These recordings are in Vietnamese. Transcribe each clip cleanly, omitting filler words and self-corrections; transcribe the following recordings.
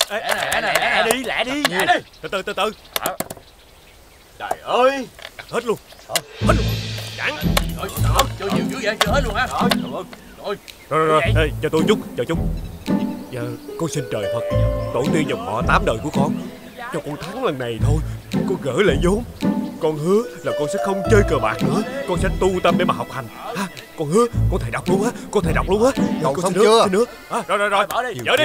Lẹ đi. Từ từ. Trời ơi, Hết luôn. Chẳng. chưa nhiều dữ vậy, chưa hết luôn hả? Rồi, ê, cho tôi chút. Giờ con xin trời Phật, tổ tiên dòng họ 8 đời của con, cho con thắng lần này thôi. Con gỡ lại vốn. Con hứa là con sẽ không chơi cờ bạc nữa. Con sẽ tu tâm để mà học hành. Con hứa, con thầy đọc luôn á. Còn xong chưa? Rồi. Dỡ đi.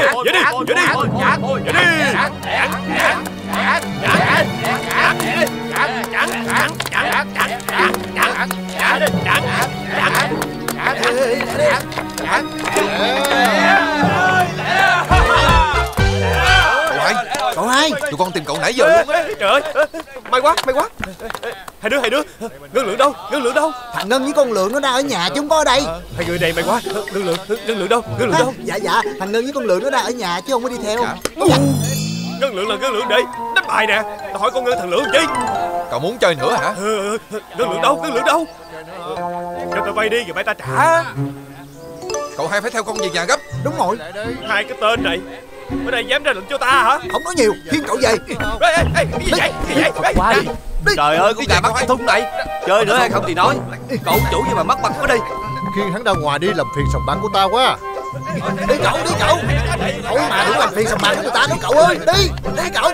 Cậu hai, tụi con tìm cậu nãy giờ luôn á. Trời ơi, may quá. Hai đứa, Ngân Lượng đâu? Thằng Ngân với con Lượng nó đang ở nhà chứ không có ở đây. Hai người này may quá. Ngân Lượng đâu? Dạ, thằng Ngân với con Lượng nó đang ở nhà chứ không có đi theo. Ngân Lượng là Ngân Lượng đi đánh bài nè. Tao hỏi con Ngân thằng Lượng chi? Cậu muốn chơi nữa hả? Ngân Lượng đâu? Cho tao vay đi rồi bay ta trả. Cậu hai phải theo con về nhà gấp. Đúng rồi. Hai cái tên này ở đây dám ra lệnh cho ta hả? Không nói nhiều, khiêng cậu về. Cái gì vậy? Qua đi. Trời ơi, con gà mắt cái thúng này. Chơi nữa hay không thì nói. Cậu chủ nhưng mà mất mặt quá đi. Khiêng hắn ra ngoài đi, làm phiền sòng bạc của tao quá. Đi cậu. Thôi mà đừng làm phiền sòng bạc của người ta nữa cậu ơi. Đi cậu.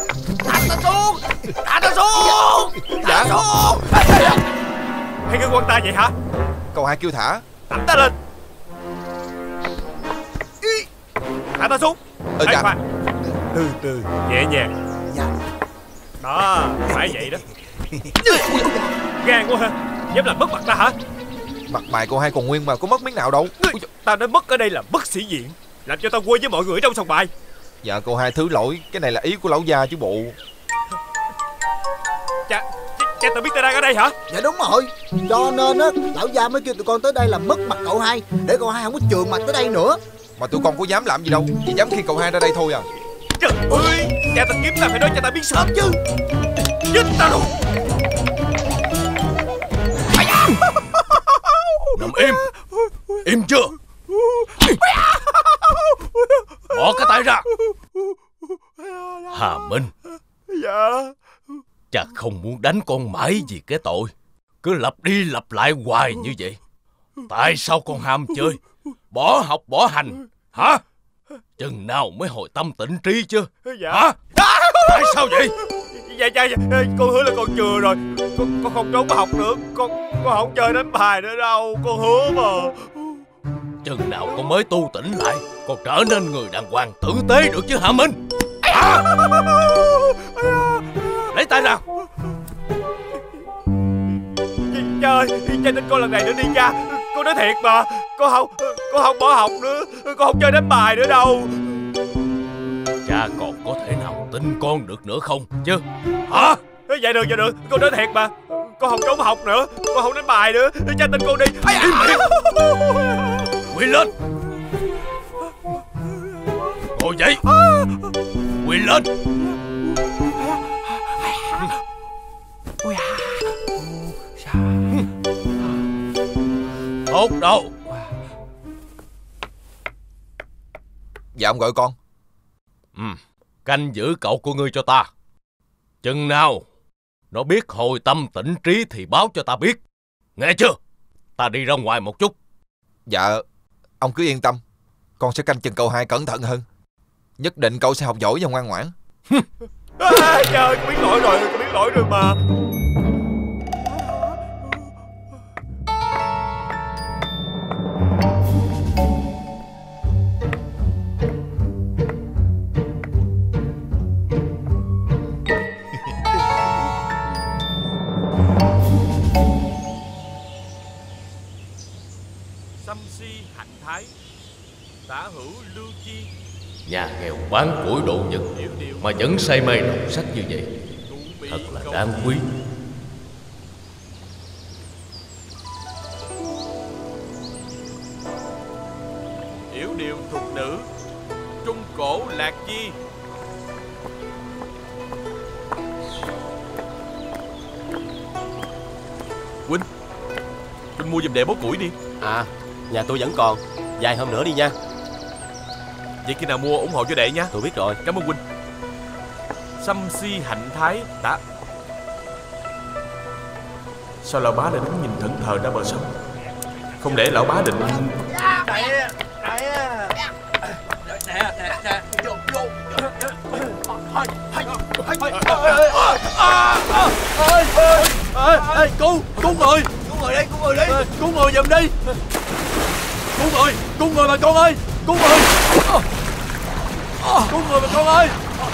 Thả ta xuống. Dạ. Hai người quan ta vậy hả? Cậu hai kêu thả. Đánh ta lên. Thả ta xuống. Dạ. Khoan. Từ nhẹ nhàng. Dạ. Đó, phải vậy đó. Gan quá ha. Dám làm mất mặt ta hả? Mặt mày cậu hai còn nguyên mà, có mất miếng nào đâu. Tao nói mất ở đây là mất sĩ diện, làm cho tao quên với mọi người trong sòng bài. Dạ cậu hai thứ lỗi, cái này là ý của lão gia chứ bộ. Cha tao biết tao đang ở đây hả? Dạ đúng rồi. Cho nên á, lão gia mới kêu tụi con tới đây làm mất mặt cậu hai, để cậu hai không có chườn mặt tới đây nữa. Mà tụi con có dám làm gì đâu, chỉ dám khi cậu hai ra đây thôi à. Trời ơi, cha tao kiếm tao phải nói cho tao biết sớm chứ. Chết tao luôn. Nằm im chưa? Bỏ cái tay ra. Hà Minh. Dạ. Cha không muốn đánh con mãi vì cái tội, cứ lặp đi lặp lại hoài như vậy. Tại sao con ham chơi, bỏ học bỏ hành hả? Chừng nào mới hồi tâm tĩnh trí chứ? Dạ. Hả? Tại sao vậy? Dạ cha, con hứa là con chừa rồi. Con không trốn học nữa. Con không chơi đánh bài nữa đâu. Con hứa mà. Chừng nào con mới tu tỉnh lại, con trở nên người đàng hoàng tử tế được chứ hả Minh? Hả? Lấy tay ra. Trời, cha tin con lần này nữa đi cha. Con nói thiệt mà. Con không bỏ học nữa. Con không chơi đánh bài nữa đâu. Cha còn có thể nào tin con được nữa không chứ? Hả? Dạ được. Con nói thiệt mà. Con không trốn học nữa. Con không đánh bài nữa. Cha tin con đi. Quỳ lên. Ngồi dậy. Quỳ lên. Tốt đâu. Dạ ông gọi con. Canh giữ cậu của ngươi cho ta. Chừng nào nó biết hồi tâm tỉnh trí thì báo cho ta biết. Nghe chưa? Ta đi ra ngoài một chút. Dạ, ông cứ yên tâm. Con sẽ canh chừng cậu hai cẩn thận hơn. Nhất định cậu sẽ học giỏi và ngoan ngoãn. Trời, con biết lỗi rồi mà. Sâm si hạnh thái, tả hữu lưu chi. Nhà nghèo bán củi độ nhật mà vẫn say mê đọc sách như vậy, thật là đáng quý. Yểu điệu thục nữ, trung cổ lạc chi. Huynh mua giùm đệ bó củi đi. À, nhà tôi vẫn còn. Vài hôm nữa đi nha. Vậy khi nào mua ủng hộ cho đệ nha. Tôi biết rồi. Cảm ơn huynh. Xăm si hạnh thái đã. Sao lão bá lại đứng nhìn thẫn thờ ra bờ sông? Không để lão bá định. Cứu người! Cứu người đi! Cứu người đi! Cứu người giùm đi! Cứu người! Cứu người bà con ơi! Cứu người! Cứu người bà con ơi!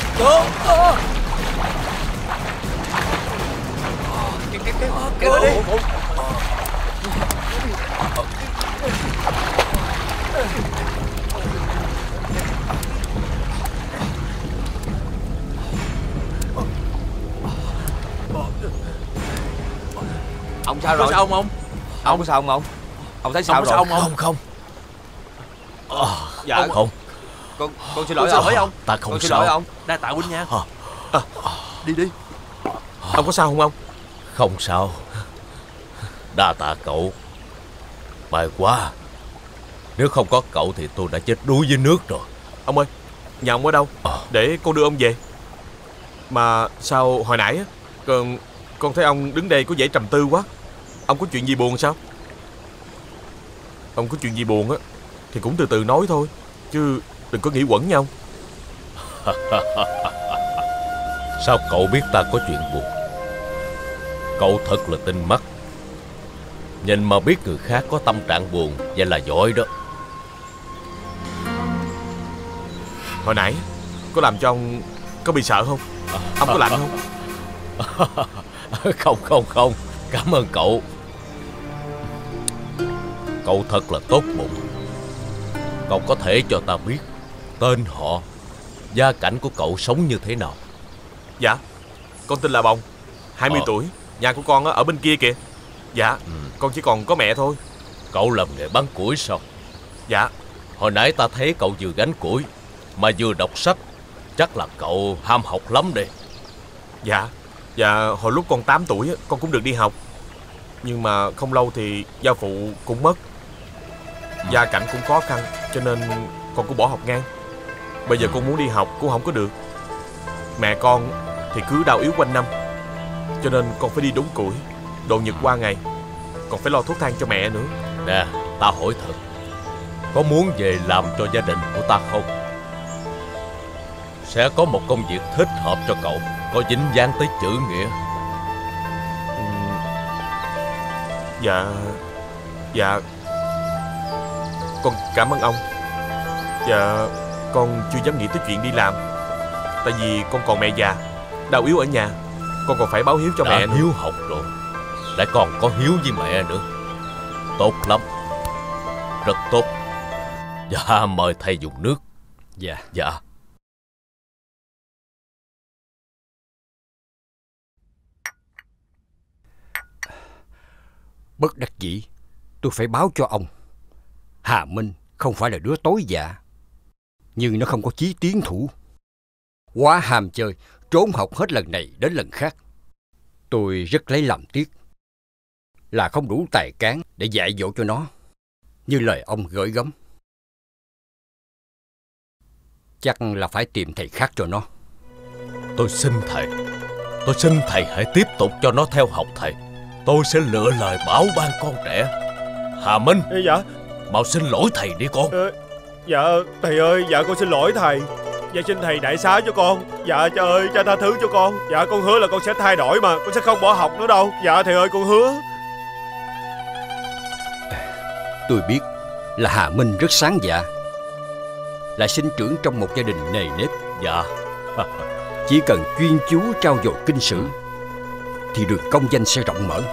Kéo đi! Ông sao rồi? Sao ông? Ông có sao không ông? Ông thấy sao rồi? Không. Dạ không. Con xin lỗi ông. Ông. Ta không con xin sao. lỗi ông. Đa tạ huynh nha. Đi. Ông có sao không ông? Không sao. Đa tạ cậu. May quá. Nếu không có cậu thì tôi đã chết đuối dưới nước rồi. Ông ơi, nhà ông ở đâu? Để con đưa ông về. Mà sao hồi nãy á, con thấy ông đứng đây có vẻ trầm tư quá. Ông có chuyện gì buồn sao? Ông có chuyện gì buồn á thì cũng từ từ nói thôi, chứ đừng có nghĩ quẩn nha ông. Sao cậu biết ta có chuyện buồn? Cậu thật là tinh mắt. Nhìn mà biết người khác có tâm trạng buồn, vậy là giỏi đó. Hồi nãy có làm cho ông có bị sợ không? Ông có lạnh không? Không. Cảm ơn cậu. Cậu thật là tốt bụng. Cậu có thể cho ta biết tên họ, gia cảnh của cậu sống như thế nào? Dạ, con tên là Bồng, 20 tuổi. Nhà của con ở bên kia kìa. Dạ, con chỉ còn có mẹ thôi. Cậu làm nghề bán củi sao? Dạ. Hồi nãy ta thấy cậu vừa gánh củi mà vừa đọc sách. Chắc là cậu ham học lắm đi. Dạ, hồi lúc con 8 tuổi con cũng được đi học. Nhưng mà không lâu thì gia phụ cũng mất. Gia cảnh cũng khó khăn, cho nên con cũng bỏ học ngang. Bây giờ con muốn đi học cũng không có được. Mẹ con thì cứ đau yếu quanh năm, cho nên con phải đi đốn củi, độ nhật qua ngày. Còn phải lo thuốc thang cho mẹ nữa. Nè, ta hỏi thật, có muốn về làm cho gia đình của ta không? Sẽ có một công việc thích hợp cho cậu, có dính dáng tới chữ nghĩa. Dạ con cảm ơn ông. Dạ, con chưa dám nghĩ tới chuyện đi làm. Tại vì con còn mẹ già, đau yếu ở nhà. Con còn phải báo hiếu cho đã mẹ nữa. hiếu học rồi, lại còn có hiếu với mẹ nữa. Tốt lắm, rất tốt. Dạ, mời thầy dùng nước. Dạ. Bất đắc dĩ, tôi phải báo cho ông. Hà Minh không phải là đứa tối dạ, nhưng nó không có chí tiến thủ. Quá ham chơi, trốn học hết lần này đến lần khác. Tôi rất lấy làm tiếc là không đủ tài cán để dạy dỗ cho nó, như lời ông gửi gắm. Chắc là phải tìm thầy khác cho nó. Tôi xin thầy hãy tiếp tục cho nó theo học thầy. Tôi sẽ lựa lời bảo ban con trẻ. Hà Minh. Dạ. Mau xin lỗi thầy đi con. Dạ thầy ơi, dạ con xin lỗi thầy. Dạ xin thầy đại xá cho con. Dạ cha ơi, cha tha thứ cho con. Dạ con hứa là con sẽ thay đổi mà, con sẽ không bỏ học nữa đâu. Dạ thầy ơi, con hứa. Tôi biết là Hà Minh rất sáng dạ, lại sinh trưởng trong một gia đình nề nếp. Dạ. Chỉ cần chuyên chú trau dồi kinh sử thì đường công danh sẽ rộng mở.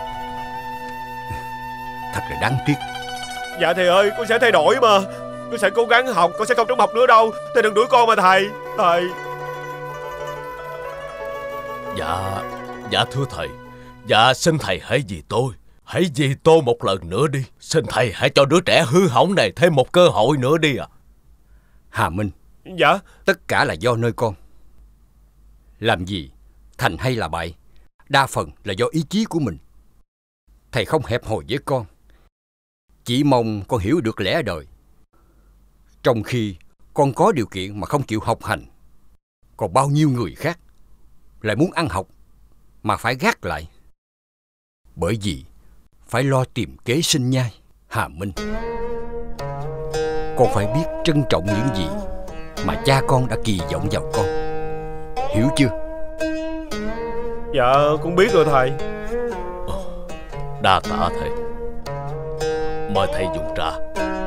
Thật là đáng tiếc. Dạ thầy ơi, con sẽ thay đổi mà. Con sẽ cố gắng học, con sẽ không trốn học nữa đâu. Thầy đừng đuổi con mà thầy. Dạ thưa thầy. Dạ xin thầy hãy vì tôi một lần nữa đi. Xin thầy hãy cho đứa trẻ hư hỏng này thêm một cơ hội nữa đi à. Hà Minh. Dạ. Tất cả là do nơi con. Làm gì, thành hay là bại, đa phần là do ý chí của mình. Thầy không hẹp hòi với con, chỉ mong con hiểu được lẽ đời. Trong khi con có điều kiện mà không chịu học hành. Còn bao nhiêu người khác lại muốn ăn học mà phải gác lại, bởi vì phải lo tìm kế sinh nhai. Hà Minh, con phải biết trân trọng những gì mà cha con đã kỳ vọng vào con, hiểu chưa? Dạ con biết rồi thầy. Đa tạ thầy. Mời thầy dùng trà.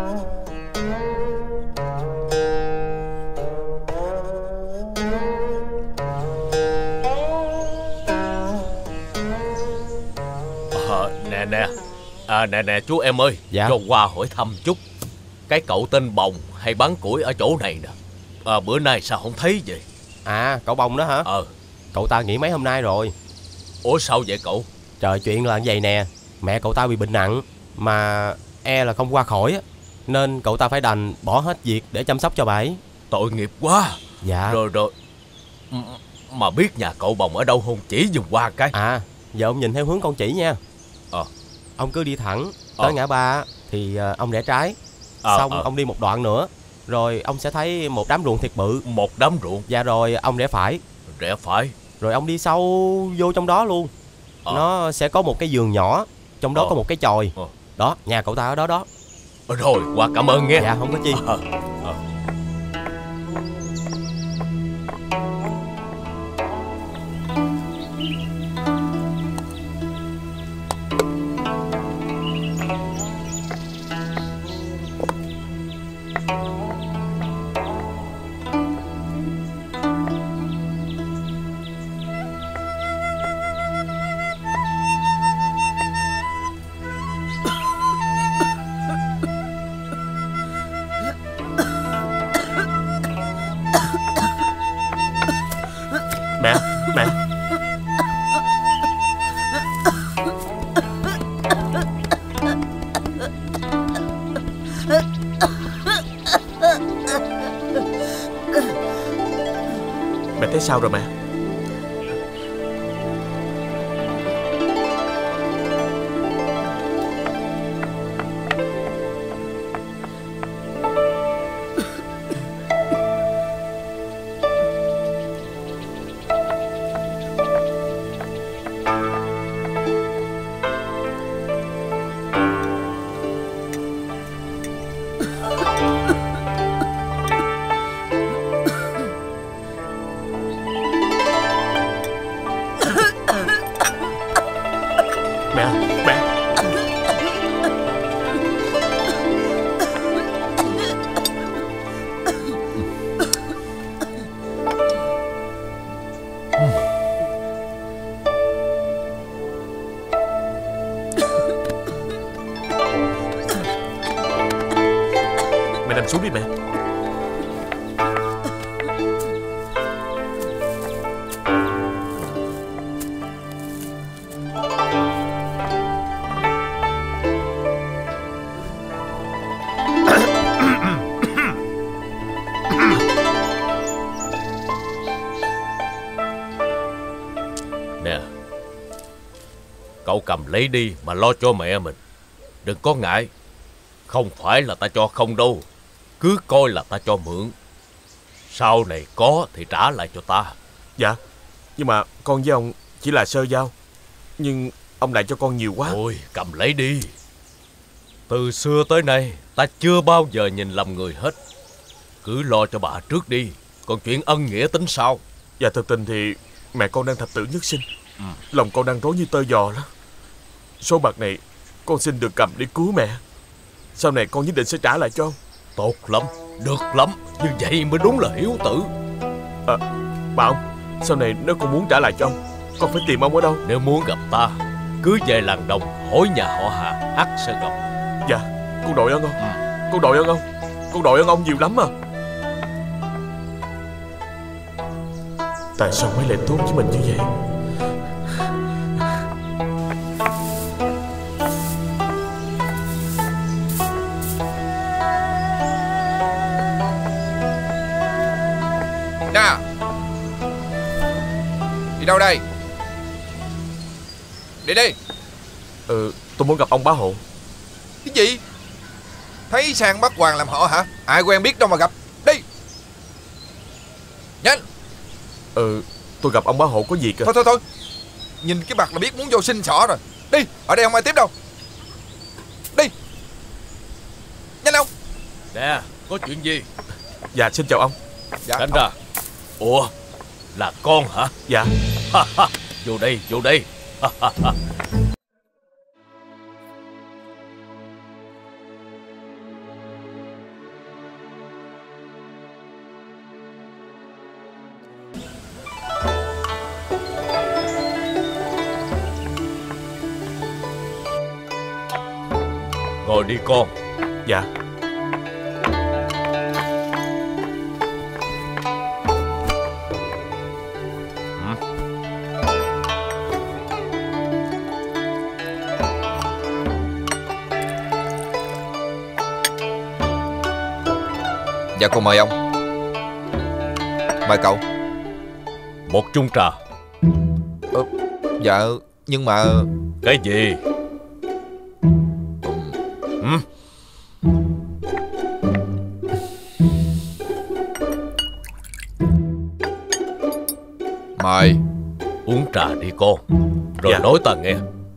Nè chú em ơi. Dạ. Cho qua hỏi thăm chút. Cái cậu tên Bồng hay bán củi ở chỗ này nè. Bữa nay sao không thấy vậy? À, cậu Bồng đó hả? Cậu ta nghỉ mấy hôm nay rồi. Ủa sao vậy cậu? Trời, chuyện là vậy nè. Mẹ cậu ta bị bệnh nặng, mà là không qua khỏi á, nên cậu ta phải đành bỏ hết việc để chăm sóc cho bà ấy. Tội nghiệp quá. Dạ. Rồi mà biết nhà cậu Bồng ở đâu không, chỉ dùm qua cái. Giờ ông nhìn theo hướng con chỉ nha. Ông cứ đi thẳng tới ngã ba thì ông rẽ trái. Xong ông đi một đoạn nữa, rồi ông sẽ thấy một đám ruộng thiệt bự. Một đám ruộng? Dạ, rồi ông rẽ phải. Rẽ phải. Rồi ông đi sâu vô trong đó luôn. Nó sẽ có một cái vườn nhỏ, trong đó có một cái chòi. Đó, nhà cậu ta ở đó đó. Rồi, qua cảm ơn nghe. Dạ, không có chi. Mẹ thấy sao rồi mẹ? Nằm xuống đi mẹ. Nè, cậu cầm lấy đi mà lo cho mẹ mình. Đừng có ngại. Không phải là ta cho không đâu, cứ coi là ta cho mượn. Sau này có thì trả lại cho ta. Dạ, nhưng mà con với ông chỉ là sơ giao, nhưng ông lại cho con nhiều quá. Thôi cầm lấy đi. Từ xưa tới nay ta chưa bao giờ nhìn lầm người hết. Cứ lo cho bà trước đi, còn chuyện ân nghĩa tính sau. Dạ thực tình thì mẹ con đang thập tử nhất sinh. Lòng con đang rối như tơ giò lắm. Số bạc này con xin được cầm để cứu mẹ. Sau này con nhất định sẽ trả lại cho ông. Tốt lắm, được lắm. Như vậy mới đúng là hiếu tử. Mà ông, sau này nếu con muốn trả lại cho ông, con phải tìm ông ở đâu? Nếu muốn gặp ta, cứ về làng đồng hỏi nhà họ Hà, ắt sẽ gặp. Dạ, con đội ơn ông. Con đội ơn ông. Con đội ơn ông nhiều lắm mà. Tại sao mấy lại tốt với mình như vậy? Nè, đi đâu đây? Đi đi. Tôi muốn gặp ông bá hộ. Cái gì? Thấy sang bắt hoàng làm họ hả? Ai quen biết đâu mà gặp. Đi. Nhanh. Tôi gặp ông bá hộ có việc à. Thôi nhìn cái mặt là biết muốn vô sinh sọ rồi. Đi, ở đây không ai tiếp đâu. Đi. Nhanh ông. Nè, có chuyện gì? Dạ xin chào ông. Dạ, Tránh ra. Ủa, là con hả? Dạ. Vô đây, vô đây. Ngồi đi con. Dạ. Dạ con mời ông. Mời cậu. Một chung trà. Dạ nhưng mà... Cái gì? Mời. Uống trà đi con. Rồi Dạ. nói ta nghe.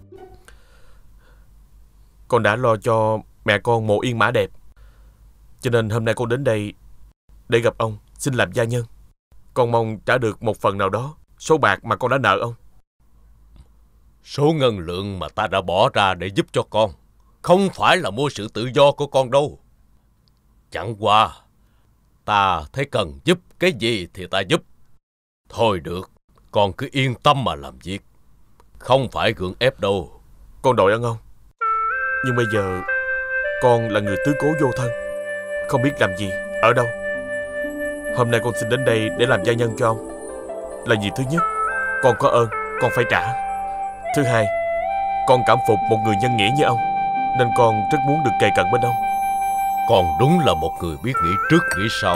Con đã lo cho mẹ con mộ yên mã đẹp, cho nên hôm nay con đến đây để gặp ông, xin làm gia nhân. Con mong trả được một phần nào đó số bạc mà con đã nợ ông. Số ngân lượng mà ta đã bỏ ra để giúp cho con không phải là mua sự tự do của con đâu. Chẳng qua ta thấy cần giúp cái gì thì ta giúp. Thôi được, con cứ yên tâm mà làm việc, không phải gượng ép đâu. Con đội ơn ông, nhưng bây giờ con là người tứ cố vô thân, không biết làm gì, ở đâu. Hôm nay con xin đến đây để làm gia nhân cho ông. Là vì thứ nhất, con có ơn, con phải trả. Thứ hai, con cảm phục một người nhân nghĩa như ông, nên con rất muốn được kề cận bên ông. Con đúng là một người biết nghĩ trước nghĩ sau.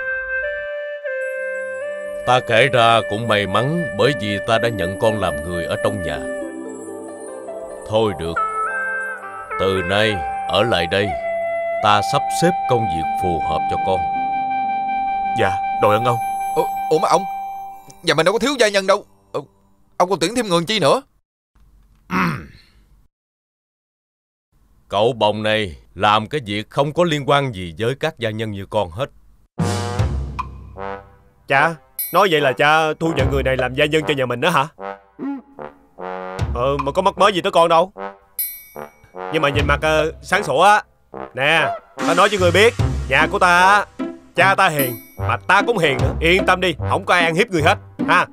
Ta kể ra cũng may mắn bởi vì ta đã nhận con làm người ở trong nhà. Thôi được, từ nay ở lại đây, ta sắp xếp công việc phù hợp cho con. Dạ, đội ơn ông. Ủa mà ông, nhà mình đâu có thiếu gia nhân đâu. Ông còn tuyển thêm người chi nữa? Cậu bồng này làm cái việc không có liên quan gì với các gia nhân như con hết. Cha, nói vậy là cha thu nhận người này làm gia nhân cho nhà mình đó hả? Mà có mắc mớ gì tới con đâu. Nhưng mà nhìn mặt sáng sủa á. Nè, ta nói cho người biết, nhà của ta á, cha ta hiền, mà ta cũng hiền nữa. Yên tâm đi, không có ai ăn hiếp người hết ha.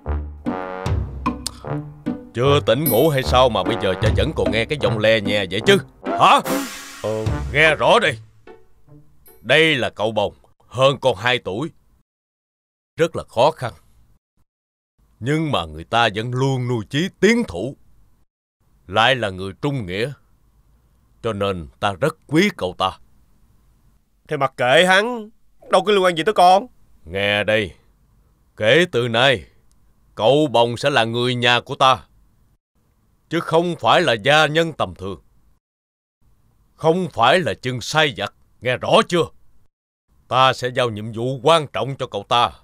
Chưa tỉnh ngủ hay sao mà bây giờ cha vẫn còn nghe cái giọng le nhè vậy chứ? Hả? Nghe rõ đi. Đây là cậu bồng, hơn con 2 tuổi. Rất là khó khăn. Nhưng mà người ta vẫn luôn nuôi chí tiến thủ. Lại là người trung nghĩa. Cho nên ta rất quý cậu ta. Thì mặc kệ hắn, đâu có liên quan gì tới con. Nghe đây, kể từ nay, cậu bồng sẽ là người nhà của ta, chứ không phải là gia nhân tầm thường. Không phải là chân sai vặt, nghe rõ chưa? Ta sẽ giao nhiệm vụ quan trọng cho cậu ta.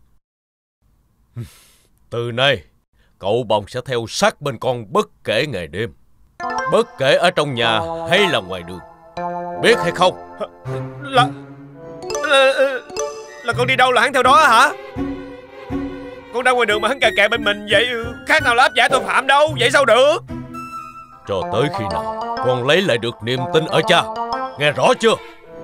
Từ nay, cậu bồng sẽ theo sát bên con bất kể ngày đêm, bất kể ở trong nhà hay là ngoài đường. Biết hay không? Là con đi đâu là hắn theo đó hả? Con đang ngoài đường mà hắn kè kè bên mình vậy, khác nào là áp giải tội phạm đâu, vậy sao được? Cho tới khi nào con lấy lại được niềm tin ở cha, nghe rõ chưa?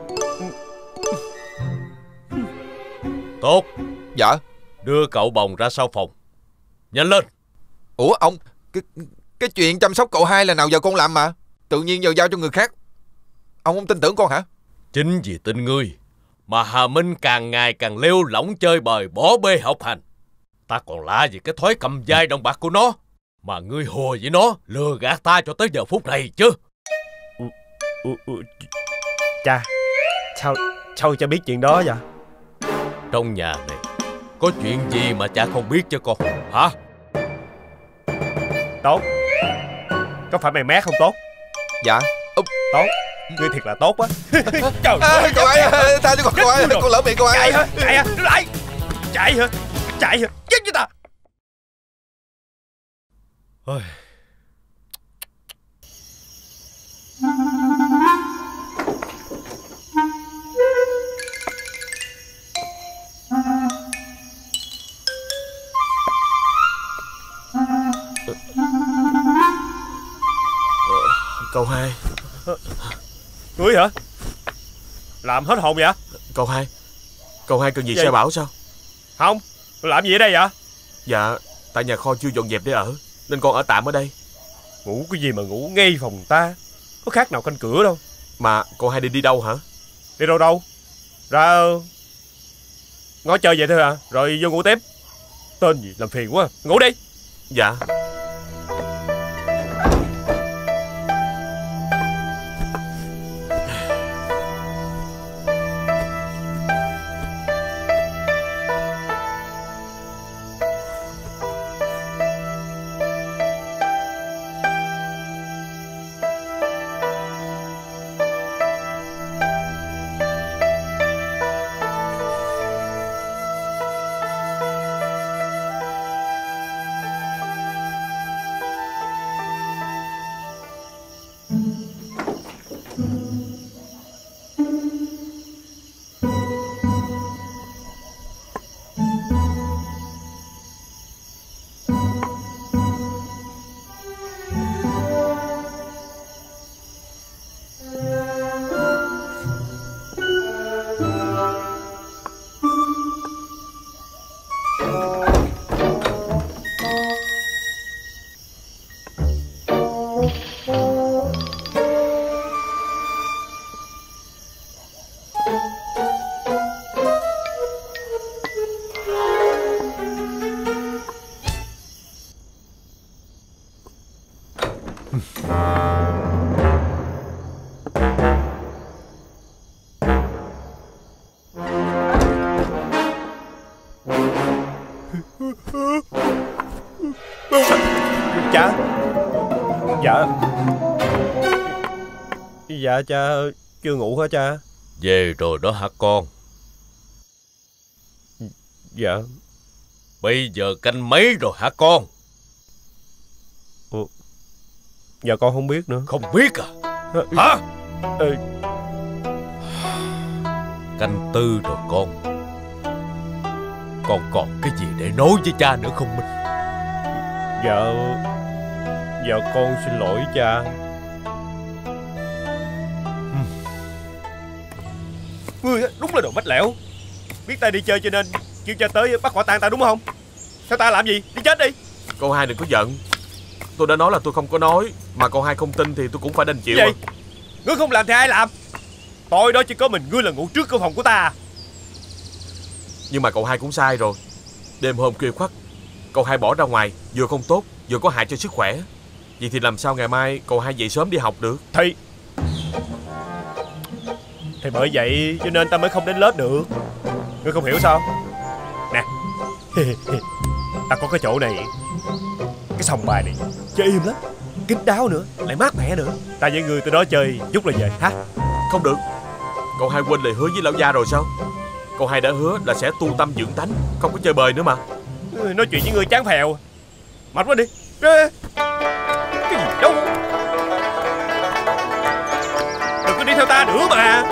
Tốt. Dạ. Đưa cậu bồng ra sau phòng. Nhanh lên. Ủa ông, cái chuyện chăm sóc cậu hai là nào giờ con làm mà, tự nhiên giờ giao cho người khác. Ông không tin tưởng con hả? Chính vì tin ngươi mà Hà Minh càng ngày càng lêu lỏng chơi bời, bỏ bê học hành. Ta còn lạ vì cái thói cầm vai đồng bạc của nó, mà ngươi hùa với nó, lừa gạt ta cho tới giờ phút này chứ. Cha, sao cha biết chuyện đó vậy? Trong nhà này có chuyện gì mà cha không biết cho con, hả? Tốt. Có phải mày mét không Tốt? Dạ. Tốt. Ngươi thiệt là tốt á. Trời ơi, cậu ấy, tha cho con ơi, con lỡ miệng cậu ấy. Chạy hả? Chạy hả? Đứng lại. Chạy hả? chạy hả? Chết với ta. Ôi. Cậu hai. Ngươi hả? Làm hết hồn vậy? Cậu hai cần gì sai bảo sao? Không. Làm gì ở đây vậy? Dạ, tại nhà kho chưa dọn dẹp để ở, nên con ở tạm ở đây. Ngủ cái gì mà ngủ ngay phòng ta, có khác nào canh cửa đâu. Mà cậu hai định đi đâu hả? Đi đâu đâu? Ra ngó chơi vậy thôi à, rồi vô ngủ tiếp. Tên gì làm phiền quá. Ngủ đi. Dạ. Cha. Dạ. Dạ cha chưa ngủ hả cha? Về rồi đó hả con? Dạ. Bây giờ canh mấy rồi hả con? Dạ con không biết nữa. Không biết à? Hả? Canh tư rồi con. Con còn cái gì để nói với cha nữa không Minh? Dạ con xin lỗi cha. Ngươi đúng là đồ mách lẻo. Biết ta đi chơi cho nên kêu cha tới bắt quả tang ta đúng không? Sao ta làm gì? Đi chết đi. Cậu hai đừng có giận. Tôi đã nói là tôi không có nói. Mà cậu hai không tin thì tôi cũng phải đành chịu. Gì? Ngươi không làm thì ai làm? Tôi đó chỉ có mình ngươi là ngủ trước cửa phòng của ta. Nhưng mà cậu hai cũng sai rồi. Đêm hôm khuya khoắt cậu hai bỏ ra ngoài, vừa không tốt vừa có hại cho sức khỏe. Vậy thì làm sao ngày mai cậu hai dậy sớm đi học được? Thì bởi vậy cho nên ta mới không đến lớp được. Ngươi không hiểu sao? Nè. Ta có cái chỗ này, cái sòng bài này chơi im lắm, kín đáo nữa, lại mát mẻ nữa. Ta với ngươi từ đó chơi chút là về hả? Không được. Cậu hai quên lời hứa với lão gia rồi sao? Cậu hai đã hứa là sẽ tu tâm dưỡng tánh, không có chơi bời nữa mà. Nói chuyện với ngươi chán phèo. Mệt quá đi. Cái gì đâu. Đừng có đi theo ta nữa mà.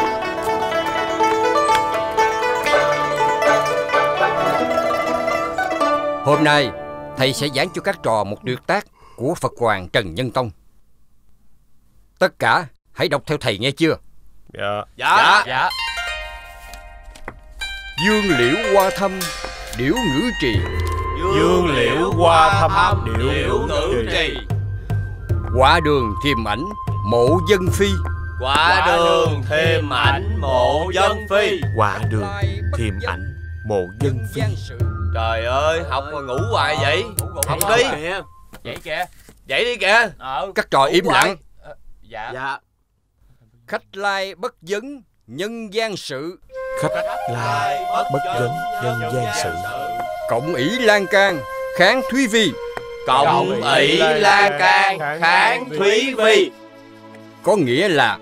Hôm nay thầy sẽ giảng cho các trò một tuyệt tác của Phật Hoàng Trần Nhân Tông. Tất cả hãy đọc theo thầy nghe chưa? Dạ. Dương liễu hoa thâm, điểu ngữ trì. Dương liễu hoa thâm, điểu ngữ trì. Quả đường thiềm ảnh, mộ dân phi. Quả đường thêm ảnh, mộ dân phi. Quả đường thiềm ảnh, mộ dân phi. Trời ơi, học mà ngủ hoài vậy. Học đi. Vậy kìa. Dậy đi kìa. Các trò im lặng. Dạ. Khách lai bất vấn, nhân gian sự. Khách lai bất vấn, nhân gian sự. Cộng ỷ lan can, kháng Thúy Vi. Cộng ỷ lan can, kháng Thúy Vi. Có nghĩa là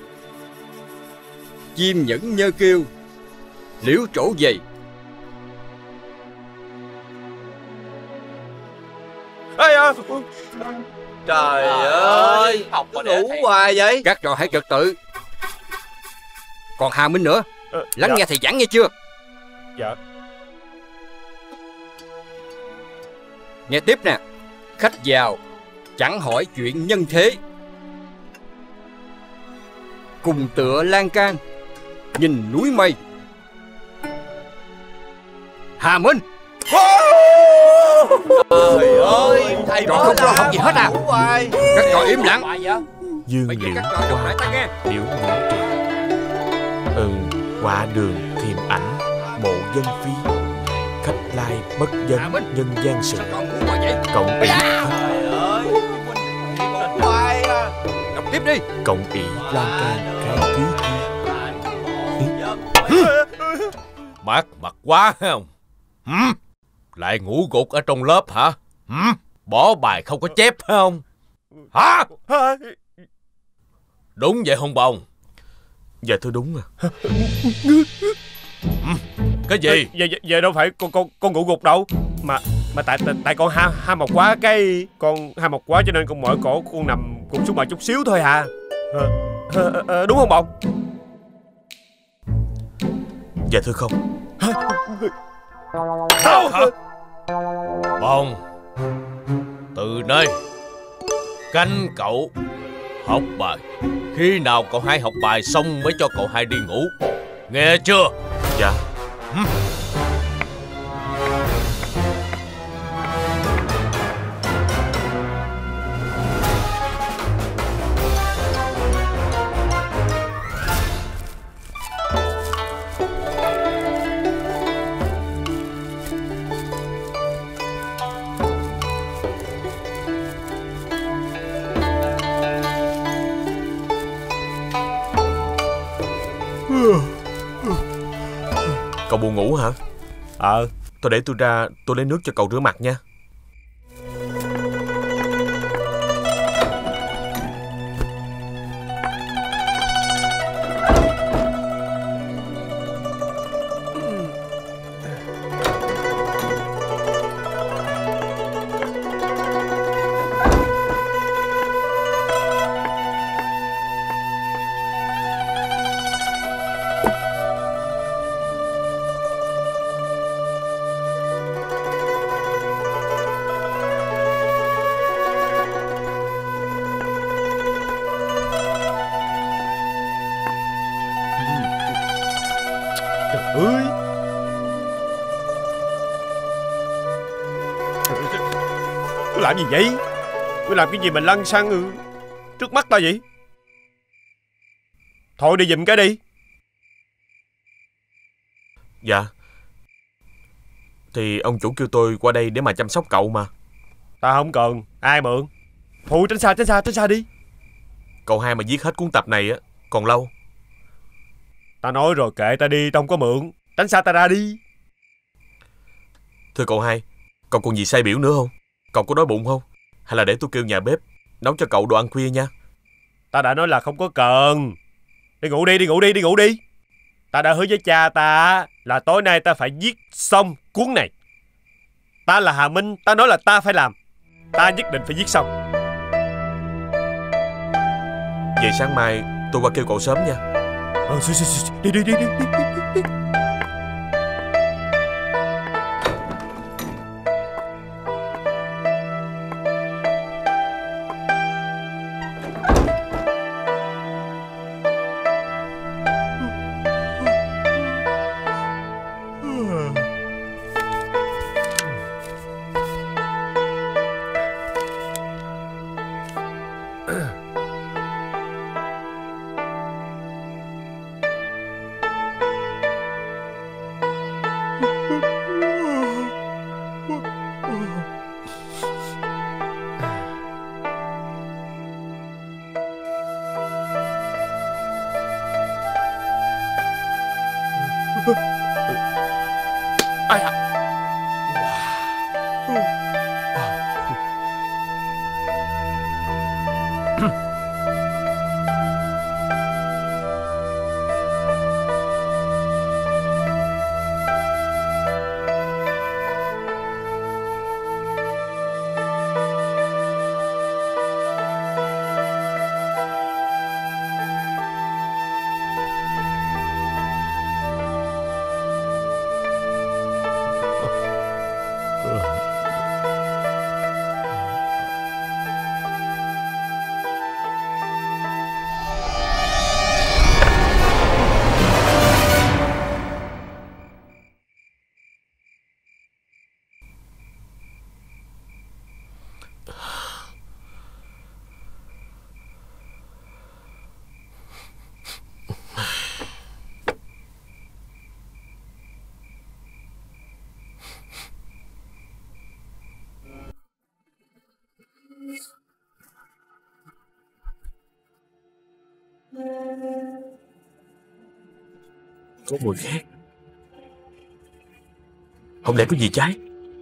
chim nhẫn nhơ kêu, liễu trổ về. Trời ơi, học mà ngủ hoài vậy. Các trò hãy trật tự. Còn Hà Minh nữa, lắng nghe thầy giảng nghe chưa? Dạ. Nghe tiếp nè. Khách vào chẳng hỏi chuyện nhân thế, cùng tựa lan can nhìn núi mây. Hà Minh. Trời ơi, thầy trò không lo học gì hết à? Các trò im lặng. Dương Bây giờ liễu các trò đọc lại ta nghe. liễu ngũ trì, quả đường thiềm ảnh mộ dân phi, khách lai bất dân nhân gian sự, cộng ỷ Đọc tiếp đi. cộng ỷ lan can kháng ký Mát mặt quá không? Lại ngủ gục ở trong lớp hả? Bỏ bài không có chép phải không? Hả? Đúng vậy không Bồng? Dạ thưa đúng à. Cái gì? Giờ đâu phải con ngủ gục đâu. Mà tại con ham học quá, cái con ham học quá cho nên con mỏi cổ, con nằm cụp xuống mà chút xíu thôi à. Đúng không Bồng? Dạ thưa không. Hả? Bồng, từ nay canh cậu học bài. Khi nào cậu hai học bài xong mới cho cậu hai đi ngủ, nghe chưa? Dạ. Cậu buồn ngủ hả? Thôi để tôi ra, tôi lấy nước cho cậu rửa mặt nha. ơi. Tôi làm gì vậy? Tôi làm cái gì mà lăn xăng trước mắt ta vậy? Thôi đi giùm cái đi. Dạ. Thì ông chủ kêu tôi qua đây để mà chăm sóc cậu mà. Ta không cần. Ai mượn? Thôi tránh xa đi. Cậu hai mà viết hết cuốn tập này á còn lâu. Ta nói rồi, kệ ta đi, tao không có mượn. Tránh xa ta ra đi. Thưa cậu hai, cậu còn gì say biểu nữa không? Cậu có đói bụng không? Hay là để tôi kêu nhà bếp nấu cho cậu đồ ăn khuya nha. Ta đã nói là không có cần. Đi ngủ đi. Ta đã hứa với cha ta là tối nay ta phải viết xong cuốn này. Ta là Hà Minh, ta nói là ta phải làm. Ta nhất định phải viết xong. Vậy sáng mai tôi qua kêu cậu sớm nha. Đi. Có mùi khét. Không lẽ có gì cháy?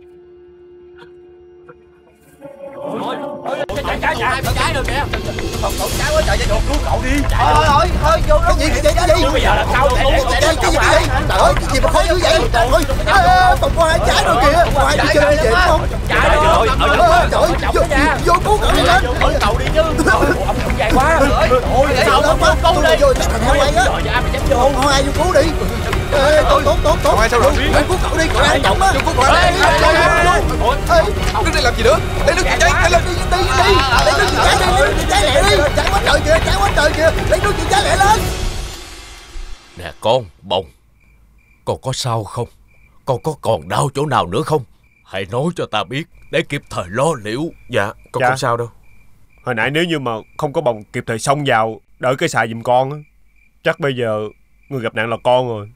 Cháy rồi kìa. Cậu cháy quá trời, chạy vô cứu cậu đi. Thôi vô đó. Cái gì? Bây giờ làm sao để cái gì? Trời ơi, cái gì mà khó dữ vậy? Trời ơi, còn có hai trái rồi kìa. Có hai trái chơi vậy không? Cháy rồi. Trời ơi, vô cứu cậu đi lên. Cứu cậu đi chứ. Ông dài quá. Ôi, sao không cứu đi. Vô chắc thằng heo quay á. Không ai vô cứu đi. Tốt. Không ai sao rồi? Vô cứu cậu đi, cậu đang trọng á. Vô cứu cậu đi. Đứng đây làm gì nữa? Lấy nước chữa cháy, lấy lên. Lấy nước chữa cháy lẹ đi. Cháy quá trời kìa. Lấy nước chữa cháy lẹ lên. Nè con, Bông. Con có sao không? Con có còn đau chỗ nào nữa không? Hãy nói cho ta biết để kịp thời lo liệu. Dạ, con không sao đâu. Hồi nãy nếu như mà không có Bồng kịp thời xông vào đỡ cái xài giùm con á, chắc bây giờ người gặp nạn là con rồi.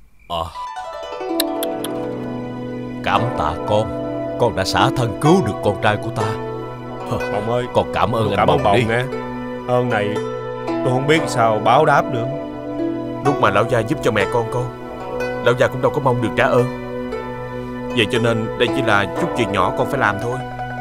Cảm tạ con đã xả thân cứu được con trai của ta. Bồng ơi, con cảm ơn anh cảm ơn Bồng đi. nghe. Ơn này tôi không biết sao báo đáp nữa. Lúc mà lão gia giúp cho mẹ con, lão gia cũng đâu có mong được trả ơn. Vậy cho nên đây chỉ là chút chuyện nhỏ con phải làm thôi.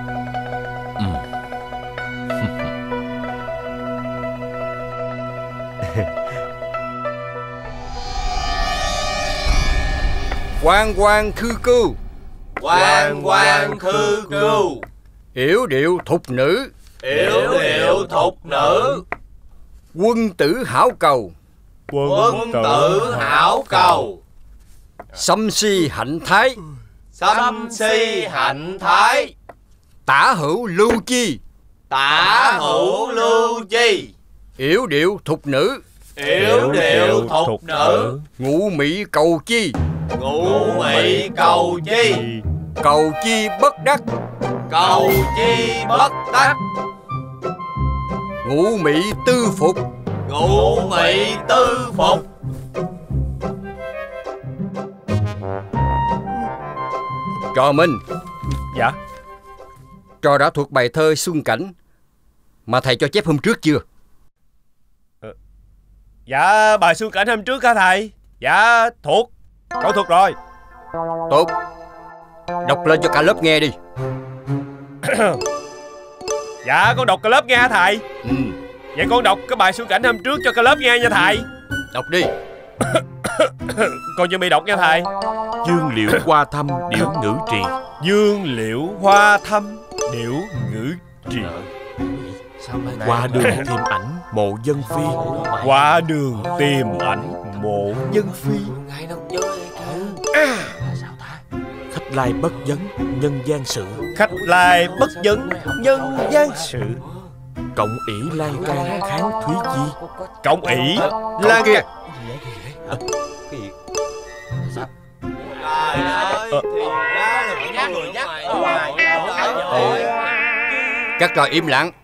Quan khư cưu. Quan khư cưu. Yểu điệu thục nữ. Yểu điệu thục nữ. Quân tử hảo cầu. Quân tử hảo cầu. Xâm si hạnh thái. Xâm si hạnh thái. Tả hữu lưu chi. Tả hữu lưu chi. Yểu điệu thục nữ. Yểu điệu thục nữ. Ngụ mị cầu chi. Ngụ mị cầu chi. Cầu chi bất đắc. Cầu chi bất đắc. Ngụ mị tư phục. Ngụ mị tư phục. Trò Minh. Dạ. Trò đã thuộc bài thơ Xuân Cảnh mà thầy cho chép hôm trước chưa? Dạ, bài Xuân Cảnh hôm trước hả thầy? Dạ, thuộc. Cậu thuộc rồi. Tốt. Đọc lên cho cả lớp nghe đi. Dạ, con đọc cả lớp nghe hả thầy? Vậy con đọc cái bài Xuân Cảnh hôm trước cho cả lớp nghe nha thầy. Đọc đi. Con chuẩn bị đọc nha thầy. Dương liễu hoa thăm điểu ngữ trì. Dương liễu hoa thăm điểu ngữ trì. Qua đường tìm ảnh mộ dân phi. Qua đường tìm ảnh mộ dân phi. Khách lai bất vấn nhân gian sự. Khách lai bất vấn nhân gian sự. Cộng ỷ lan can kháng thúy di. Cộng ỷ lan can. Các trò im lặng.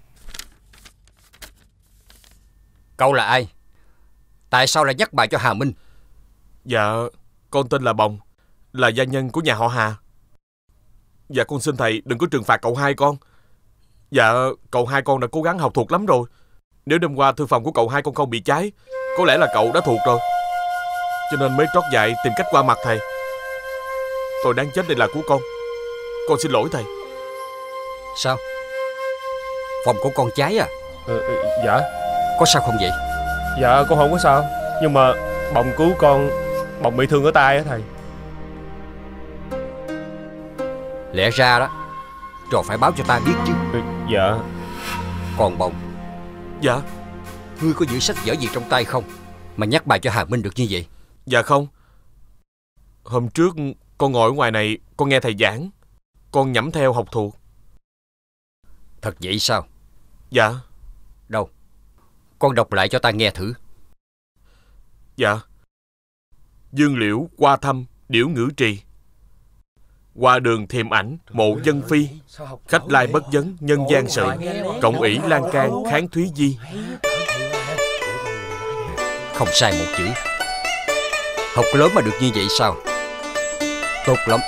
Cậu là ai? Tại sao lại nhắc bài cho Hà Minh? Dạ, con tên là Bồng, là gia nhân của nhà họ Hà. Dạ, con xin thầy đừng có trừng phạt cậu hai con. Dạ, cậu hai con đã cố gắng học thuộc lắm rồi. Nếu đêm qua thư phòng của cậu hai con không bị cháy, có lẽ là cậu đã thuộc rồi. Cho nên mới trót dại tìm cách qua mặt thầy. Tội đáng chết đây là của con xin lỗi thầy. Sao? Phòng của con cháy à? Dạ. Có sao không vậy? Dạ, con không có sao. Nhưng mà Bồng cứu con, Bồng bị thương ở tay á thầy. Lẽ ra đó trò phải báo cho ta biết chứ. Dạ. Còn Bồng. Dạ. Ngươi có giữ sách vở gì trong tay không mà nhắc bài cho Hà Minh được như vậy? Dạ không. Hôm trước con ngồi ở ngoài này, con nghe thầy giảng, con nhẩm theo học thuộc. Thật vậy sao? Dạ. Đâu? Con đọc lại cho ta nghe thử. Dạ. Dương liễu hoa thăm điểu ngữ trì. Qua đường tìm ảnh mộ dân phi. Khách lai bất vấn nhân gian sự. Cộng ỷ lan can kháng thúy di. Không sai một chữ. Học lớn mà được như vậy sao? Tốt lắm.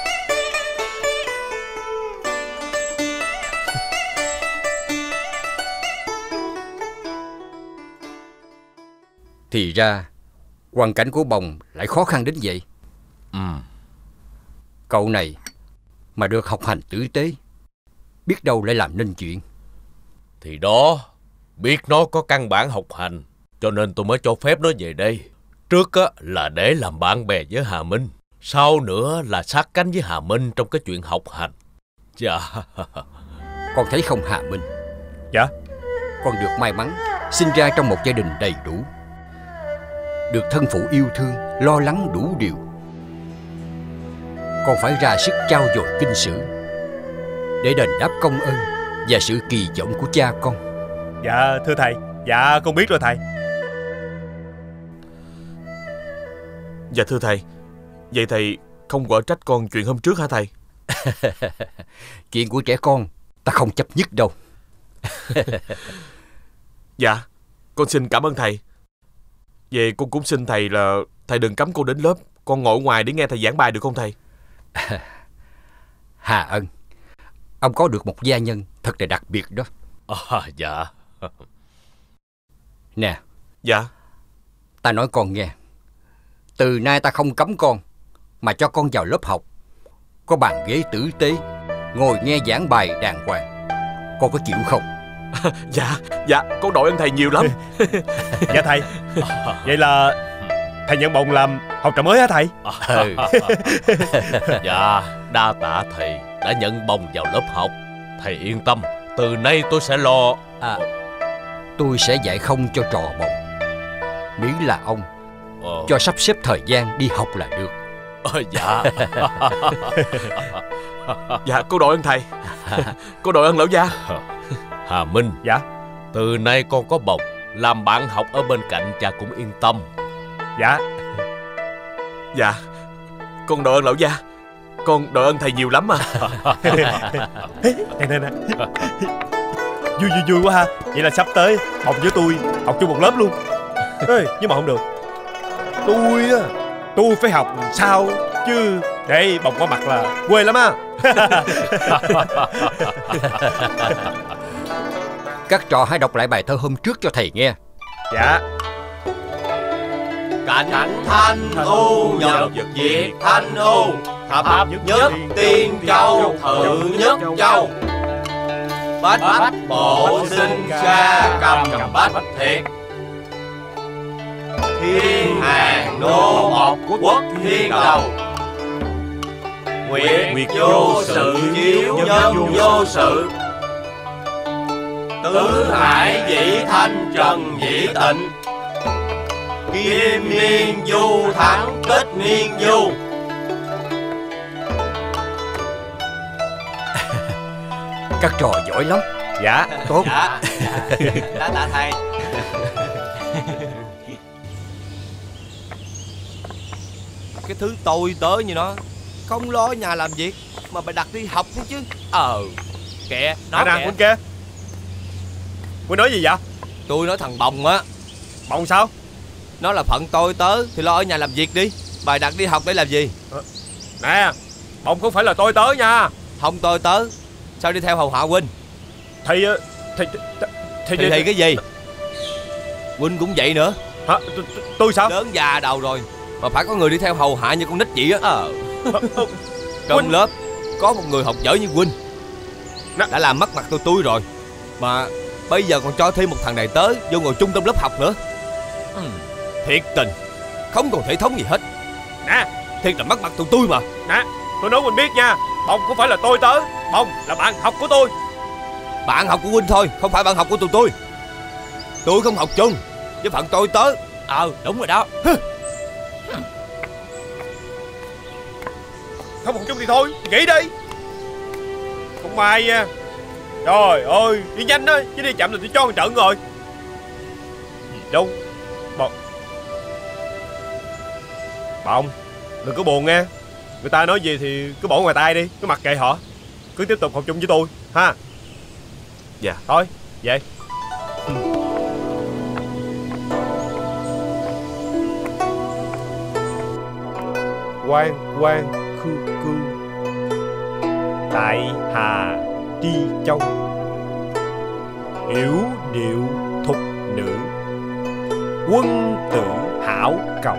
Thì ra Hoàn cảnh của Bồng lại khó khăn đến vậy. Cậu này mà được học hành tử tế, biết đâu lại làm nên chuyện. Thì đó, biết nó có căn bản học hành, cho nên tôi mới cho phép nó về đây. Trước á, là để làm bạn bè với Hà Minh, sau nữa là sát cánh với Hà Minh trong cái chuyện học hành. Dạ. Con thấy không Hà Minh? Dạ. Con được may mắn sinh ra trong một gia đình đầy đủ, được thân phụ yêu thương, lo lắng đủ điều. Con phải ra sức trau dồi kinh sử để đền đáp công ơn và sự kỳ vọng của cha con. Dạ thưa thầy. Dạ con biết rồi thầy. Dạ thưa thầy. Vậy thầy không quả trách con chuyện hôm trước hả thầy? Chuyện của trẻ con ta không chấp nhất đâu. Dạ, con xin cảm ơn thầy. Vậy con cũng xin thầy là thầy đừng cấm con đến lớp, con ngồi ngoài để nghe thầy giảng bài được không thầy? Hà Ân, ông có được một gia nhân thật là đặc biệt đó. Dạ. Nè. Dạ. Ta nói con nghe, từ nay ta không cấm con, mà cho con vào lớp học, có bàn ghế tử tế, ngồi nghe giảng bài đàng hoàng. Con có chịu không? Dạ, con đội ơn thầy nhiều lắm. Dạ thầy. Vậy là thầy nhận Bồng làm học trò mới hả thầy? Dạ, đa tạ thầy đã nhận Bồng vào lớp học. Thầy yên tâm, từ nay tôi sẽ lo. Tôi sẽ dạy không cho trò Bồng, miễn là ông cho sắp xếp thời gian đi học là được. Dạ. Dạ, con đội ơn thầy. Con đội ơn lão gia. Hà Minh. Dạ. Từ nay con có Bồng làm bạn học ở bên cạnh, cha cũng yên tâm. Dạ. Dạ, con đội ơn lão gia. Con đội ơn thầy nhiều lắm mà. Nè. Vui quá ha. Vậy là sắp tới Bồng với tôi học chung một lớp luôn. Ê, nhưng mà không được. Tôi phải học sao chứ để Bồng qua mặt là quê lắm á. Các trò hãy đọc lại bài thơ hôm trước cho thầy nghe. Dạ. Cảnh thanh u nhật diệt thanh u, thập nhất tiên châu thự nhất châu. Bách bộ sinh ra cầm bách thiệt, thiên hàng nô một quốc thiên đầu. Nguyệt vô sự chiếu nhân vô sự, tứ hải dĩ thanh trần dĩ tịnh. Kim niên du thắng tích niên du. Các trò giỏi lắm. Dạ. Tốt. Dạ. Đã tạ thầy. Cái thứ tôi tới như nó không lo ở nhà làm việc mà phải đặt đi học nữa chứ. Kìa, nó kìa. Huynh kia. Huynh nói gì vậy? Tôi nói thằng Bồng á. Bồng sao? Nó là phận tôi tớ thì lo ở nhà làm việc đi. Bài đặt đi học để làm gì? Nè, Bồng không phải là tôi tớ nha. Không tôi tớ, sao đi theo hầu hạ huynh? Thì cái gì? Huynh cũng vậy nữa. Hả? Tôi sao? Lớn già đầu rồi mà phải có người đi theo hầu hạ như con nít vậy á. Trong lớp có một người học giỏi như huynh đã làm mất mặt tôi rồi, mà bây giờ còn cho thêm một thằng này tới vô ngồi chung trong lớp học nữa. Thiệt tình không còn thể thống gì hết. Nè, thiệt là mất mặt tôi mà. Nè, tôi nói huynh biết nha, Bồng không phải là tôi tớ, Bồng là bạn học của tôi. Bạn học của huynh thôi, không phải bạn học của tụi tôi. Tôi không học chung với phận tôi tớ. Đúng rồi đó. Không học chung thì thôi, nghỉ đi. Không may nha. Trời ơi, đi nhanh đó, chứ đi chậm là tôi cho một trận rồi. Đâu Bồng, đừng có buồn nghe. Người ta nói gì thì cứ bỏ ngoài tai đi, cứ mặc kệ họ. Cứ tiếp tục học chung với tôi, ha. Dạ. Thôi, về. Quan khư cư, tại Hà Tri Châu. Yểu điệu thục nữ, quân tử hảo cầu.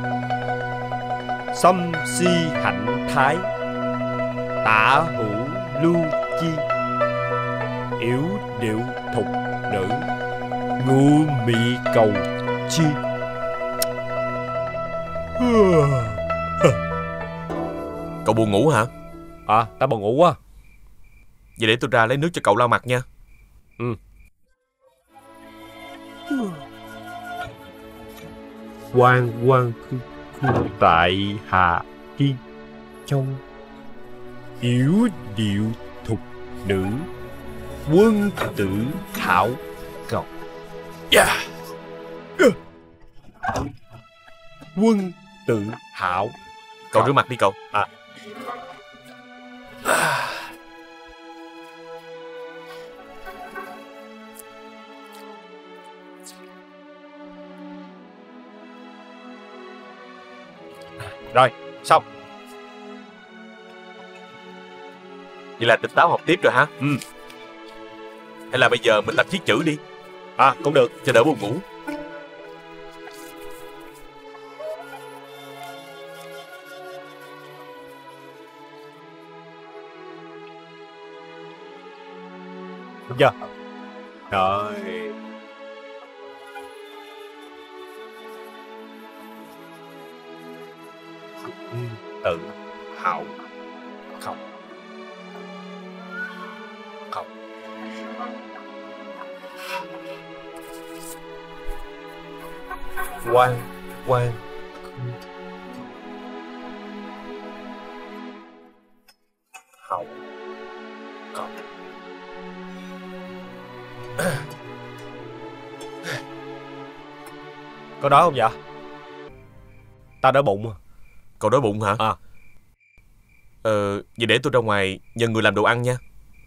Xâm si hạnh thái, tả hữu lưu chi. Yểu điệu thục nữ, ngu mị cầu chi. Cậu buồn ngủ hả? Ta buồn ngủ quá. Vậy để tôi ra lấy nước cho cậu lau mặt nha. Quan quan tại Hà Yên Châu. Yểu điệu thục nữ, quân tử hảo cầu. Quân tử hảo. Cậu rửa mặt đi cậu. Rồi, xong. Vậy là tỉnh táo học tiếp rồi hả? Hay là bây giờ mình tập viết chữ đi. Cũng được, cho đỡ buồn ngủ. Đúng chưa? Rồi. Tự hào không. Quan hậu không. Có đói không vậy? Tao đói bụng. Cậu đói bụng hả? Vậy để tôi ra ngoài nhờ người làm đồ ăn nha.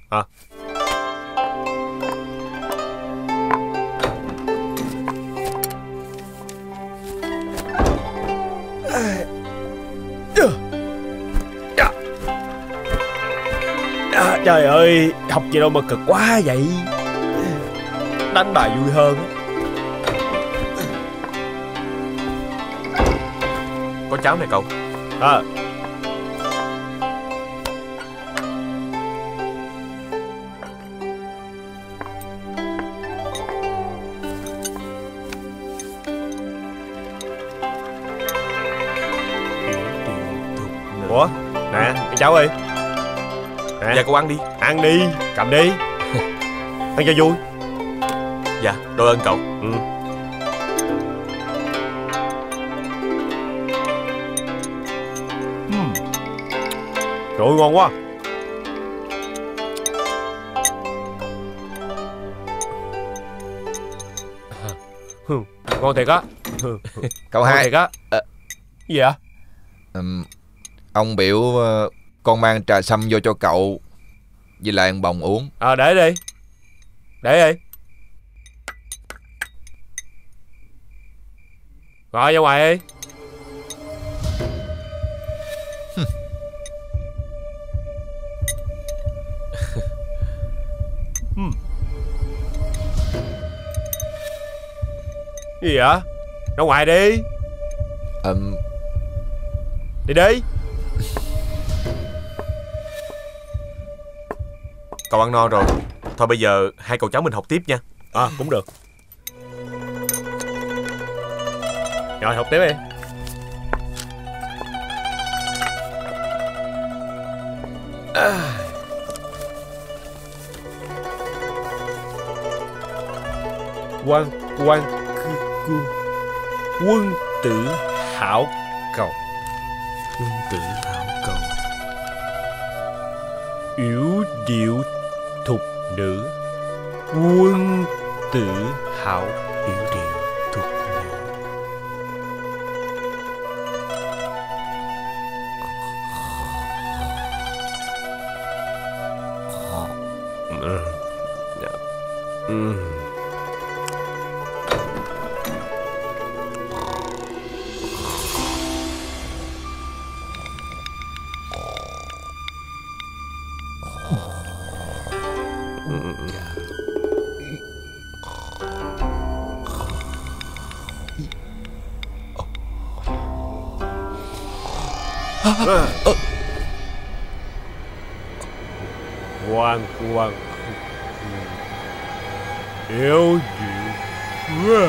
Trời ơi, học gì đâu mà cực quá vậy. Đánh bài vui hơn. Có cháo này cậu. Ủa, nè, cái cháu ơi. Dạ cậu ăn đi. Ăn đi, cầm đi. Ăn cho vui. Dạ, đội ơn cậu. Trời ơi, ngon quá. Ngon thiệt á. Cậu Ngon hai. thiệt á. Gì vậy? Ông biểu con mang trà sâm vô cho cậu với lại ăn bồng uống. Để đi. Để đi. Rồi ra ngoài đi. Gì vậy? Ra ngoài đi. Đi đi. Cậu ăn no rồi. Thôi bây giờ hai cậu cháu mình học tiếp nha. Cũng được. Rồi học tiếp đi. Quân tử hảo cầu. Quân tử hảo cầu. Yểu điệu thục nữ, quân tử hảo. Yểu điệu thục nữ. Ngoan ngoan, yếu dịu.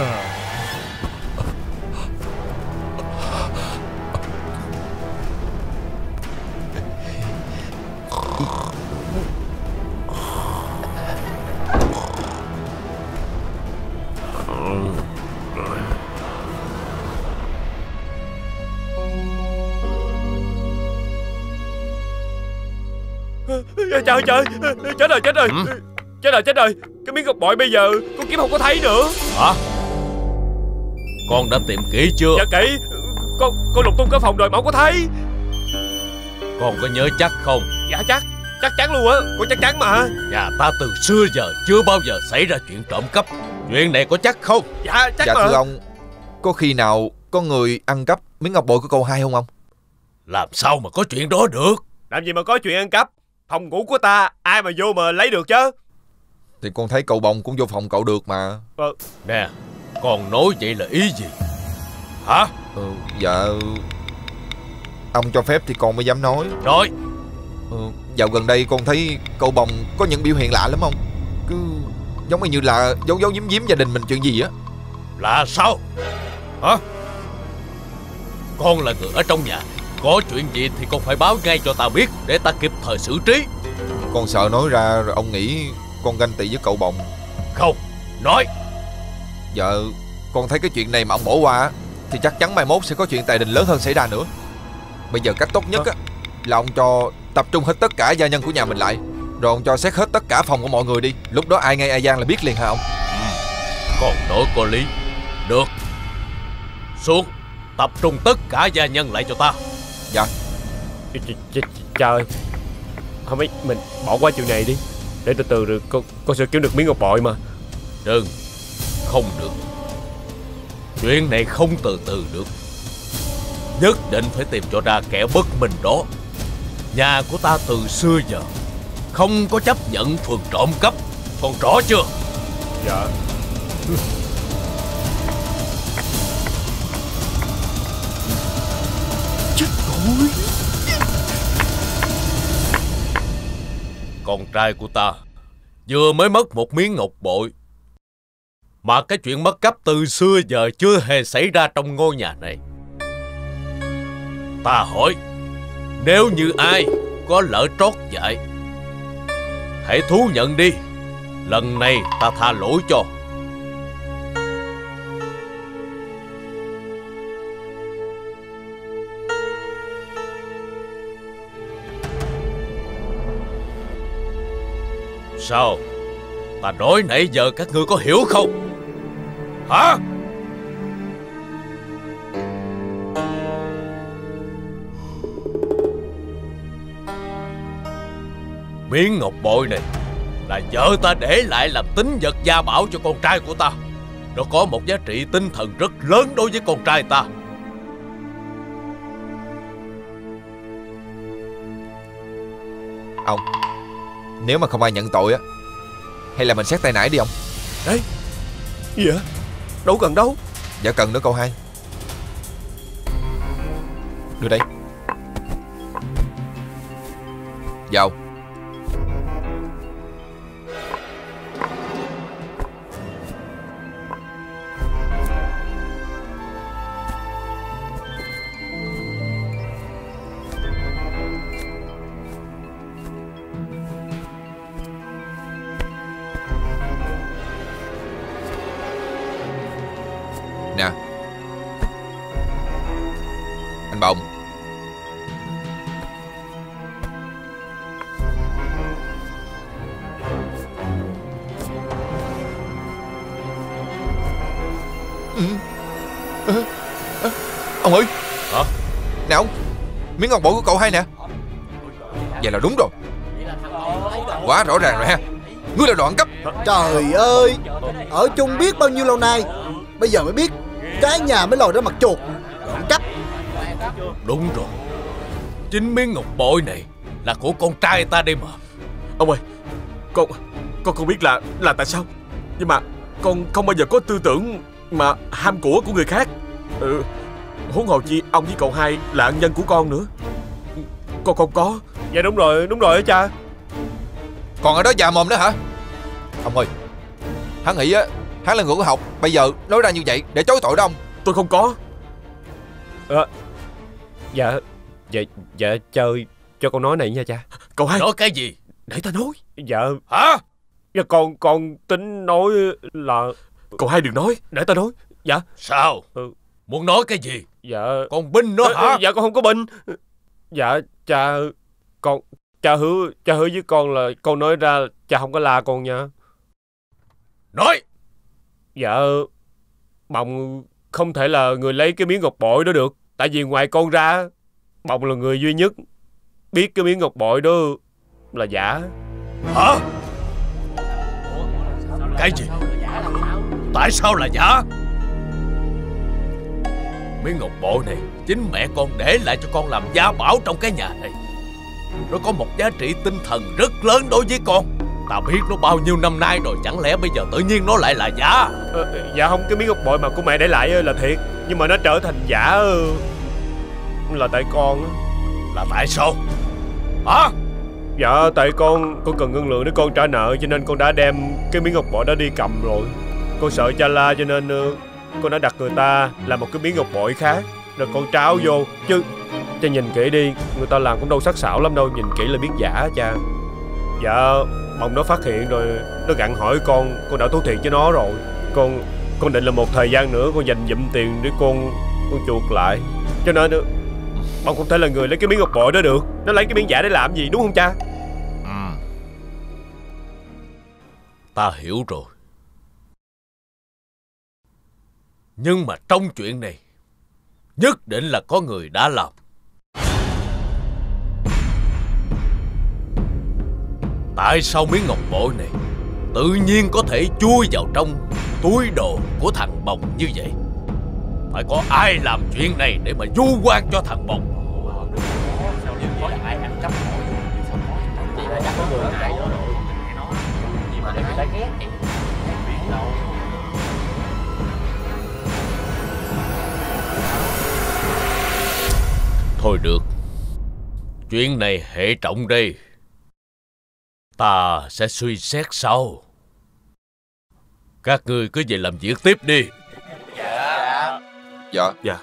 Trời trời, chết rồi chết rồi. Chết rồi, cái miếng ngọc bội bây giờ con kiếm không có thấy nữa. Hả? Con đã tìm kỹ chưa? Dạ kỹ, con lục tung cả phòng rồi mà không có thấy. Con có nhớ chắc không? Dạ chắc chắn luôn á, con chắc chắn mà. Nhà ta từ xưa giờ chưa bao giờ xảy ra chuyện trộm cắp. Chuyện này có chắc không? Dạ chắc Dạ mà. thưa ông, có khi nào có người ăn cắp miếng ngọc bội của cậu hai không ông? Làm sao mà có chuyện đó được? Làm gì mà có chuyện ăn cắp? Phòng ngủ của ta ai mà vô mà lấy được chứ? Thì con thấy cậu Bồng cũng vô phòng cậu được mà. Nè, con nói vậy là ý gì? Hả? Dạ, ông cho phép thì con mới dám nói. Rồi. Dạo gần đây con thấy cậu Bồng có những biểu hiện lạ lắm ông. Cứ giống như là giấu giếm gia đình mình chuyện gì á. Là sao? Hả? Con là người ở trong nhà, có chuyện gì thì con phải báo ngay cho ta biết để ta kịp thời xử trí. Con sợ nói ra rồi ông nghĩ con ganh tị với cậu Bồng. Không, nói. Dạ, con thấy cái chuyện này mà ông bỏ qua thì chắc chắn mai mốt sẽ có chuyện tài đình lớn hơn xảy ra nữa. Bây giờ cách tốt nhất á là ông cho tập trung hết tất cả gia nhân của nhà mình lại, rồi ông cho xét hết tất cả phòng của mọi người đi. Lúc đó ai ngay ai gian là biết liền hả ông? Con nói có lý. Được. Xuống, tập trung tất cả gia nhân lại cho ta. Dạ. Trời, không ấy, mình bỏ qua chuyện này đi, để từ từ rồi con sẽ kiếm được miếng ngọc bội mà. Đừng, không được. Chuyện này không từ từ được. Nhất định phải tìm cho ra kẻ bất minh đó. Nhà của ta từ xưa giờ không có chấp nhận phường trộm cắp, con rõ chưa? Dạ. Chết rồi. Con trai của ta vừa mới mất một miếng ngọc bội, mà cái chuyện mất cắp từ xưa giờ chưa hề xảy ra trong ngôi nhà này. Ta hỏi, nếu như ai có lỡ trót dại, hãy thú nhận đi. Lần này ta tha lỗi cho. Sao? Ta nói nãy giờ các ngươi có hiểu không? Hả? Miếng ngọc bội này là vợ ta để lại làm tín vật gia bảo cho con trai của ta. Nó có một giá trị tinh thần rất lớn đối với con trai ta. Ông, nếu mà không ai nhận tội á, hay là mình xét tay nải đi ông. Đấy. Gì vậy? Đâu cần đâu. Dạ cần nữa cậu hai. Đưa đây. Vào. Nè anh Bồng, ông ơi. Hả? Nè ông, miếng ngọc bội của cậu hai nè. Vậy là đúng rồi, quá rõ ràng rồi ha. Ngươi là đoạn cấp. Trời ơi, ở chung biết bao nhiêu lâu nay, bây giờ mới biết cái nhà mới lòi ra mặt chuột. Đoạn cấp. Đúng rồi, chính miếng ngọc bội này là của con trai ta đây mà. Ông ơi, con không biết là tại sao, nhưng mà con không bao giờ có tư tưởng mà ham của người khác. Huống hồ chi ông với cậu hai là ân nhân của con nữa. Con không có. Dạ đúng rồi á cha. Còn ở đó già mồm nữa hả? Ông ơi, hắn nghĩ á, hắn là người của học. Bây giờ nói ra như vậy để chối tội đó ông. Tôi không có. Dạ cha ơi, cho con nói này nha cha. Cậu hai. Nói cái gì? Để ta nói. Dạ. Hả? Dạ con tính nói là... Cậu hai đừng nói. Để ta nói. Dạ. Sao? Muốn nói cái gì? Dạ. Con binh nó hả? Dạ con không có binh. Dạ cha hứa với con là con nói ra cha không có la con nha. Nói. Dạ Bồng không thể là người lấy cái miếng ngọc bội đó được. Tại vì ngoài con ra, Bồng là người duy nhất biết cái miếng ngọc bội đó là giả. Hả? Cái gì? Tại sao là giả? Miếng ngọc bội này chính mẹ con để lại cho con làm gia bảo trong cái nhà này. Nó có một giá trị tinh thần rất lớn đối với con. Ta biết nó bao nhiêu năm nay rồi, chẳng lẽ bây giờ tự nhiên nó lại là giả? Dạ không, cái miếng ngọc bội mà của mẹ để lại là thiệt, nhưng mà nó trở thành giả là tại con. Là tại sao? Hả? Dạ tại con cần ngân lượng để con trả nợ, cho nên con đã đem cái miếng ngọc bội đó đi cầm rồi. Con sợ cha la cho nên con đã đặt người ta làm một cái miếng ngọc bội khác, rồi con tráo vô. Chứ cha nhìn kỹ đi, người ta làm cũng đâu sắc sảo lắm đâu, nhìn kỹ là biết giả cha. Dạ Bồng nó phát hiện rồi, nó gặng hỏi con đã thú thiệt với nó rồi. Con định là một thời gian nữa con dành dụm tiền để con chuộc lại. Cho nên Bồng không thể là người lấy cái miếng ngọc bội đó được. Nó lấy cái miếng giả để làm gì, đúng không cha? Ta hiểu rồi. Nhưng mà trong chuyện này nhất định là có người đã làm. Tại sao miếng ngọc bội này tự nhiên có thể chui vào trong túi đồ của thằng Bồng như vậy? Phải có ai làm chuyện này để mà vu oan cho thằng Bồng. Thôi được, chuyện này hệ trọng đây, ta sẽ suy xét sau. Các ngươi cứ về làm việc tiếp đi. Dạ. Dạ. Dạ.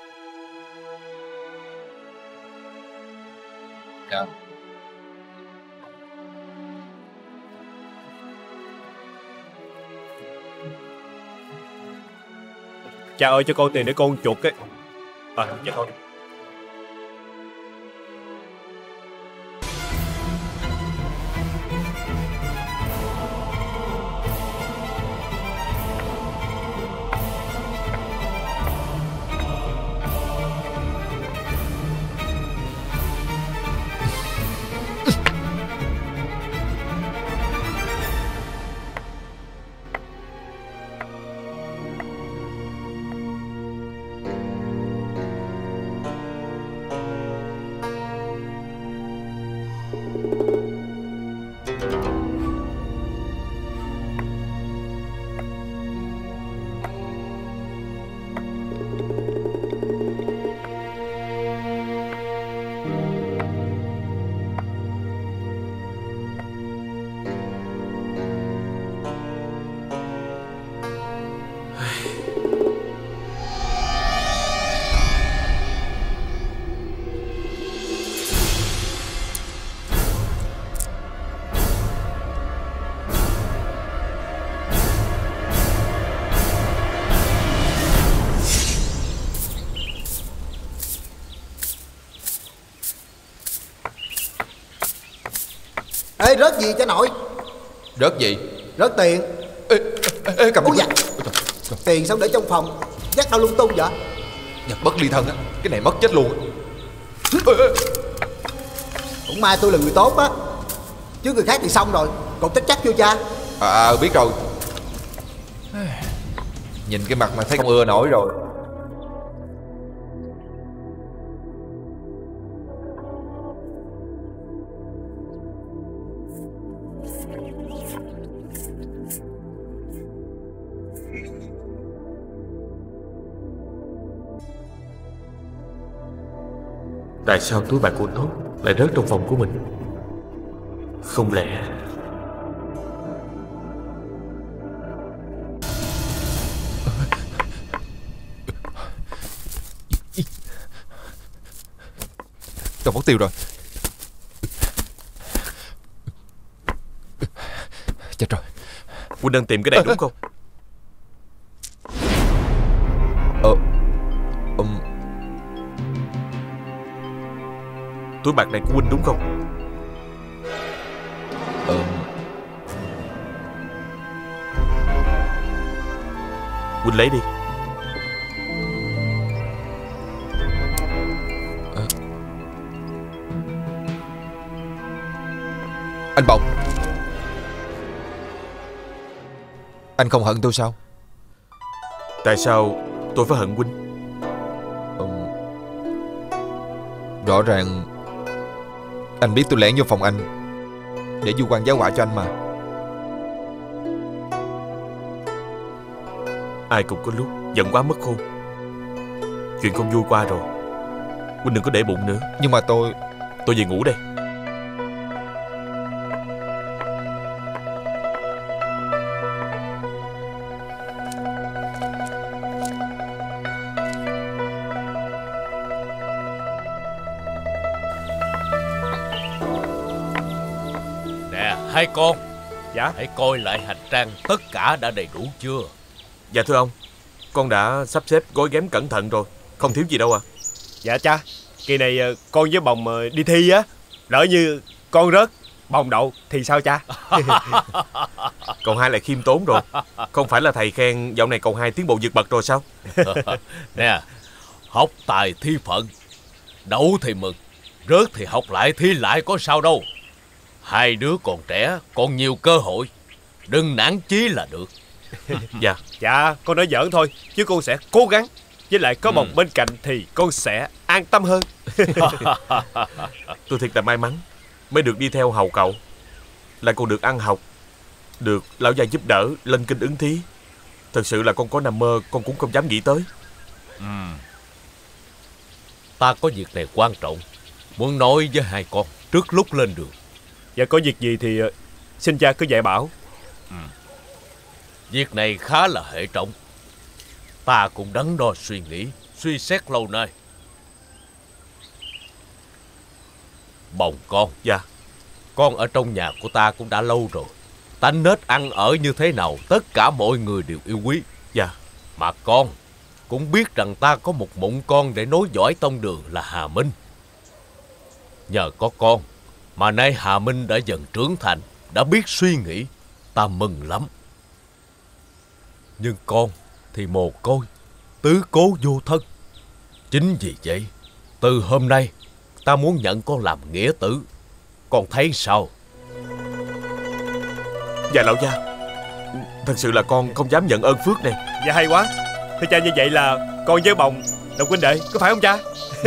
Cha ơi, cho con tiền để con chuộc cái... dạ thôi. Ê, rớt gì cha nội? Rớt gì? Rớt tiền. Ê, cầm. Ôi dạ. Tiền sao để trong phòng, dắt đâu lung tung vậy? Nhặt bất ly thân á, cái này mất chết luôn. Cũng may tôi là người tốt á, chứ người khác thì xong rồi. Còn tích chắc chưa cha? Biết rồi. Nhìn cái mặt mà thấy không ưa nổi rồi. Tại sao túi bạc của tốt lại rớt trong phòng của mình. Không lẽ Cần mất tiêu rồi. Chết rồi. Huynh đang tìm cái này đúng không? Túi bạc này của Huynh đúng không? Huynh lấy đi. Anh Bồng, anh không hận tôi sao? Tại sao tôi phải hận Huynh? Rõ ràng anh biết tôi lẻn vô phòng anh để du quan giáo họa cho anh mà. Ai cũng có lúc giận quá mất khôn. Chuyện không vui qua rồi, Huynh đừng có để bụng nữa. Nhưng mà tôi về ngủ đây. Hai con, dạ, hãy coi lại hành trang tất cả đã đầy đủ chưa? Dạ thưa ông, con đã sắp xếp gói ghém cẩn thận rồi, không thiếu gì đâu à. Dạ cha, kỳ này con với Bồng đi thi á, lỡ như con rớt, Bồng đậu thì sao cha? Cậu hai lại khiêm tốn rồi. Không phải là thầy khen dạo này cậu hai tiến bộ vượt bậc rồi sao? Nè, học tài thi phận, đậu thì mừng, rớt thì học lại thi lại có sao đâu. Hai đứa còn trẻ, còn nhiều cơ hội, đừng nản chí là được. Dạ. Dạ, con nói giỡn thôi, chứ con sẽ cố gắng. Với lại có Bồng bên cạnh thì con sẽ an tâm hơn. Tôi thiệt là may mắn mới được đi theo hầu cậu, lại còn được ăn học, được lão gia giúp đỡ lên kinh ứng thí. Thật sự là con có nằm mơ con cũng không dám nghĩ tới. Ta có việc này quan trọng, muốn nói với hai con trước lúc lên đường. Dạ, có việc gì thì xin cha cứ dạy bảo. Việc này khá là hệ trọng, ta cũng đắn đo suy nghĩ, suy xét lâu nay. Bồng con. Dạ. Con ở trong nhà của ta cũng đã lâu rồi, tánh nết ăn ở như thế nào tất cả mọi người đều yêu quý. Dạ. Mà con cũng biết rằng ta có một mụn con để nối dõi tông đường là Hà Minh. Nhờ có con mà nay Hà Minh đã dần trưởng thành, đã biết suy nghĩ, ta mừng lắm. Nhưng con thì mồ côi, tứ cố vô thân. Chính vì vậy, từ hôm nay ta muốn nhận con làm nghĩa tử. Con thấy sao? Dạ lão gia, thật sự là con không dám nhận ơn phước này. Dạ hay quá. Thưa cha, như vậy là con với Bồng là huynh đệ, có phải không cha?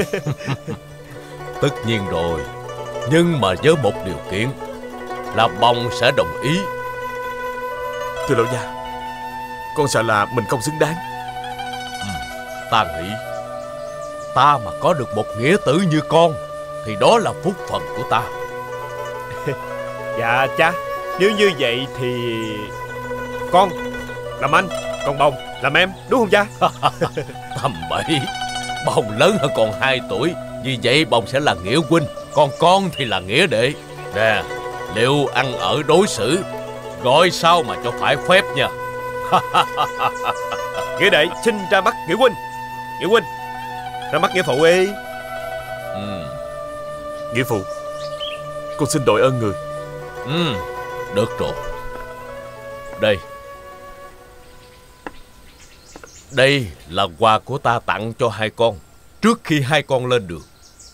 Tất nhiên rồi, nhưng mà với một điều kiện là Bồng sẽ đồng ý. Thưa lão gia, con sợ là mình không xứng đáng. Ta nghĩ ta mà có được một nghĩa tử như con thì đó là phúc phận của ta. Dạ cha, nếu như vậy thì con làm anh, còn Bồng làm em, đúng không cha? Tầm bậy, Bồng lớn hơn còn 2 tuổi, vì vậy Bồng sẽ là nghĩa huynh, còn con thì là nghĩa đệ. Nè, liệu ăn ở đối xử gọi sao mà cho phải phép nha. Nghĩa đệ xin ra mắt nghĩa huynh. Nghĩa huynh ra mắt nghĩa phụ đi. Nghĩa phụ, con xin đội ơn người. Được rồi. Đây là quà của ta tặng cho hai con trước khi hai con lên đường.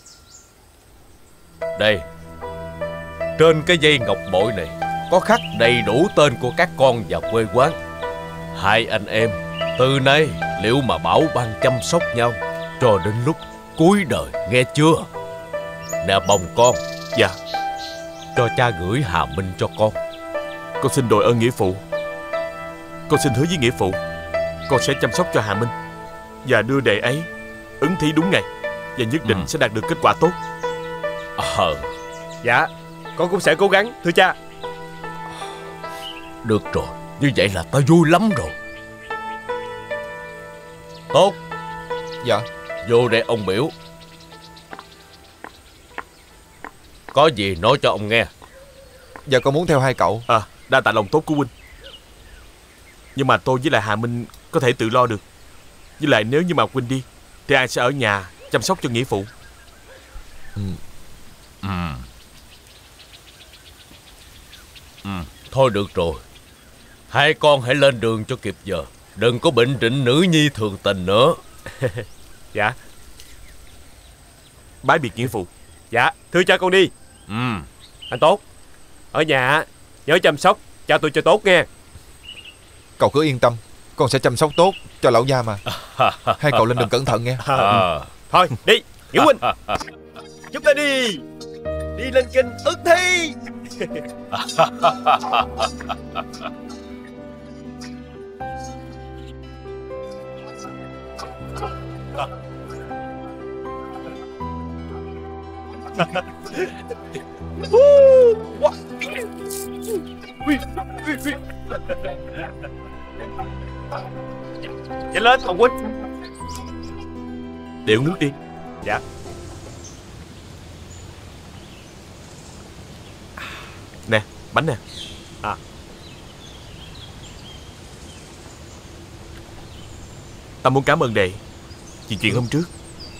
Đây, trên cái dây ngọc bội này có khắc đầy đủ tên của các con và quê quán. Hai anh em từ nay liệu mà bảo ban chăm sóc nhau cho đến lúc cuối đời, nghe chưa? Nè Bồng con. Dạ. Cho cha gửi Hà Minh cho con. Con xin đội ơn nghĩa phụ. Con xin hứa với nghĩa phụ, con sẽ chăm sóc cho Hà Minh và đưa đệ ấy ứng thí đúng ngày, và nhất định sẽ đạt được kết quả tốt. Dạ, con cũng sẽ cố gắng thưa cha. Được rồi, như vậy là tao vui lắm rồi. Tốt. Dạ. Vô đây ông biểu. Có gì nói cho ông nghe. Dạ con muốn theo hai cậu. Đa tạ lòng tốt của huynh. Nhưng mà tôi với lại Hà Minh có thể tự lo được. Với lại nếu như mà huynh đi thì ai sẽ ở nhà chăm sóc cho nghĩa phụ? Thôi được rồi, hai con hãy lên đường cho kịp giờ. Đừng có bệnh trịnh nữ nhi thường tình nữa. Dạ. Bái biệt nghĩa phụ. Dạ, thưa cha con đi. Anh Tốt, ở nhà nhớ chăm sóc cha tôi cho tốt nghe. Cậu cứ yên tâm, con sẽ chăm sóc tốt cho lão gia mà. Hai cậu lên đường cẩn thận nghe. Thôi đi, Nghĩa huynh. Chúng ta đi. Đi lên kinh ước thi. Nhanh lên Hồng huynh. Để uống nước đi. Dạ. Nè, bánh nè. Tao muốn cảm ơn đệ vì chuyện hôm trước.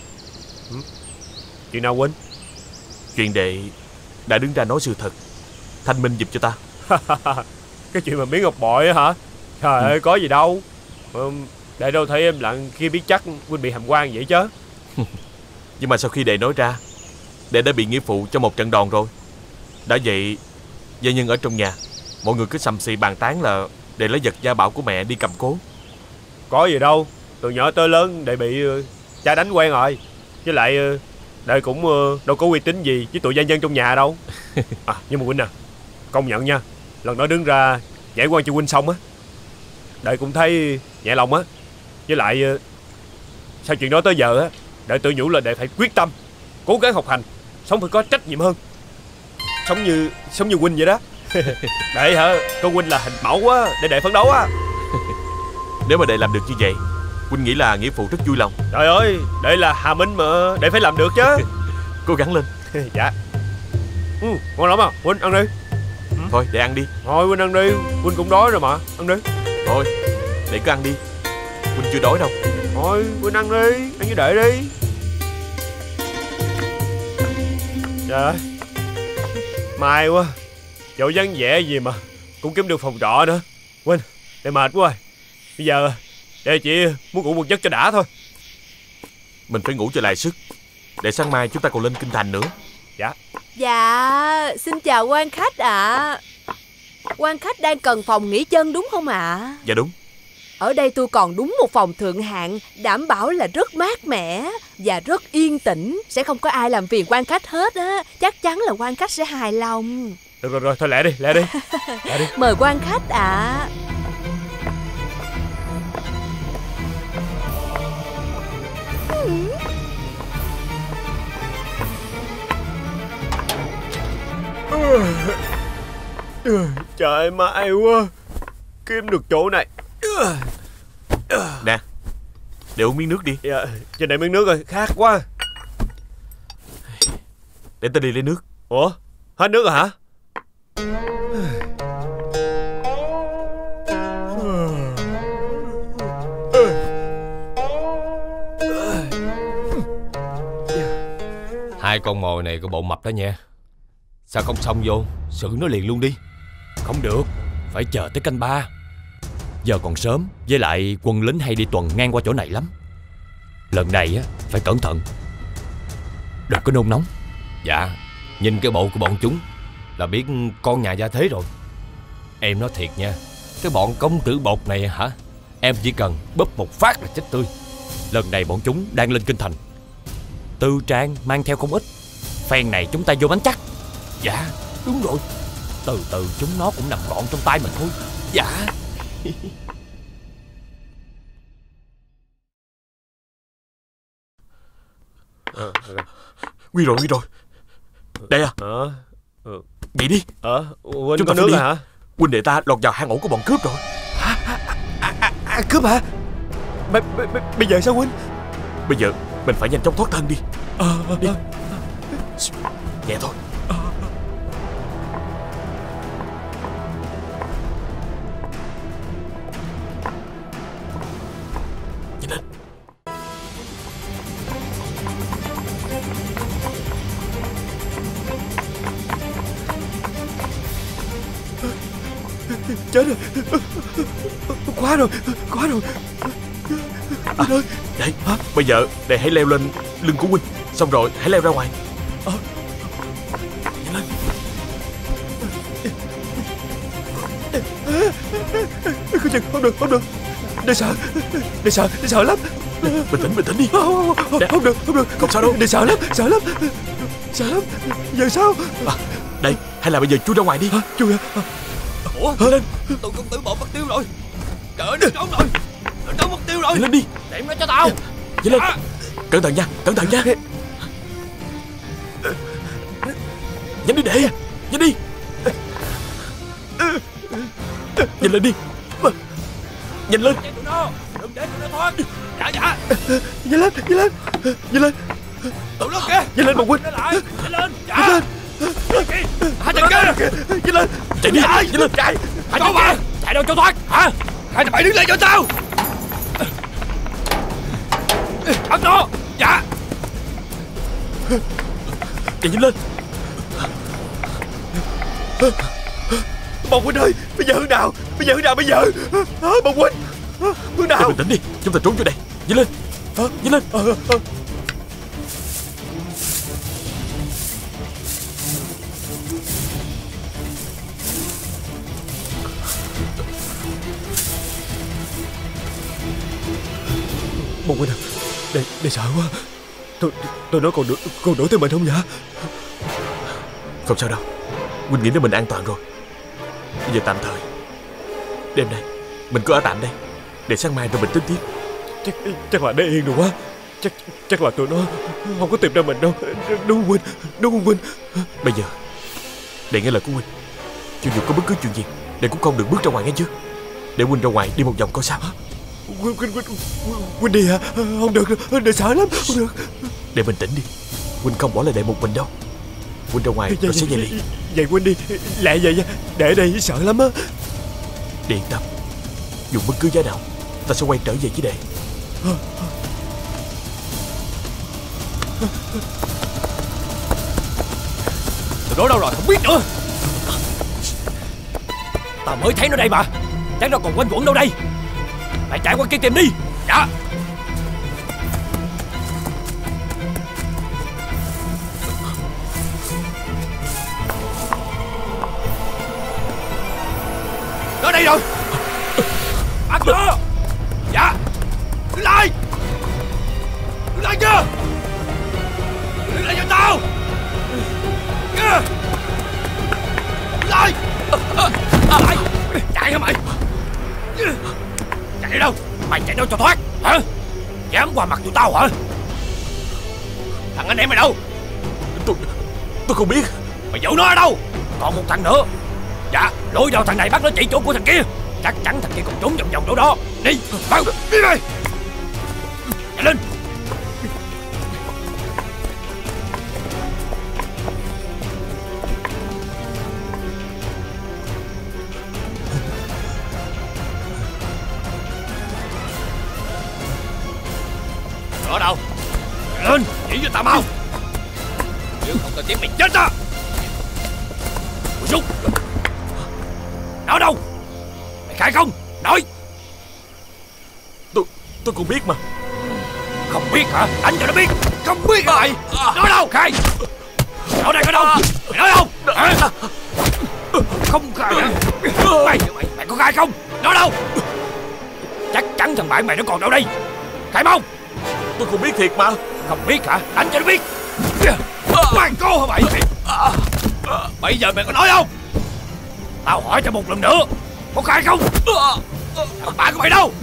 Chuyện nào huynh? Chuyện đệ đã đứng ra nói sự thật, thanh minh giùm cho ta. Cái chuyện mà miếng ngọc bội á hả? Trời ơi, có gì đâu. Đệ đâu thấy em lặng khi biết chắc huynh bị hàm quan vậy chứ. Nhưng mà sau khi đệ nói ra, đệ đã bị nghĩa phụ cho một trận đòn rồi. Đã vậy, gia nhân ở trong nhà, mọi người cứ sầm xì bàn tán là đệ lấy vật gia bảo của mẹ đi cầm cố. Có gì đâu, từ nhỏ tới lớn đệ bị cha đánh quen rồi. Với lại đệ cũng đâu có uy tín gì với tụi gia nhân trong nhà đâu. Nhưng mà huynh à, công nhận nha, lần đó đứng ra giải quan cho huynh xong á, đệ cũng thấy nhẹ lòng á. Với lại sau chuyện đó tới giờ á, đệ tự nhủ là đệ phải quyết tâm, cố gắng học hành, sống phải có trách nhiệm hơn. Sống như huynh vậy đó. Đệ hả, con huynh là hình mẫu á, để đệ phấn đấu á. Nếu mà đệ làm được như vậy, huynh nghĩ là nghĩa phụ rất vui lòng. Trời ơi, đệ là Hà Minh mà, đệ phải làm được chứ. Cố gắng lên. Dạ. Ngon lắm à, huynh ăn đi. Thôi để ăn đi. Thôi huynh ăn đi, huynh cũng đói rồi mà, ăn đi. Thôi để cứ ăn đi, huynh chưa đói đâu. Thôi huynh ăn đi, ăn với đệ đi. Trời ơi, may quá, chỗ vắng vẻ gì mà cũng kiếm được phòng trọ nữa. Huynh, đệ mệt quá. Bây giờ đệ chỉ muốn ngủ một giấc cho đã thôi. Mình phải ngủ cho lại sức, để sáng mai chúng ta còn lên kinh thành nữa. Dạ. Dạ, xin chào quan khách ạ. Quan khách đang cần phòng nghỉ chân đúng không ạ? Dạ đúng. Ở đây tôi còn đúng một phòng thượng hạng, đảm bảo là rất mát mẻ và rất yên tĩnh. Sẽ không có ai làm phiền quan khách hết á. Chắc chắn là quan khách sẽ hài lòng. Được rồi, thôi lẹ đi. Lẹ đi. Mời quan khách ạ. Trời may quá, kiếm được chỗ này. Nè, để uống miếng nước đi. Dạ, cho đây miếng nước rồi, khát quá. Để ta đi lấy nước. Ủa, hết nước rồi hả? Hai con mồi này có bộ mập đó nha. Sao không xông vô xử nó liền luôn đi? Không được, phải chờ tới canh 3. Giờ còn sớm, với lại quân lính hay đi tuần ngang qua chỗ này lắm. Lần này á phải cẩn thận, đừng có nôn nóng. Dạ, nhìn cái bộ của bọn chúng là biết con nhà gia thế rồi. Em nói thiệt nha, cái bọn công tử bột này hả, em chỉ cần bóp một phát là chết tươi. Lần này bọn chúng đang lên kinh thành, tư trang mang theo không ít. Phen này chúng ta vô bánh chắc. Dạ, đúng rồi. Từ từ chúng nó cũng nằm gọn trong tay mình thôi. Dạ. Nguy rồi. Đây à. Vậy đi. Huynh Chúng có ta nước đi. hả? Huynh đệ ta lọt vào hang ổ của bọn cướp rồi. Cướp hả? Bây giờ sao huynh? Bây giờ mình phải nhanh chóng thoát thân đi. Đi. Nhẹ thôi. Nhanh lên. Chết rồi. Quá rồi. Đây, bây giờ đệ hãy leo lên lưng của huynh. Xong rồi hãy leo ra ngoài. Nhanh lên. Không được. Đệ sợ lắm. Bình tĩnh đi. Không được. Không sao đâu. Đệ sợ lắm. Giờ sao? Đây, hay là bây giờ chui ra ngoài đi. Chui hả? Ủa, lên. Tụi công tử bộ mất tiêu rồi. Trời ơi, trốn rồi. Trốn mất tiêu rồi. Nhanh lên đi. Đem nó cho tao. Nhanh lên. Cẩn thận nha. Nhanh đi đệ. Nhanh đi. Nhanh lên đi. Nhanh lên. Đừng để tụi nó thoát. Dạ. Nhanh lên. Tụi nó kìa. Nhanh lên bọn huynh. Nhanh lên. Dạ. Hai thằng kia. Nhanh lên. Chạy đi. Nhanh lên. Chạy. Hai thằng kia. Chạy đâu cho thoát. Hả? Hai thằng mày đứng lên cho tao. Bắt nó. Dạ. Chạy nhanh lên. Bọn huynh ơi, bây giờ hướng nào bây giờ? Bọn huynh, hướng nào? Bình tĩnh đi, chúng ta trốn vô đây. Nhanh lên. Nhanh lên. Bọn huynh à, đây sợ quá. Tôi nói còn đổ tới mình không dạ? Không sao đâu, huynh nghĩ đến mình an toàn rồi. Bây giờ tạm thời đêm nay mình cứ ở tạm đây, để sáng mai rồi mình tính tiếp. Chắc là để yên rồi quá. Chắc là tụi nó không có tìm ra mình đâu. Đúng không huynh? Bây giờ để nghe lời của huynh, cho dù có bất cứ chuyện gì để cũng không được bước ra ngoài nghe chứ. Để huynh ra ngoài đi một vòng coi sao. Huynh đi hả? Không được, để sợ lắm. Không được. Để bình tĩnh đi, huynh không bỏ lại đệ một mình đâu. Huynh ra ngoài rồi sẽ về liền. Vậy huynh đi, lẹ vậy nha. Để đây sợ lắm á. Để yên tâm, dùng bất cứ giá nào ta sẽ quay trở về với đệ. Tụi nó đâu rồi không biết nữa. Tao mới thấy nó đây mà. Chắc nó còn quanh quẩn đâu đây. Mày chạy qua kia tìm đi. Dạ. Nó đây rồi. Bắt nó. Dạ. Đứng lại. Đứng lại chưa. Đứng lại cho tao. Kìa. Đứng lại. Lại. Chạy hả mày? Chạy đâu? Mày chạy đâu cho thoát hả? Dám qua mặt tụi tao hả? Thằng anh em mày đâu? Tôi không biết. Mày giấu nó ở đâu? Còn một thằng nữa. Dạ, lôi vào thằng này bắt nó chỉ chỗ của thằng kia. Chắc chắn thằng kia còn trốn vòng vòng chỗ đó. Đi, vào, đi đây. Nhanh lên. Ở đâu? Lên, chỉ cho tao mau. Nếu không cần thiết mày chết đó. Ủa súc. Nó đâu? Mày khai không? Nói. Tôi cũng biết mà. Không biết hả? Đánh cho nó biết. Không biết hả mày? Nói đâu? Khai. Nó đây ở đâu? Mày nói không? Hả? Không khai hả? Mày có khai không? Nói đâu? Chắc chắn thằng bạn mày nó còn đâu đây. Khai không? Tôi không biết thiệt mà. Không biết hả? Đánh cho nó biết. Mày cô hả mày? Bây giờ mày có nói không? Tao hỏi cho một lần nữa. Có khai không? Thằng bạn của mày đâu?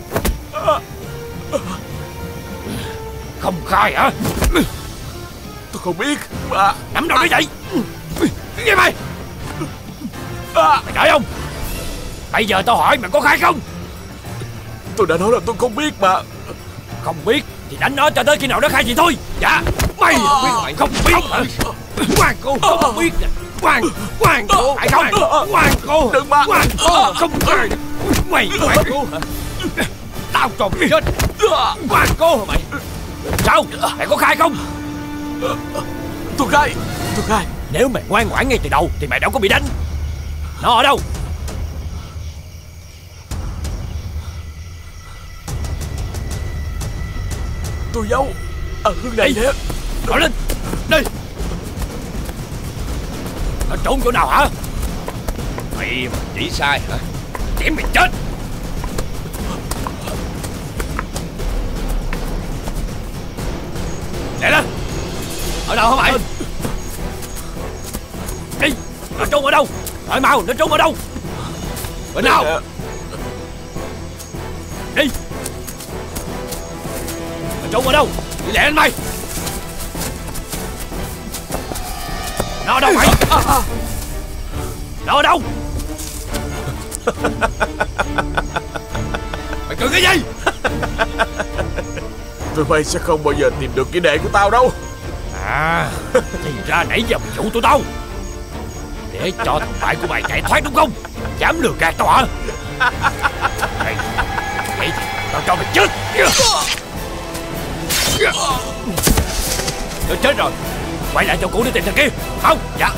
Không khai hả? Tôi không biết mà. Nắm đâu nó vậy? Nghe mày. Mày đợi không? Bây giờ tao hỏi mày có khai không? Tôi đã nói là tôi không biết mà. Không biết thì đánh nó cho tới khi nào nó khai thì thôi. Dạ. Mày không biết hả? Ngoan cô không biết. Ngoan cô phải không? Ngoan cô. Đừng mà. Ngoan cô không. Mày ngoan cô hả? Tao cho mày chết. Ngoan cô hả mày? Sao? Mày có khai không? Tôi khai. Nếu mày ngoan ngoãn ngay từ đầu thì mày đâu có bị đánh. Nó ở đâu? Tôi giấu ở hướng này nè. Gọi lên. Đi. Nó trốn chỗ nào hả? Mày mà chỉ sai hả? Chém mày chết. Để lên. Ở đâu hả mày? Đi. Nó trốn ở đâu? Hỏi mau, nó trốn ở đâu? Bên nào? Đi. Nó trốn ở đâu? Đi lẹ lên mày. Nó ở đâu mày? Nó ở đâu? Mày cười cái gì? Tụi bay sẽ không bao giờ tìm được kỹ đệ của tao đâu. À, thì ra nãy giờ mày dụ tụi tao để cho thằng bạn của mày chạy thoát đúng không? Dám lừa gạt tao hả? Vậy thì tao cho mày chết. Nó chết rồi. Quay lại chỗ cũ để tìm thằng kia. Không? Dạ.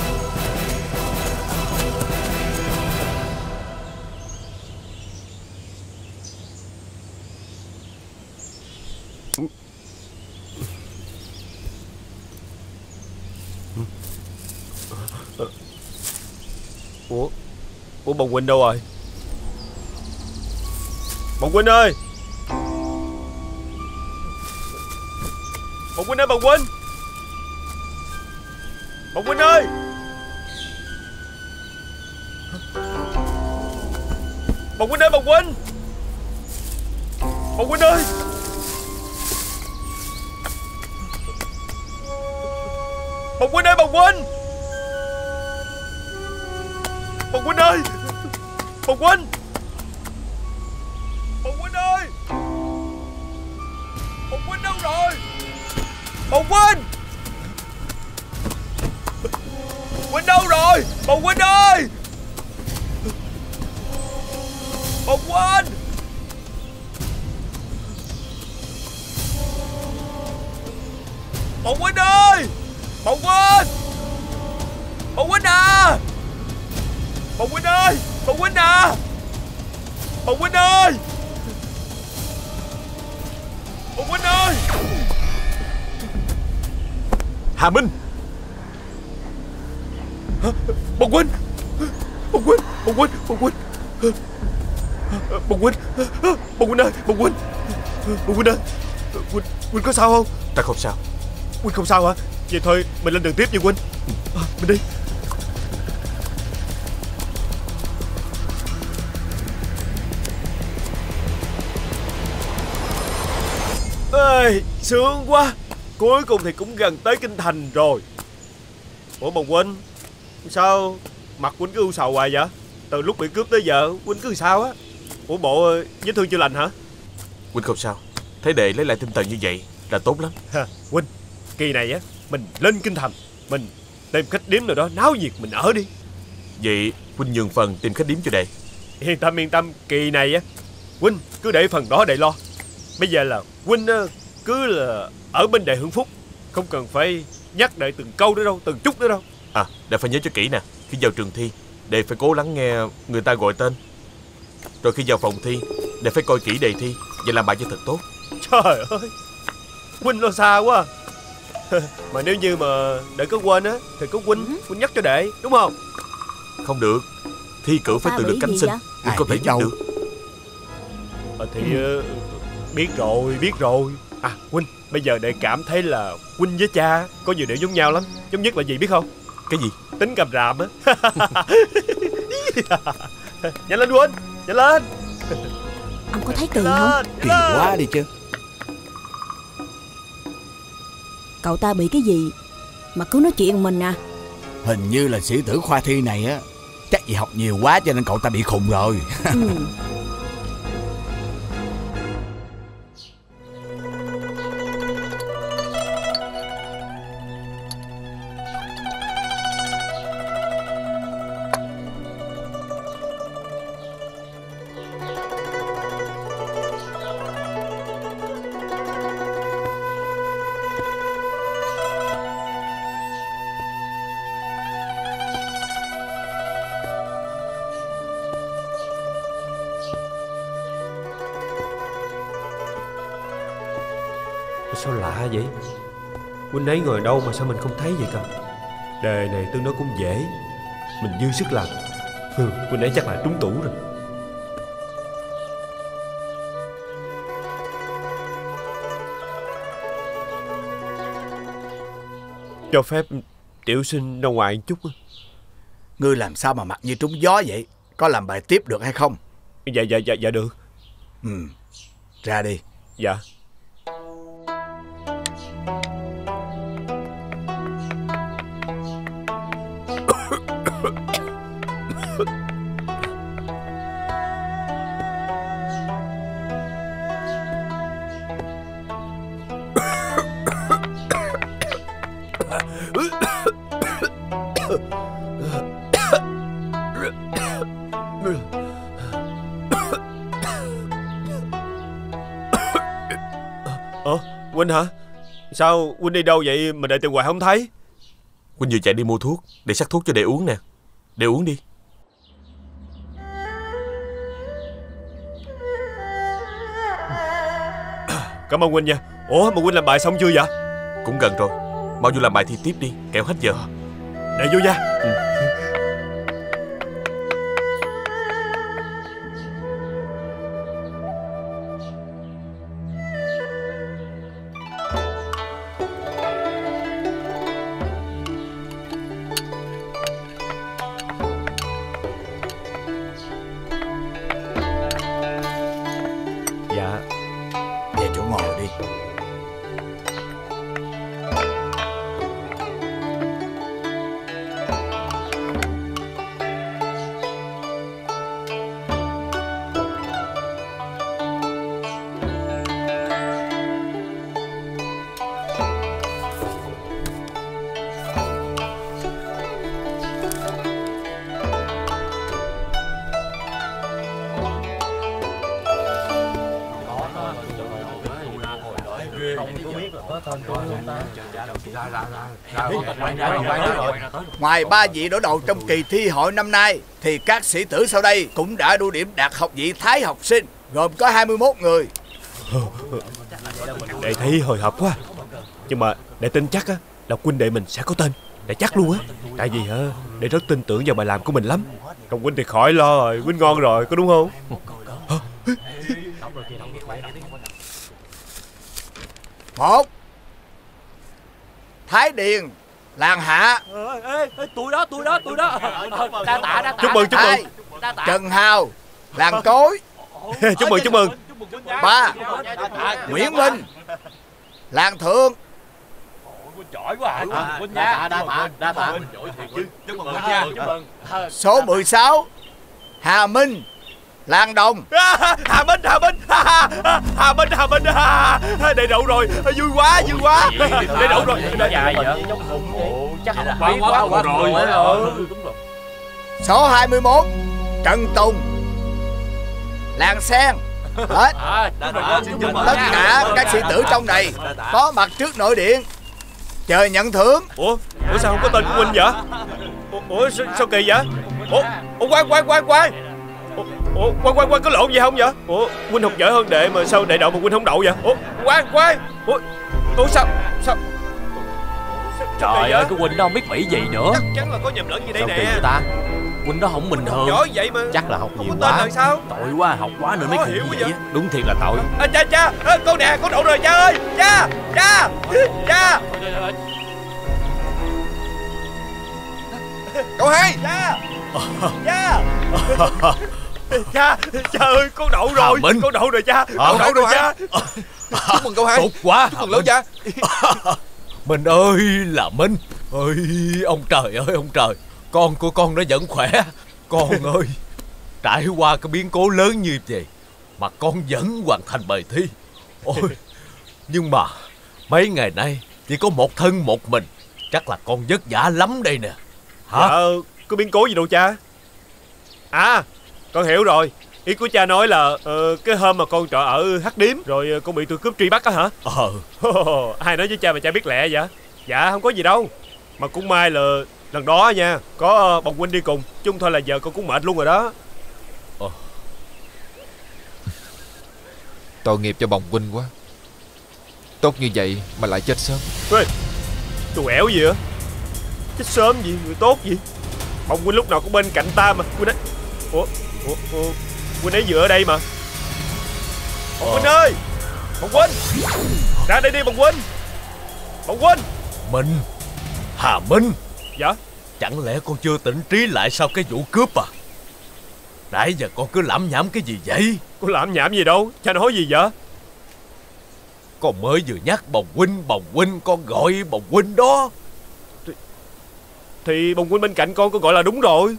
Ủa bà Quỳnh đâu rồi? Bà Quỳnh ơi! Bà Quỳnh ơi, bà Quỳnh! Bà Quỳnh ơi! Bà Quỳnh ơi, bà Quỳnh! Bà Quỳnh ơi! Bà Quỳnh ơi, bà Quỳnh! Bà Quỳnh ơi! Bà Quỳnh! Bà Quỳnh ơi! Bà Quỳnh đâu rồi? Bà Quỳnh! Quỳnh đâu rồi? Bà Quỳnh ơi! Bà Quỳnh! Bà Quỳnh ơi! Bà Quỳnh! Bà Quỳnh à! Bà Quỳnh ơi! Bà Quỳnh à! Bà Quỳnh ơi! Bà Quỳnh ơi! Hà Minh! Bà Quỳnh! Bà Quỳnh! Bà Quỳnh! Bà Quỳnh! Bà Quỳnh! Bà Quỳnh ơi! Bà Quỳnh! Bà Quỳnh ơi! Quỳnh có sao không? Ta không sao. Quỳnh không sao hả? Vậy thôi mình lên đường tiếp nha Quỳnh. Mình đi. Ê, sướng quá. Cuối cùng thì cũng gần tới kinh thành rồi. Ủa bà Quỳnh, sao mặt Quỳnh cứ u sầu hoài vậy? Từ lúc bị cướp tới giờ Quỳnh cứ sao á? Ủa bộ vết thương chưa lành hả? Quỳnh không sao. Thấy đệ lấy lại tinh thần như vậy là tốt lắm. Quỳnh, kỳ này á mình lên kinh thành, mình tìm khách điếm nào đó náo nhiệt mình ở đi. Vậy Quỳnh nhường phần tìm khách điếm cho đệ. Yên tâm, kỳ này á Quỳnh cứ để phần đó đệ lo. Bây giờ là Quỳnh cứ là ở bên đệ hưởng phúc, không cần phải nhắc đệ từng câu nữa đâu, từng chút nữa đâu. À, đệ phải nhớ cho kỹ nè. Khi vào trường thi, đệ phải cố lắng nghe người ta gọi tên. Rồi khi vào phòng thi, đệ phải coi kỹ đề thi và làm bài cho thật tốt. Trời ơi, Quỳnh lo xa quá. Mà nếu như mà đệ có quên á thì có Quỳnh nhắc cho đệ, đúng không? Không được. Thi cử phải tự lực cánh sinh, Quỳnh có thể giúp được. Thì biết rồi. À Quỳnh, bây giờ đệ cảm thấy là Quỳnh với cha có nhiều điểm giống nhau lắm. Giống nhất là gì biết không? Cái gì? Tính cầm ràm á. Nhanh lên Quỳnh, nhanh lên. Ông có thấy kỳ không? Kỳ quá đi chứ. Cậu ta bị cái gì mà cứ nói chuyện mình à. Hình như là sĩ tử khoa thi này á, chắc vì học nhiều quá cho nên cậu ta bị khùng rồi. Sao lạ vậy? Huynh ấy ngồi đâu mà sao mình không thấy vậy cơ? Đề này tương đối cũng dễ, mình dư sức làm. Huynh ấy chắc là trúng tủ rồi. Cho phép tiểu sinh ra ngoài một chút. Ngươi làm sao mà mặt như trúng gió vậy? Có làm bài tiếp được hay không? Dạ được. Ra đi. Dạ. Huynh hả? Sao Huynh đi đâu vậy mà để tìm hoài không thấy? Huynh vừa chạy đi mua thuốc để sắc thuốc cho đệ uống nè. Đệ uống đi. Cảm ơn Huynh nha. Ủa mà Huynh làm bài xong chưa vậy? Cũng gần rồi. Mau vô làm bài thi tiếp đi, kẻo hết giờ. Để vô nha. Dạ. Về chỗ ngồi đi. Ngoài 3 vị đổ đầu trong kỳ thi hội năm nay thì các sĩ tử sau đây cũng đã đủ điểm đạt học vị Thái học sinh, gồm có 21 người. Đệ thấy hồi hộp quá. Nhưng mà đệ tin chắc á là huynh đệ mình sẽ có tên. Đệ chắc luôn á. Tại vì hả, đệ rất tin tưởng vào bài làm của mình lắm. Còn huynh thì khỏi lo rồi, huynh ngon rồi, có đúng không? Một, Thái Điền, Làng Hạ. Tụi đó. Đa tạ. Chúc mừng. Hai, Trần Hào, Làng Cối. Chúc mừng. 3, Nguyễn Minh, Làng Thượng. Giỏi quá hả? Huynh nha. Đa tạ. Chúc mừng nha. Số 16, Hà Minh, Làng Đồng. Hà Minh. Đệ đậu rồi, vui quá. Đệ đậu rồi. Chắc là quá rồi. Số 21, Trần Tùng, Làng Sen. Hết. Tất cả các sĩ tử trong này có mặt trước nội điện chờ nhận thưởng. Ủa sao không có tên của huynh vậy? Ủa sao kỳ vậy? Ủa khoan. Ủa có lộn gì không vậy? Ủa huynh học giỏi hơn đệ mà sao đệ đậu mà huynh không đậu vậy? Ủa khoan. Ủa sao Trời ơi, cái huynh đó không biết Mỹ gì nữa. Chắc chắn là có nhầm lẫn gì đây nè. Người ta huynh đó không bình thường. Giỏi vậy mà chắc là học nhiều quá. quá. Sao? Tội quá, học quá nên mới Khó khùng hiểu như vậy. vậy. Đúng thiệt là tội. Cha, con nè, con đậu rồi cha ơi. Cha. Cậu hai. Cha ơi, con đậu rồi. Con đậu rồi cha. Con đậu rồi cha. Chúc mừng cậu hai. Tốt quá. Chúc mừng lớn cha. Minh ơi là Minh, Ơi, ông trời ơi ông trời, con của con nó vẫn khỏe. Con ơi, trải qua cái biến cố lớn như vậy mà con vẫn hoàn thành bài thi. Ôi, nhưng mà mấy ngày nay chỉ có một thân một mình, chắc là con vất vả lắm đây nè. Hả? Dạ, có biến cố gì đâu cha. À, con hiểu rồi. Ý của cha nói là cái hôm mà con trọ ở Hắc Điếm rồi con bị tụi cướp truy bắt á hả? Ai nói với cha mà cha biết lẹ vậy? Dạ không có gì đâu. Mà cũng may là lần đó nha, có bồng huynh đi cùng, chứ không thôi là giờ con cũng mệt luôn rồi đó. Tội nghiệp cho bồng huynh quá. Tốt như vậy mà lại chết sớm. Ê, đồ ẻo gì vậy? Chết sớm gì, người tốt gì? Bồng huynh lúc nào cũng bên cạnh ta mà. Huynh ấy... Huynh ấy vừa ở đây mà. Bồng huynh ơi! Bồng huynh! Ra đây đi bồng huynh! Bồng huynh! Minh! Hà Minh! Dạ? Chẳng lẽ con chưa tỉnh trí lại sau cái vụ cướp à? Nãy giờ con cứ lẩm nhẩm cái gì vậy? Con lẩm nhẩm gì đâu, cha nói gì vậy? Con mới vừa nhắc bồng huynh, con gọi bồng huynh đó. Thì bồng huynh bên cạnh con gọi là đúng rồi.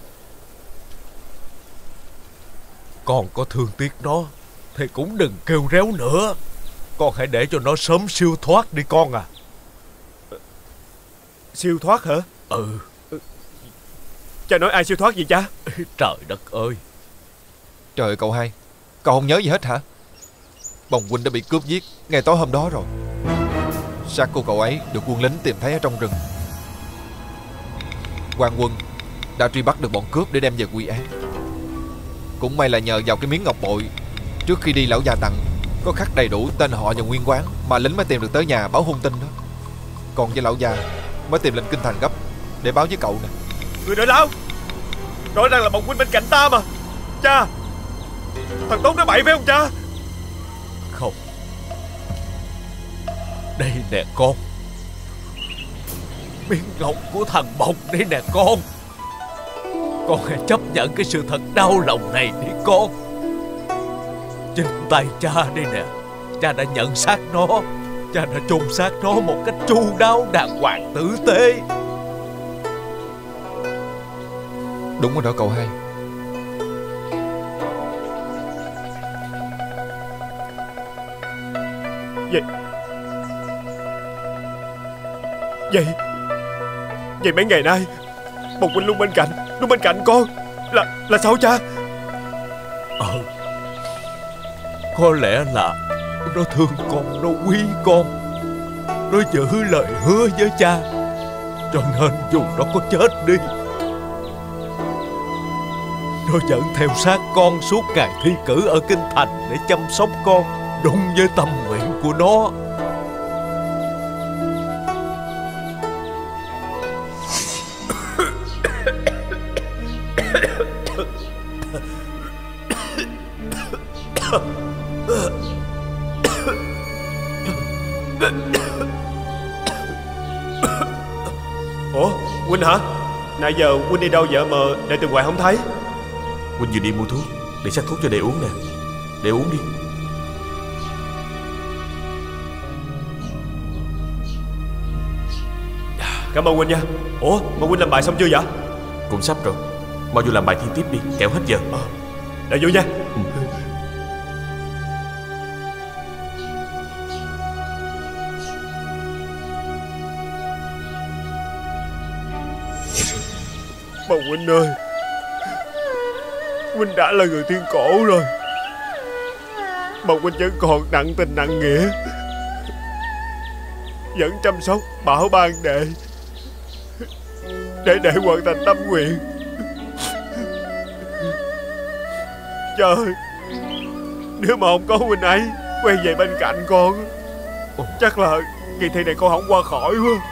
Con có thương tiếc nó thì cũng đừng kêu réo nữa. Con hãy để cho nó sớm siêu thoát đi con à. Siêu thoát hả? Ừ. Cha nói ai siêu thoát gì cha? Trời đất ơi. Trời ơi cậu hai, cậu không nhớ gì hết hả? Bồng huynh đã bị cướp giết ngày tối hôm đó rồi. Xác của cậu ấy được quân lính tìm thấy ở trong rừng. Quan quân đã truy bắt được bọn cướp để đem về quy án. Cũng may là nhờ vào cái miếng ngọc bội trước khi đi lão già tặng có khắc đầy đủ tên họ và nguyên quán, mà lính mới tìm được tới nhà báo hung tin đó. Còn với lão già mới tìm lên kinh thành gấp để báo với cậu nè. Người nói láo, rõ ràng là bồng huynh bên cạnh ta mà. Cha, thằng Tốt nói bậy phải không cha? Không. Đây nè con, miếng ngọc của thằng Bồng đây nè con. Con hãy chấp nhận cái sự thật đau lòng này đi con. Chính tay cha đây nè, cha đã nhận xác nó, cha đã chôn xác nó một cách chu đáo đàng hoàng tử tế. Đúng rồi đó cậu hai. Vậy mấy ngày nay bồng huynh luôn bên cạnh con. Là sao cha? Có lẽ là nó thương con, nó quý con, nó giữ lời hứa với cha, cho nên dù nó có chết đi, nó vẫn theo sát con suốt ngày thi cử ở kinh thành để chăm sóc con đúng với tâm nguyện của nó. Ủa, huynh hả? Nãy giờ huynh đi đâu vậy mà để từ ngoài không thấy? Huynh vừa đi mua thuốc để sắc thuốc cho đệ uống nè. Đệ uống đi. Cảm ơn huynh nha. Ủa, mà huynh làm bài xong chưa vậy? Cũng sắp rồi. Mau vô làm bài thi tiếp đi, kẻo hết giờ. Để vô nha. Mà huynh ơi, huynh đã là người thiên cổ rồi, mà huynh vẫn còn nặng tình nặng nghĩa, vẫn chăm sóc bảo ban đệ để đệ hoàn thành tâm nguyện. Trời, nếu mà không có huynh ấy quay về bên cạnh con, chắc là kỳ thi này con không qua khỏi quá.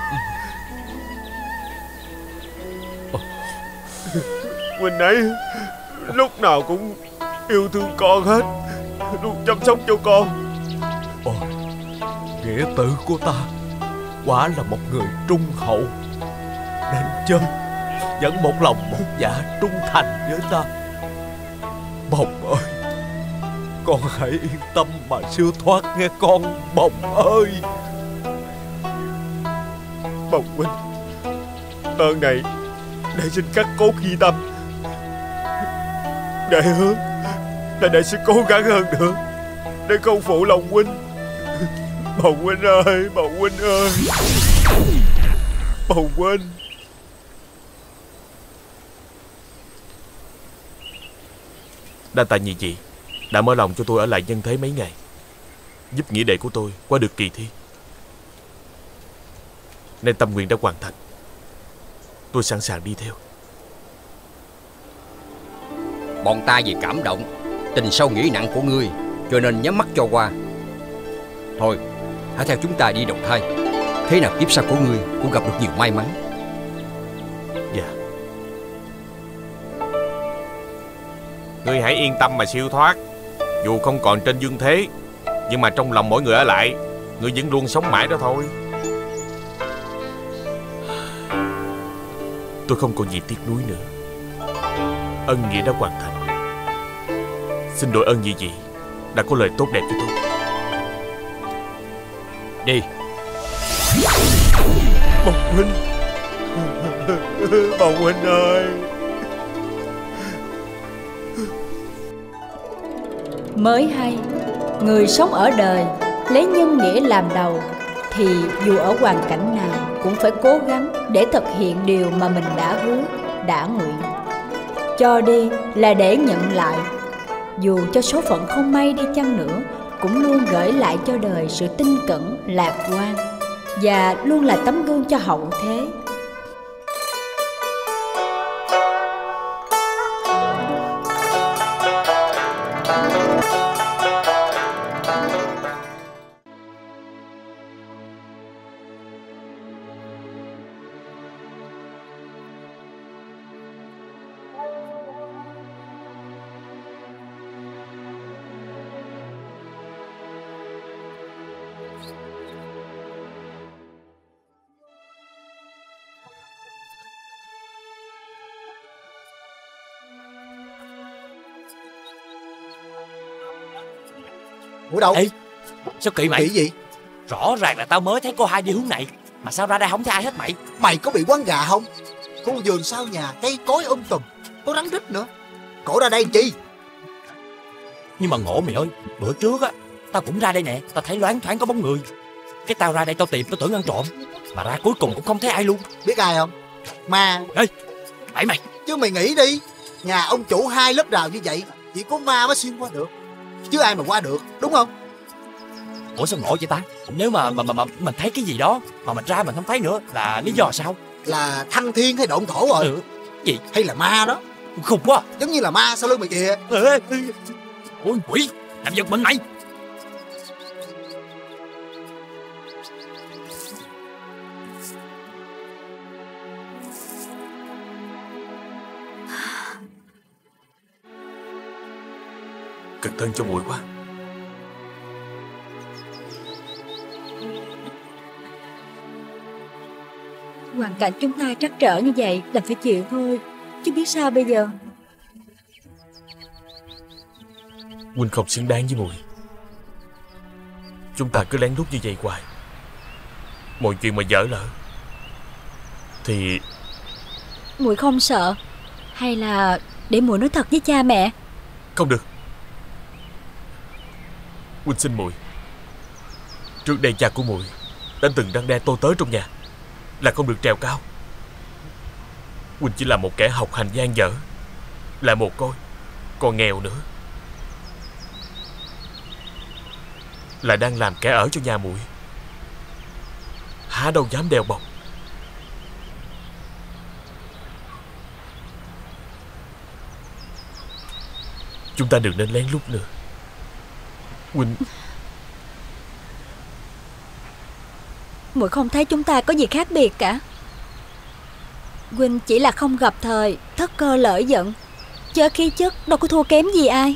Huynh ấy lúc nào cũng yêu thương con hết, luôn chăm sóc cho con. Ôi, nghĩa tử của ta quả là một người trung hậu, đến chơi vẫn một lòng một dạ trung thành với ta. Bồng ơi, con hãy yên tâm mà siêu thoát nghe con, Bồng ơi. Bồng huynh, ơn này đệ xin khắc cốt ghi tâm. Đệ hứa là đệ sẽ cố gắng hơn nữa để không phụ lòng huynh. Bầu huynh ơi, bầu huynh ơi, bầu huynh. Đa tạ nhị chị đã mở lòng cho tôi ở lại nhân thế mấy ngày, giúp nghĩa đệ của tôi qua được kỳ thi. Nên tâm nguyện đã hoàn thành, tôi sẵn sàng đi theo. Bọn ta vì cảm động tình sâu nghĩa nặng của ngươi, cho nên nhắm mắt cho qua. Thôi, hãy theo chúng ta đi Đồng Thai. Thế nào kiếp sau của ngươi cũng gặp được nhiều may mắn. Dạ. Ngươi hãy yên tâm mà siêu thoát. Dù không còn trên dương thế, nhưng mà trong lòng mỗi người ở lại, ngươi vẫn luôn sống mãi đó thôi. Tôi không còn gì tiếc nuối nữa. Ân nghĩa đã hoàn thành. Xin đội ơn gì gì đã có lời tốt đẹp cho tôi. Đi. Bầu huynh, bầu huynh ơi. Mới hay, người sống ở đời lấy nhân nghĩa làm đầu, thì dù ở hoàn cảnh nào cũng phải cố gắng để thực hiện điều mà mình đã hứa, đã nguyện. Cho đi là để nhận lại. Dù cho số phận không may đi chăng nữa, cũng luôn gửi lại cho đời sự tinh cẩn, lạc quan, và luôn là tấm gương cho hậu thế. Ủa đâu? Ê, sao kỳ mày? Kỳ gì? Rõ ràng là tao mới thấy cô hai đi hướng này, mà sao ra đây không thấy ai hết mày? Mày có bị quán gà không? Khu vườn sau nhà cây cối tùm, có rắn rít nữa. Cổ ra đây chi? Nhưng mà ngộ mày ơi, bữa trước á tao cũng ra đây nè, tao thấy loáng thoáng có bóng người. Cái tao ra đây tao tìm, tao tưởng ăn trộm, mà ra cuối cùng cũng không thấy ai luôn. Biết ai không? Ma. Ê, bậy mày. Chứ mày nghĩ đi, nhà ông chủ 2 lớp rào như vậy, chỉ có ma mới xuyên qua được, chứ ai mà qua được, đúng không? Ủa sao ngộ vậy ta? Nếu mà mình thấy cái gì đó mà mình ra mình không thấy nữa, là lý do sao? Là thăng thiên hay độn thổ rồi. Gì? Hay là ma đó? Khùng quá. Giống như là ma sau lưng mày kìa. Ôi quỷ, làm giật mình mày. Cẩn thận cho muội quá. Hoàn cảnh chúng ta trắc trở như vậy là phải chịu thôi, chứ biết sao bây giờ. Huynh không xứng đáng với muội. Chúng ta cứ lén lút như vậy hoài, mọi chuyện mà dở lỡ thì... Muội không sợ, hay là để muội nói thật với cha mẹ? Không được. Huynh xin muội, trước đây cha của muội đã từng răn đe tôi tới trong nhà là không được trèo cao. Huynh chỉ là một kẻ học hành gian dở, lại mồ côi, còn nghèo nữa, lại đang làm kẻ ở cho nhà muội, há đâu dám đeo bọc. Chúng ta đừng nên lén lút nữa. Huynh... Muội không thấy chúng ta có gì khác biệt cả. Huynh chỉ là không gặp thời, thất cơ lợi giận, chớ khí chất đâu có thua kém gì ai.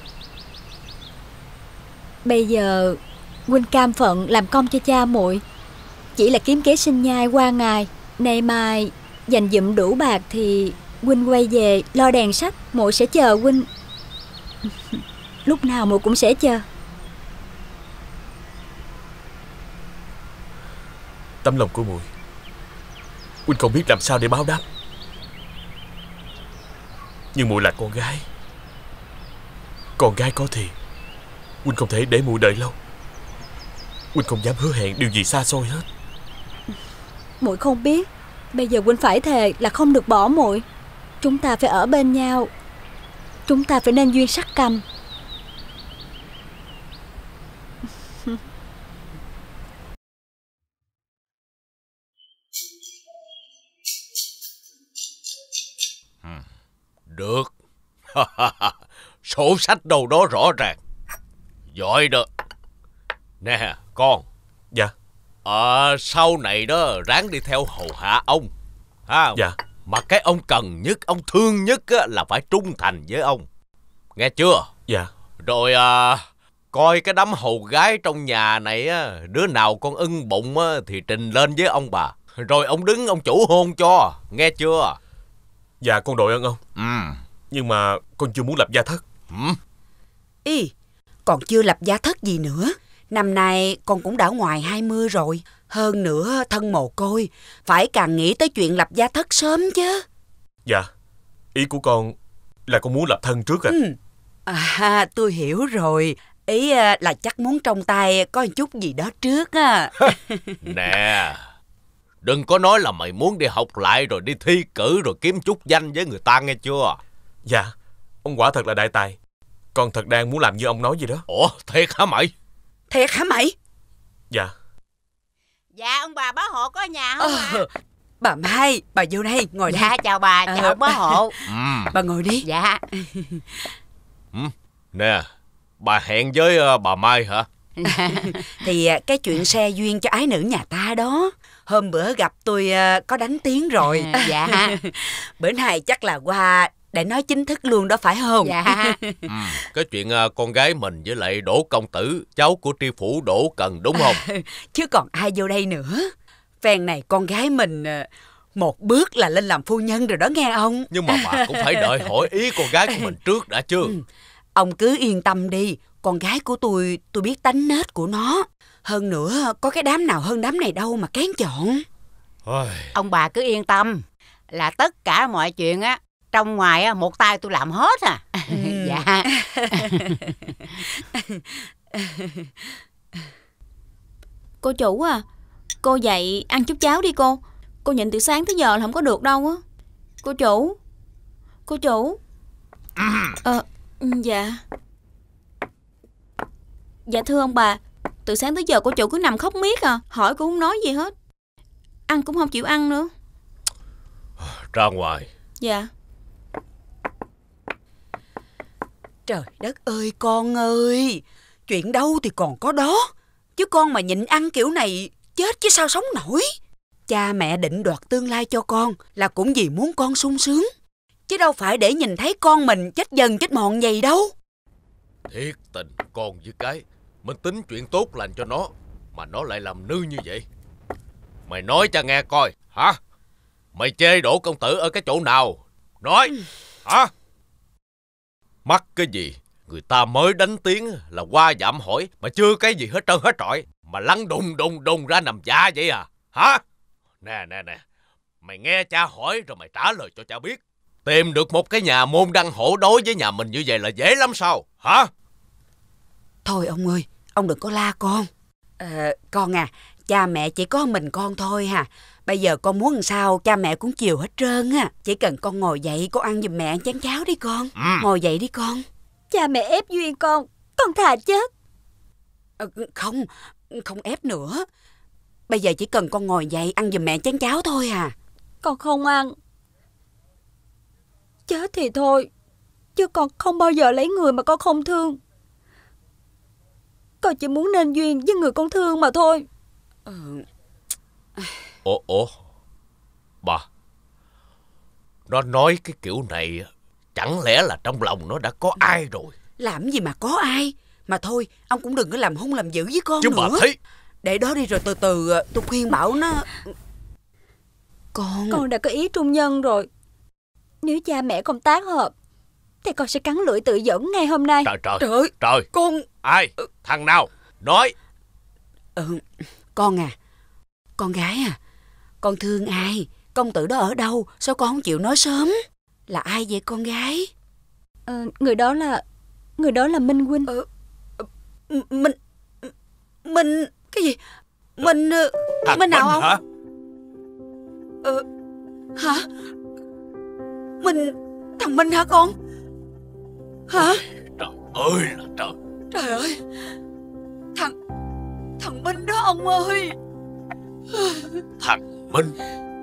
Bây giờ huynh cam phận làm công cho cha muội, chỉ là kiếm kế sinh nhai qua ngày. Nay mai dành dụm đủ bạc thì huynh quay về lo đèn sách, muội sẽ chờ huynh. Lúc nào muội cũng sẽ chờ. Tấm lòng của muội Huynh không biết làm sao để báo đáp. Nhưng muội là con gái. Con gái có thì Huynh không thể để muội đợi lâu. Huynh không dám hứa hẹn điều gì xa xôi hết. Muội không biết. Bây giờ huynh phải thề là không được bỏ muội. Chúng ta phải ở bên nhau. Chúng ta phải nên duyên sắc cầm. Được. Sổ sách đâu đó rõ ràng. Giỏi đó. Nè con. Dạ. Sau này đó ráng đi theo hầu hạ ông ha. Dạ. Mà cái ông cần nhất, ông thương nhất á, là phải trung thành với ông. Nghe chưa? Dạ. Rồi coi cái đám hầu gái trong nhà này á, đứa nào con ưng bụng á, thì trình lên với ông bà. Rồi ông đứng ông chủ hôn cho. Nghe chưa? Dạ con đội ơn ông. Nhưng mà con chưa muốn lập gia thất. Ý, còn chưa lập gia thất gì nữa. Năm nay con cũng đã ngoài 20 rồi. Hơn nữa thân mồ côi, phải càng nghĩ tới chuyện lập gia thất sớm chứ. Dạ. Ý của con là con muốn lập thân trước à? Tôi hiểu rồi. Ý là chắc muốn trong tay có một chút gì đó trước á. Nè, đừng có nói là mày muốn đi học lại rồi đi thi cử rồi kiếm chút danh với người ta, nghe chưa? Dạ, ông quả thật là đại tài. Con thật đang muốn làm như ông nói gì đó. Ủa, thiệt hả mày? Thiệt hả mày? Dạ. Dạ, ông bà bá hộ có nhà không ạ? Bà Mai, bà vô đây, ngồi đây. Dạ, chào bà, chào bá hộ. Bà ngồi đi. Dạ. Nè, bà hẹn với bà Mai hả? Thì cái chuyện xe duyên cho ái nữ nhà ta đó. Hôm bữa gặp tôi có đánh tiếng rồi. Dạ. Bữa nay chắc là qua để nói chính thức luôn đó phải không? Dạ. Cái chuyện con gái mình với lại Đỗ công tử, cháu của tri phủ Đỗ Cần, đúng không? Chứ còn ai vô đây nữa. Phen này con gái mình một bước là lên làm phu nhân rồi đó nghe ông. Nhưng mà bà cũng phải đợi hỏi ý con gái của mình trước đã chứ. Ông cứ yên tâm đi. Con gái của tôi biết tánh nết của nó. Hơn nữa có cái đám nào hơn đám này đâu mà kén chọn. Ông bà cứ yên tâm. Là tất cả mọi chuyện á, trong ngoài á, một tay tôi làm hết à. Dạ. Cô chủ à, cô dậy ăn chút cháo đi cô. Cô nhịn từ sáng tới giờ là không có được đâu á. Cô chủ. Cô chủ. Dạ. Dạ thưa ông bà, từ sáng tới giờ cô chủ cứ nằm khóc miết à. Hỏi cô không nói gì hết. Ăn cũng không chịu ăn nữa. Ra ngoài. Dạ. Trời đất ơi con ơi. Chuyện đâu thì còn có đó. Chứ con mà nhịn ăn kiểu này chết chứ sao sống nổi. Cha mẹ định đoạt tương lai cho con là cũng vì muốn con sung sướng. Chứ đâu phải để nhìn thấy con mình chết dần chết mòn vậy đâu. Thiệt tình con với cái. Mình tính chuyện tốt lành cho nó mà nó lại làm nư như vậy. Mày nói cho nghe coi hả? Mày chê Đỗ công tử ở cái chỗ nào? Nói hả? Mắc cái gì? Người ta mới đánh tiếng là qua dạm hỏi mà chưa cái gì hết trơn hết trọi, mà lăn đùng ra nằm dạ vậy à? Hả? Nè mày nghe cha hỏi rồi mày trả lời cho cha biết. Tìm được một cái nhà môn đăng hộ đối với nhà mình như vậy là dễ lắm sao? Hả? Thôi ông ơi, ông đừng có la con. Con à, cha mẹ chỉ có mình con thôi hà. Bây giờ con muốn làm sao cha mẹ cũng chiều hết trơn á. Chỉ cần con ngồi dậy, con ăn giùm mẹ chén cháo đi con. Ngồi dậy đi con. Cha mẹ ép duyên con thà chết. Không ép nữa. Bây giờ chỉ cần con ngồi dậy ăn giùm mẹ chén cháo thôi à. Con không ăn. Chết thì thôi, chứ con không bao giờ lấy người mà con không thương. Con chỉ muốn nên duyên với người con thương mà thôi. Ủa bà, nó nói cái kiểu này chẳng lẽ là trong lòng nó đã có ai rồi? Làm gì mà có ai. Mà thôi, ông cũng đừng có làm hung làm dữ với con chứ nữa. bà thấy. Để đó đi rồi từ từ tôi khuyên bảo nó. Con đã có ý trung nhân rồi. Nếu cha mẹ không tác hợp thì con sẽ cắn lưỡi tự dẫn ngay hôm nay. Trời con. Ai? Thằng nào? Nói. Con à, con gái à, con thương ai công tử đó ở đâu? Sao con không chịu nói sớm? Là ai vậy con gái? Người đó là Minh huynh. Minh cái gì? Minh nào không? Hả? Hả? Thằng Minh hả con? Hả? Trời ơi là trời. Trời ơi, thằng Minh đó ông ơi. Thằng Minh.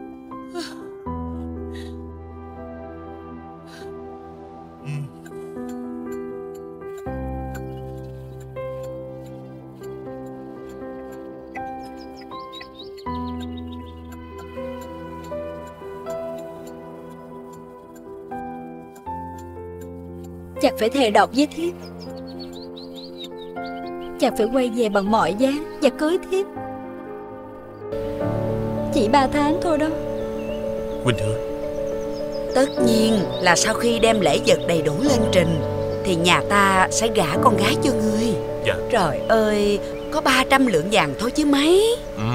Chàng phải thề độc với thiếp. Chàng phải quay về bằng mọi giá và cưới thiếp. Chỉ 3 tháng thôi đó. Huynh hứa. Tất nhiên là sau khi đem lễ vật đầy đủ lên trình thì nhà ta sẽ gả con gái cho ngươi. Dạ. Trời ơi, có 300 lượng vàng thôi chứ mấy.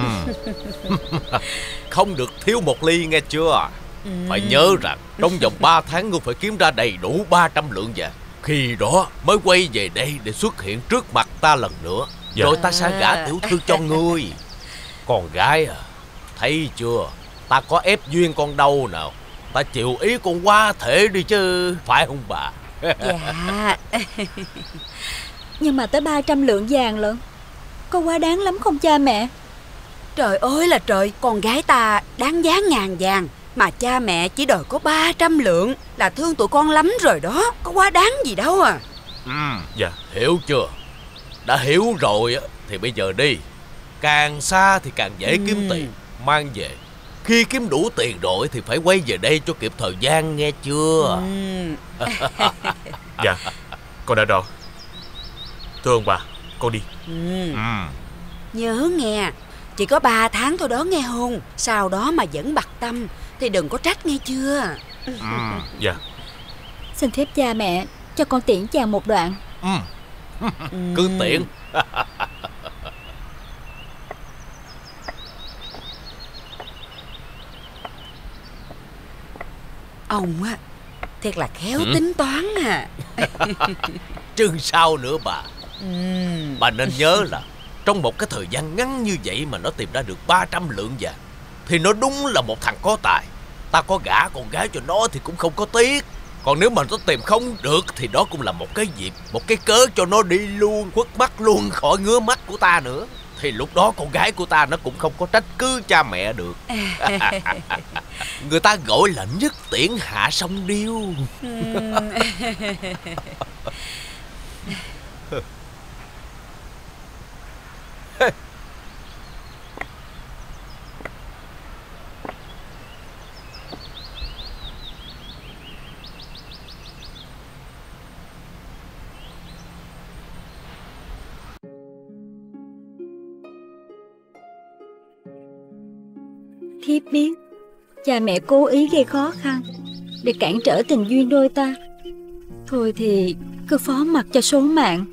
Không được thiếu một ly nghe chưa? Phải nhớ rằng trong vòng 3 tháng ngươi phải kiếm ra đầy đủ 300 lượng vàng. Khi đó mới quay về đây để xuất hiện trước mặt ta lần nữa. Dạ. Rồi ta sẽ gả tiểu thư cho ngươi. Con gái à, thấy chưa? Ta có ép duyên con đâu nào. Ta chịu ý con quá thể đi chứ, phải không bà? Dạ. Nhưng mà tới 300 lượng vàng lận, có quá đáng lắm không cha mẹ? Trời ơi là trời, con gái ta đáng giá ngàn vàng mà cha mẹ chỉ đòi có 300 lượng là thương tụi con lắm rồi đó. Có quá đáng gì đâu à. Dạ. Hiểu chưa? Đã hiểu rồi thì bây giờ đi. Càng xa thì càng dễ kiếm tiền, mang về. Khi kiếm đủ tiền rồi thì phải quay về đây cho kịp thời gian nghe chưa? Dạ, con đã rõ. Thưa ông bà, con đi. Nhớ nghe, chỉ có 3 tháng thôi đó nghe không? Sau đó mà vẫn bặt tâm thì đừng có trách nghe chưa? Dạ. Xin phép cha mẹ cho con tiễn chàng một đoạn. Cứ tiễn. Ông á, thiệt là khéo tính toán à. Chứ sao nữa bà. Bà nên nhớ là trong một cái thời gian ngắn như vậy mà nó tìm ra được 300 lượng vàng thì nó đúng là một thằng có tài. Ta có gả con gái cho nó thì cũng không có tiếc. Còn nếu mà nó tìm không được thì đó cũng là một cái dịp, một cái cớ cho nó đi luôn, khuất mắt luôn khỏi ngứa mắt của ta nữa. Thì lúc đó con gái của ta nó cũng không có trách cứ cha mẹ được. Người ta gọi là nhất tiễn hạ song điêu. Thiếp biết cha mẹ cố ý gây khó khăn để cản trở tình duyên đôi ta. Thôi thì cứ phó mặc cho số mạng.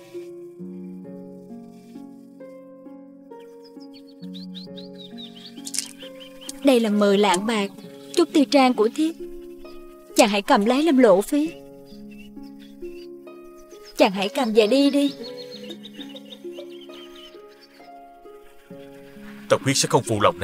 Đây là 10 lạng bạc, chút tư trang của thiếp. Chàng hãy cầm lấy làm lộ phí. Chàng hãy cầm về đi đi. Tần Huyết sẽ không phụ lòng nè.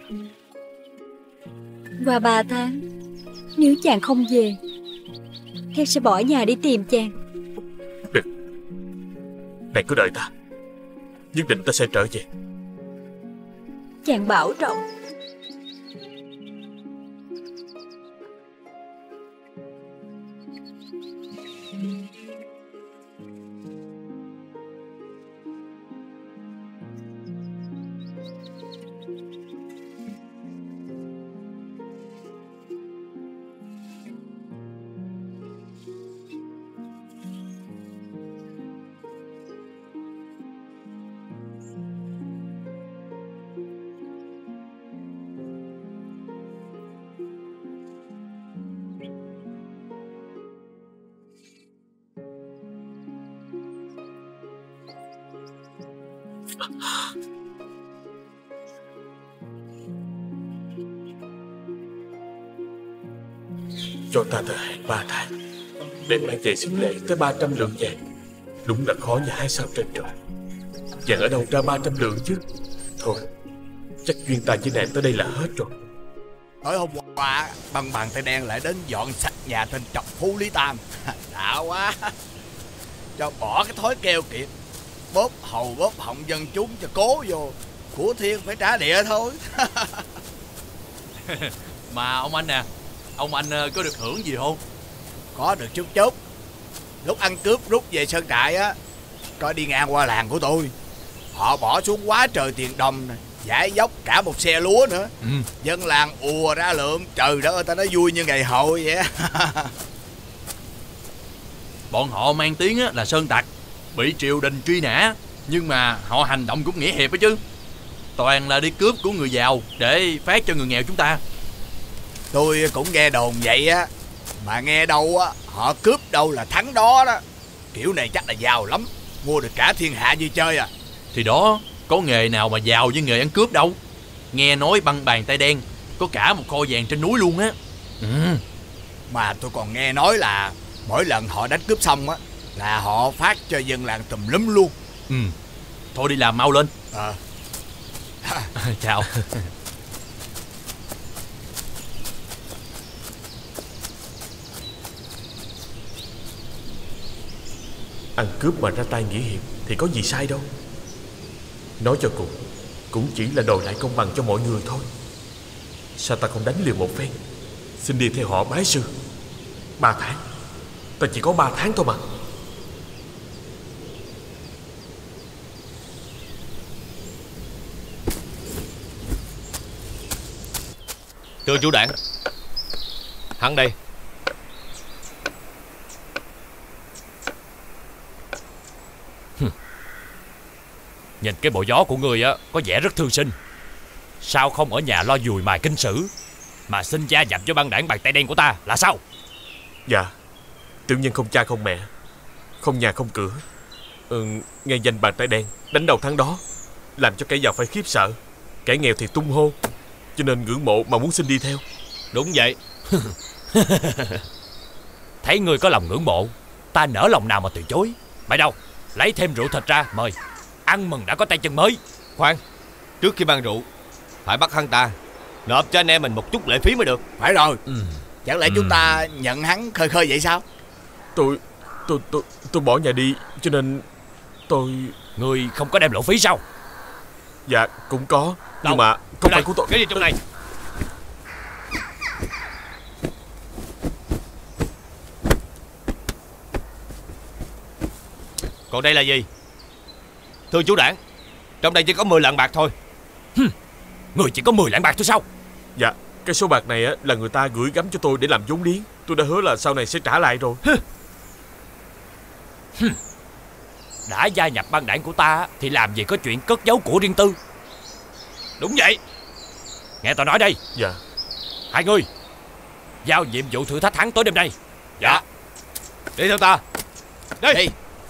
Qua 3 tháng, nếu chàng không về, thiếp sẽ bỏ nhà đi tìm chàng. Đừng. Này cứ đợi ta. Nhất định ta sẽ trở về. Chàng bảo trọng. Cho ta thời hạn 3 tháng để mang về xính lễ tới 300 lượng vàng. Đúng là khó như 2 sao trên trời. Vàng ở đâu ra 300 lượng chứ? Thôi, chắc duyên ta với nàng tới đây là hết rồi. Tối hôm qua băng bàn tay đen lại đến dọn sạch nhà tên trọc Phú Lý Tam. Đã quá. Cho bỏ cái thói keo kiệt, bóp hầu bóp họng dân chúng cho cố vô. Của thiên phải trả địa thôi. Mà ông anh nè, ông anh có được hưởng gì không? Có được chút chút. Lúc ăn cướp rút về sơn trại á, coi đi ngang qua làng của tôi, họ bỏ xuống quá trời tiền đồng nè, giải dốc cả một xe lúa nữa. Dân làng ùa ra lượm. Trời đất ơi, ta nói vui như ngày hội vậy. Bọn họ mang tiếng là sơn tặc, bị triều đình truy nã, nhưng mà họ hành động cũng nghĩa hiệp đó chứ. Toàn là đi cướp của người giàu để phát cho người nghèo chúng ta. Tôi cũng nghe đồn vậy á. Mà nghe đâu á, họ cướp đâu là thắng đó đó. Kiểu này chắc là giàu lắm, mua được cả thiên hạ như chơi à. Thì đó, có nghề nào mà giàu với nghề ăn cướp đâu. Nghe nói băng bàn tay đen có cả một kho vàng trên núi luôn á. Mà tôi còn nghe nói là mỗi lần họ đánh cướp xong á là họ phát cho dân làng tùm lum luôn. Thôi đi làm mau lên. Chào. Ăn cướp mà ra tay nghĩa hiệp thì có gì sai đâu. Nói cho cùng cũng chỉ là đòi lại công bằng cho mọi người thôi. Sao ta không đánh liều một phen, xin đi theo họ bái sư? 3 tháng, ta chỉ có 3 tháng thôi mà. Thưa chủ đảng, hắn đây. Nhìn cái bộ gió của người á có vẻ rất thư sinh. Sao không ở nhà lo dùi mài kinh sử mà xin gia nhập cho băng đảng bàn tay đen của ta là sao? Dạ, tiểu nhân không cha không mẹ, không nhà không cửa. Nghe danh bàn tay đen đánh đầu thắng đó, làm cho kẻ giàu phải khiếp sợ, kẻ nghèo thì tung hô, cho nên ngưỡng mộ mà muốn xin đi theo. Đúng vậy. Thấy người có lòng ngưỡng mộ, ta nỡ lòng nào mà từ chối. Mày đâu, lấy thêm rượu thịt ra mời. Ăn mừng đã có tay chân mới. Khoan, trước khi mang rượu phải bắt hắn ta nộp cho anh em mình một chút lệ phí mới được. Phải rồi. Chẳng lẽ chúng ta nhận hắn khơi khơi vậy sao? Tôi bỏ nhà đi, cho nên tôi... Người không có đem lộ phí sao? Dạ cũng có. Nhưng mà không phải của tôi. Cái gì trong này? Còn đây là gì? Thưa chủ đảng, trong đây chỉ có 10 lạng bạc thôi. Người chỉ có 10 lạng bạc thôi sao? Dạ, cái số bạc này là người ta gửi gắm cho tôi để làm vốn liếng. Tôi đã hứa là sau này sẽ trả lại rồi. Đã gia nhập băng đảng của ta thì làm gì có chuyện cất giấu của riêng tư. Đúng vậy. Nghe tao nói đây. Dạ. Hai người giao nhiệm vụ thử thách hắn tối đêm nay. Dạ. Đi theo ta. Đi.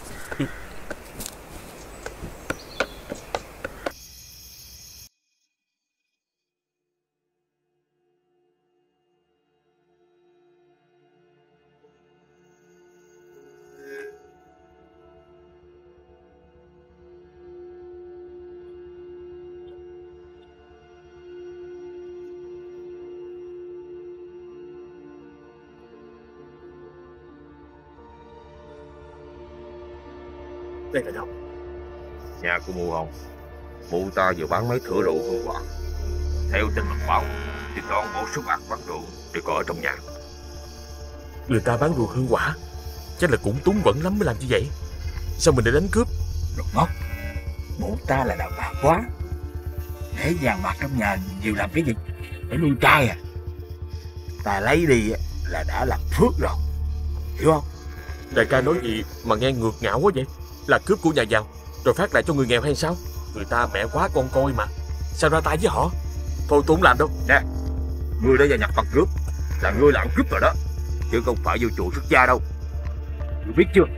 Đây là đâu? Nhà của mụ Hồng. Mụ ta vừa bán mấy thửa rượu hương quả. Theo tin mật báo thì toàn bộ số bạc bằng rượu đều có ở trong nhà. Người ta bán rượu hương quả, chắc là cũng túng quẫn lắm mới làm như vậy. Sao mình lại đánh cướp? Đồ ngốc, mụ ta là đàn bà quá. Để vàng bạc trong nhà nhiều làm cái gì? Để nuôi trai à? Ta lấy đi là đã làm phước rồi, hiểu không? Đại ca nói gì mà nghe ngược ngạo quá vậy? Là cướp của nhà giàu rồi phát lại cho người nghèo hay sao? Người ta mẹ quá con coi mà, sao ra tay với họ? Thôi tôi không làm đâu. Nè, ngươi đã gia nhập băng cướp là ngươi làm cướp rồi đó, chứ không phải vô chùa xuất gia đâu. Ngươi biết chưa?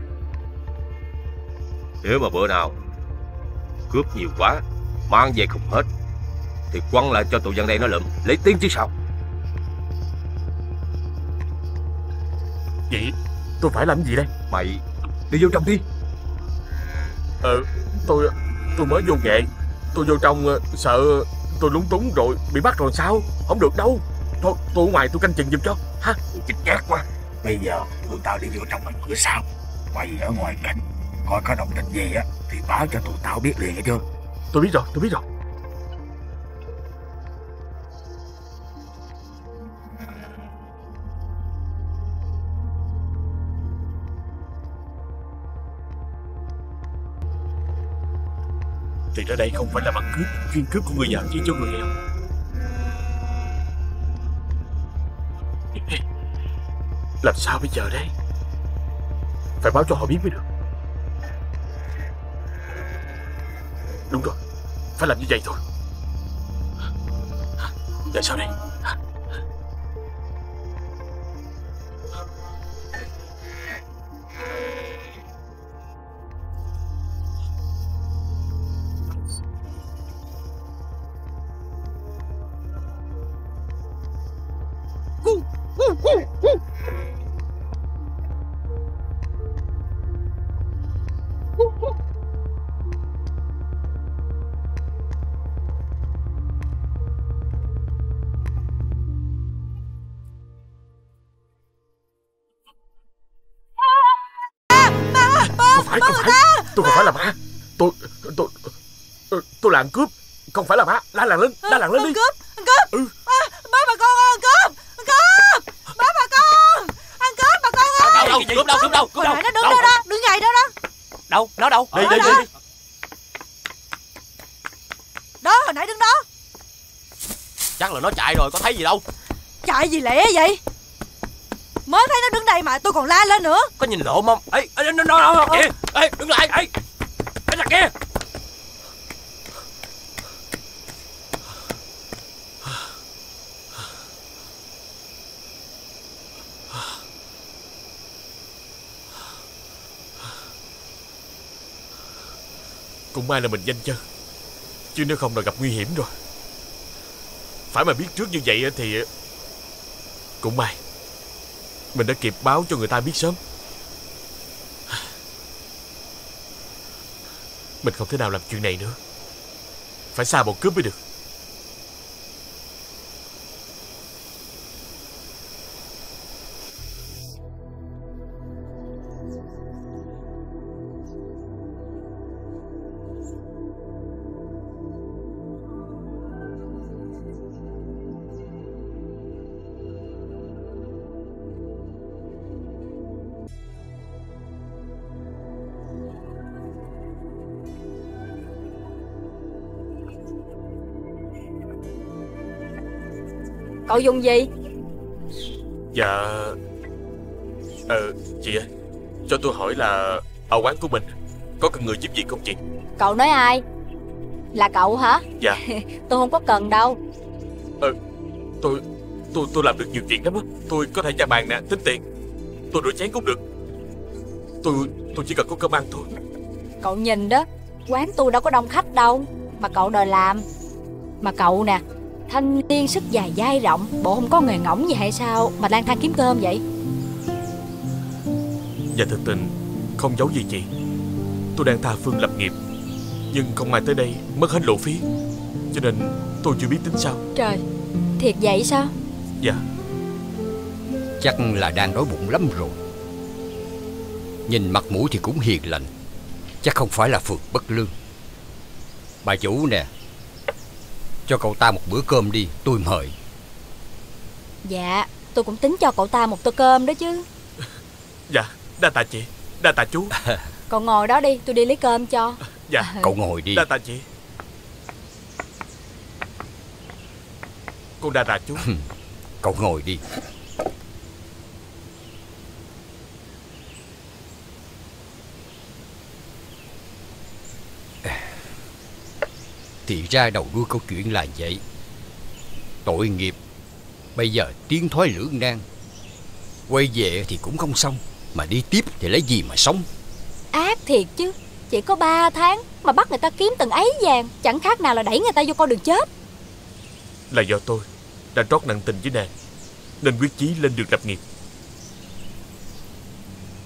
Nếu mà bữa nào cướp nhiều quá mang về không hết thì quăng lại cho tụi dân đây nó lượm lấy tiếng chứ sao. Vậy tôi phải làm gì đây? Mày đi vô trong đi. Tôi mới vô nghệ. Tôi vô trong sợ tôi lúng túng rồi bị bắt rồi sao? Không được đâu. Thôi tôi ở ngoài tôi canh chừng giùm cho ha. Tôi chết ghét quá. Bây giờ tụi tao đi vô trong bằng cửa sau. Mày ở ngoài cạnh, coi có động tĩnh gì á thì báo cho tụi tao biết liền, nghe chưa? Tôi biết rồi. Thì ra đây không phải là băng cướp chuyên cướp của người giàu chỉ cho người nghèo. Làm sao bây giờ đây? Phải báo cho họ biết mới được. Đúng rồi, phải làm như vậy thôi. Tại sao đây? Tôi không phải là ma. Tôi là ăn cướp, không phải là ma. La làng lên đi. Ăn cướp. Bá bà con ăn cướp. Bá bà con. Ăn cướp bà con ơi. Đâu. Hồi nãy nó đứng đó đó, đứng ngay đó đó. Đâu, nó đâu? Đi. Đó, hồi nãy đứng đó. Chắc là nó chạy rồi, có thấy gì đâu. Chạy gì lẹ vậy? Mới thấy nó đứng đây mà tôi còn la lên nữa. Có nhìn lộn không? Ê, nó kìa. Ê, đứng lại. Ê là kia. Cũng may là mình nhanh chân, chứ nếu không là gặp nguy hiểm rồi. Phải mà biết trước như vậy thì cũng may mình đã kịp báo cho người ta biết sớm. Mình không thể nào làm chuyện này nữa. Phải xa bọn cướp mới được. Cậu dùng gì? Dạ chị ơi, cho tôi hỏi là ở quán của mình có cần người giúp việc không chị? Cậu nói ai? Là cậu hả? Dạ. Tôi không có cần đâu. Tôi làm được nhiều chuyện lắm á. Tôi có thể nhà bàn nè, tính tiền, tôi rửa chén cũng được. Tôi chỉ cần có cơm ăn thôi. Cậu nhìn đó, quán tôi đâu có đông khách đâu mà cậu đòi làm. Mà cậu nè, thanh niên sức dài vai rộng, bộ không có nghề ngỗng gì hay sao mà lang thang kiếm cơm vậy? Dạ thực tình không giấu gì chị, tôi đang tha phương lập nghiệp, nhưng không ai tới đây mất hết lộ phí, cho nên tôi chưa biết tính sao. Trời, thiệt vậy sao? Dạ. Chắc là đang đói bụng lắm rồi. Nhìn mặt mũi thì cũng hiền lành, chắc không phải là phường bất lương. Bà chủ nè, cho cậu ta một bữa cơm đi, tôi mời. Dạ, tôi cũng tính cho cậu ta một tô cơm đó chứ. Dạ, đa tạ chị, đa tạ chú. Cậu ngồi đó đi, tôi đi lấy cơm cho. Dạ. Cậu ngồi đi. Đa tạ chị. Con đa tạ chú. Cậu ngồi đi. Thì ra đầu đuôi câu chuyện là vậy. Tội nghiệp, bây giờ tiến thoái lưỡng nan. Quay về thì cũng không xong, mà đi tiếp thì lấy gì mà sống. Ác thiệt chứ, chỉ có 3 tháng mà bắt người ta kiếm từng ấy vàng, chẳng khác nào là đẩy người ta vô con đường chết. Là do tôi đã trót nặng tình với nàng, nên quyết chí lên đường lập nghiệp.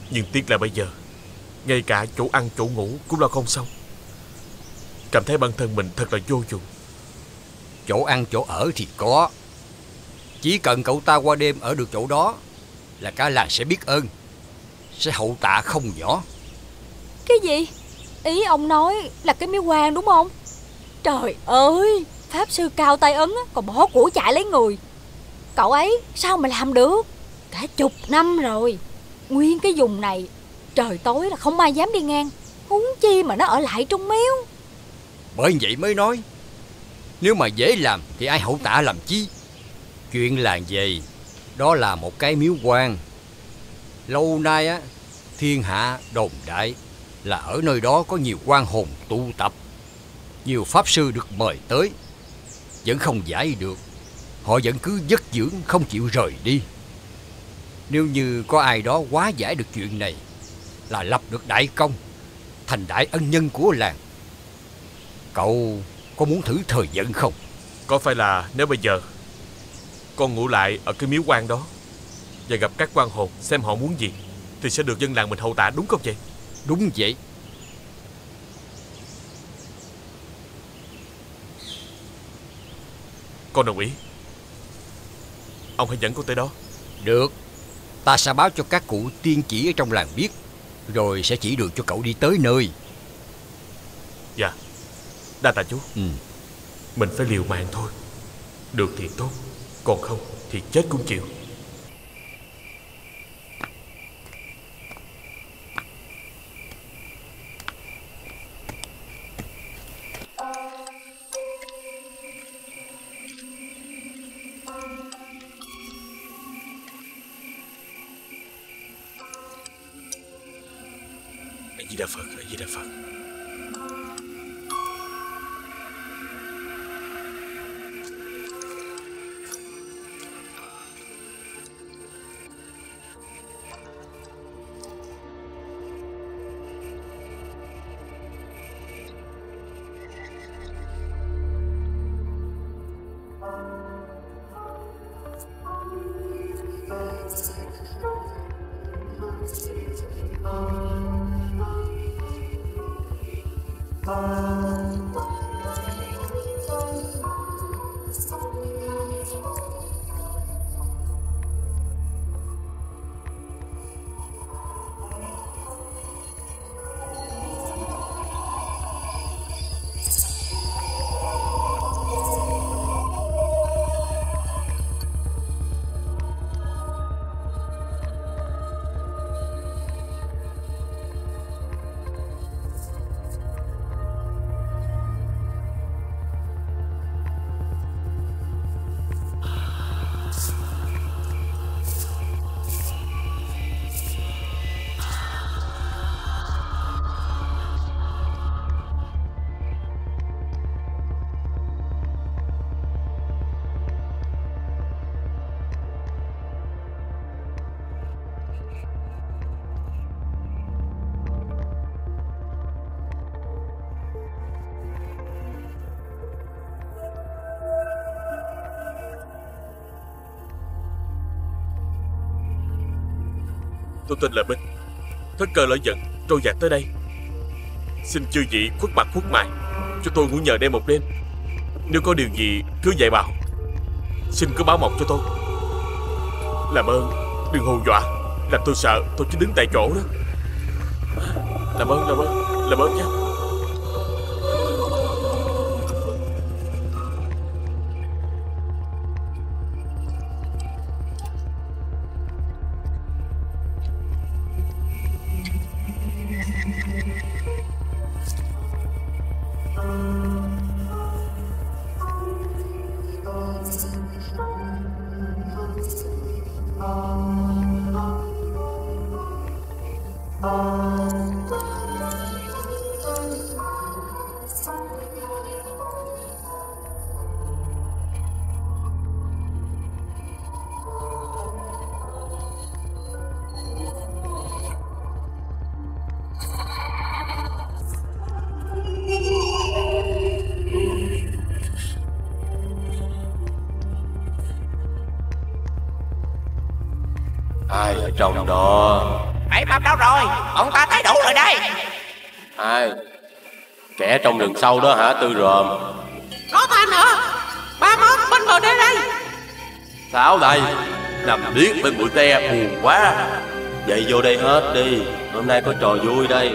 Nhưng tiếc là bây giờ ngay cả chỗ ăn chỗ ngủ cũng là không xong. Cảm thấy bản thân mình thật là vô dụng. Chỗ ăn chỗ ở thì có. Chỉ cần cậu ta qua đêm ở được chỗ đó là cả làng sẽ biết ơn, sẽ hậu tạ không nhỏ. Cái gì? Ý ông nói là cái miếu quan đúng không? Trời ơi, pháp sư cao tay ấn còn bỏ của chạy lấy người. Cậu ấy sao mà làm được? Cả chục năm rồi. Nguyên cái vùng này trời tối là không ai dám đi ngang, huống chi mà nó ở lại trong miếu. Bởi vậy mới nói, nếu mà dễ làm thì ai hậu tạ làm chi. Chuyện làng về đó là một cái miếu quan. Lâu nay á, thiên hạ đồn đại là ở nơi đó có nhiều oan hồn tụ tập, nhiều pháp sư được mời tới, vẫn không giải được. Họ vẫn cứ vất vưởng không chịu rời đi. Nếu như có ai đó hóa giải được chuyện này là lập được đại công, thành đại ân nhân của làng. Cậu có muốn thử thời vận không? Có phải là nếu bây giờ con ngủ lại ở cái miếu quan đó và gặp các quan hồn xem họ muốn gì thì sẽ được dân làng mình hậu tạ, đúng không vậy? Đúng vậy. Con đồng ý. Ông hãy dẫn con tới đó. Được. Ta sẽ báo cho các cụ tiên chỉ ở trong làng biết, rồi sẽ chỉ đường cho cậu đi tới nơi. Dạ, đa tạ chú. Mình phải liều mạng thôi. Được thì tốt, còn không thì chết cũng chịu. A Di Đà Phật, A Di Đà Phật. Tôi tên là Minh, thất cơ lợi giận trôi dạt tới đây. Xin chư vị khuất mặt khuất mày cho tôi ngủ nhờ đây một đêm. Nếu có điều gì cứ dạy bảo, xin cứ báo mộng cho tôi. Làm ơn đừng hù dọa, làm tôi sợ tôi chỉ đứng tại chỗ đó. Làm ơn nha. Ai ở trong đó? Bảy mập đâu rồi? Bọn ta thấy đủ rồi đây. Ai? Kẻ trong rừng sâu đó hả Tư Ròm? Có ta nữa. Ba món bên bờ đê đây. Sao đây? Nằm biết bên bụi tre buồn quá. Vậy vô đây hết đi. Hôm nay có trò vui đây.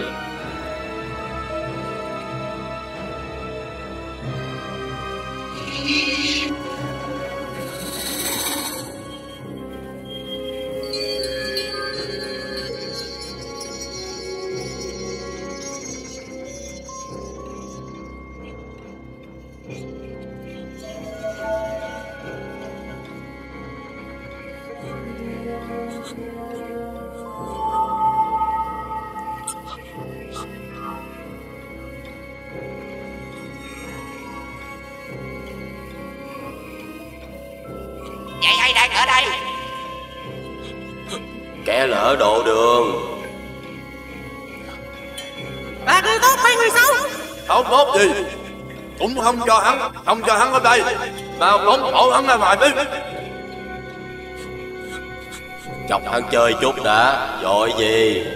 Vậy ai đang ở đây? Kẻ lỡ độ đường. Là người tốt hay người xấu? Không tốt gì. Cũng không cho hắn ở đây. Tao tóm cổ hắn ra ngoài đi. Chọc hắn chơi chút đã. Vội gì?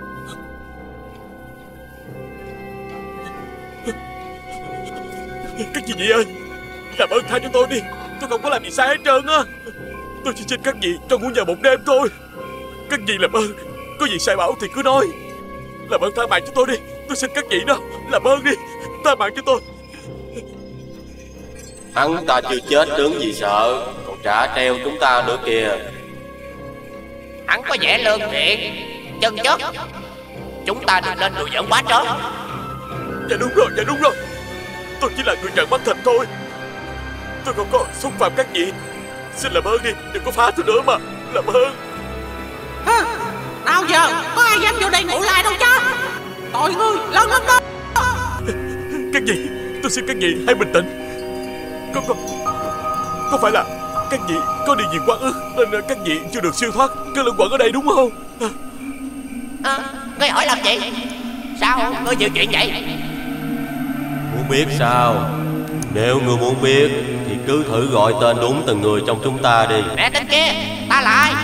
Các vị ơi, làm ơn tha cho tôi đi. Tôi không có làm gì sai hết trơn á. Tôi chỉ xin các vị cho ngủ nhờ một đêm thôi. Các vị làm ơn, có gì sai bảo thì cứ nói. Làm ơn tha mạng cho tôi đi. Tôi xin các vị đó, làm ơn đi, tha mạng cho tôi. Hắn ta chưa chết đứng gì sợ. Còn trả treo chúng ta nữa kìa. Hắn có vẻ lương thiện, chân chất. Chúng ta đừng nên đùa giỡn quá trớn. Dạ đúng rồi. Tôi chỉ là người trợn mắt thịt thôi. Tôi không có xúc phạm các vị. Xin làm ơn đi, đừng có phá tôi nữa mà. Làm ơn. Nào giờ có ai dám vô đây ngủ lại đâu chứ? Tội ngươi lớn lắm đó. Các vị, tôi xin các vị hãy bình tĩnh. Có phải là các vị có điều gì quá ức nên các vị chưa được siêu thoát cứ luẩn quẩn ở đây đúng không? Ngươi hỏi làm gì? Sao ngươi chịu chuyện vậy? Muốn biết sao? Nếu ngươi muốn biết thì cứ thử gọi tên đúng từng người trong chúng ta đi. Mẹ tên kia, ta là ai?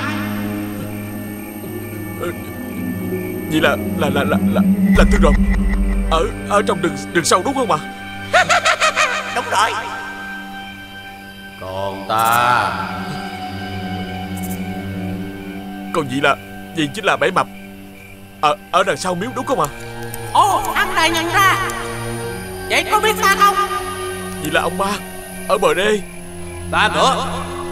Vậy là Tư Ròm ở trong rừng sâu đúng không ạ? Đúng rồi. Còn ta. Còn vậy chính là Bảy Mập ở đằng sau miếu đúng không ạ? Ồ, anh này nhận ra. Vậy có biết ta không? Vậy là ông ba ở bờ đê. Ta nữa.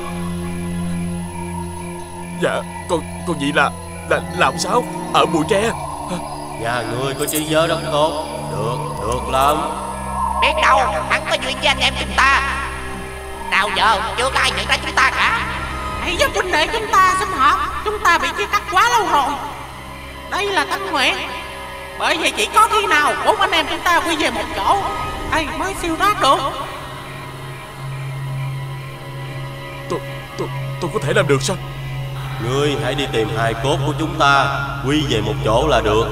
Dạ, còn vậy là ông Sáu ở bụi tre. Nhà ngươi có trí nhớ rất tốt. Được lắm. Biết đâu hắn có duyên với anh em chúng ta. Nào giờ chưa có ai nhận ra chúng ta cả. Hãy giúp huynh đệ chúng ta sum họp. Chúng ta bị chia cắt quá lâu rồi. Đây là tâm nguyện. Bởi vì chỉ có khi nào bốn anh em chúng ta quy về một chỗ ai mới siêu thoát được. Tôi có thể làm được sao? Ngươi hãy đi tìm hài cốt của chúng ta, quy về một chỗ là được.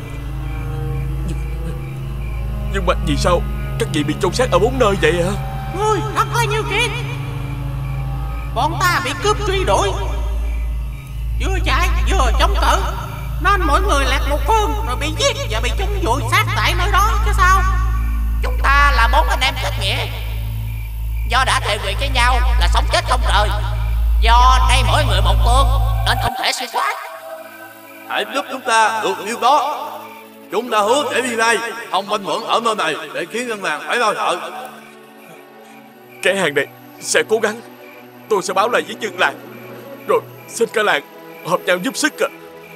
Nhưng mà vì sao các vị bị chôn xác ở 4 nơi vậy hả? Ngươi thật là nhiều chuyện. Bọn ta bị cướp truy đuổi, vừa chạy vừa chống cự, nên mỗi người lạc một phương rồi bị giết và bị chúng vùi xác tại nơi đó chứ sao. Chúng ta là 4 anh em kết nghĩa, do đã thề nguyện với nhau là sống chết không rời. Do đây mỗi người một phương nên không thể siêu thoát. Hãy giúp chúng ta được điều đó. Chúng ta hứa kể đi nay không quanh quẩn ở nơi này để khiến dân làng phải lo sợ. Kẻ hàng này sẽ cố gắng. Tôi sẽ báo lại với dân làng, rồi xin cả làng hợp nhau giúp sức ạ.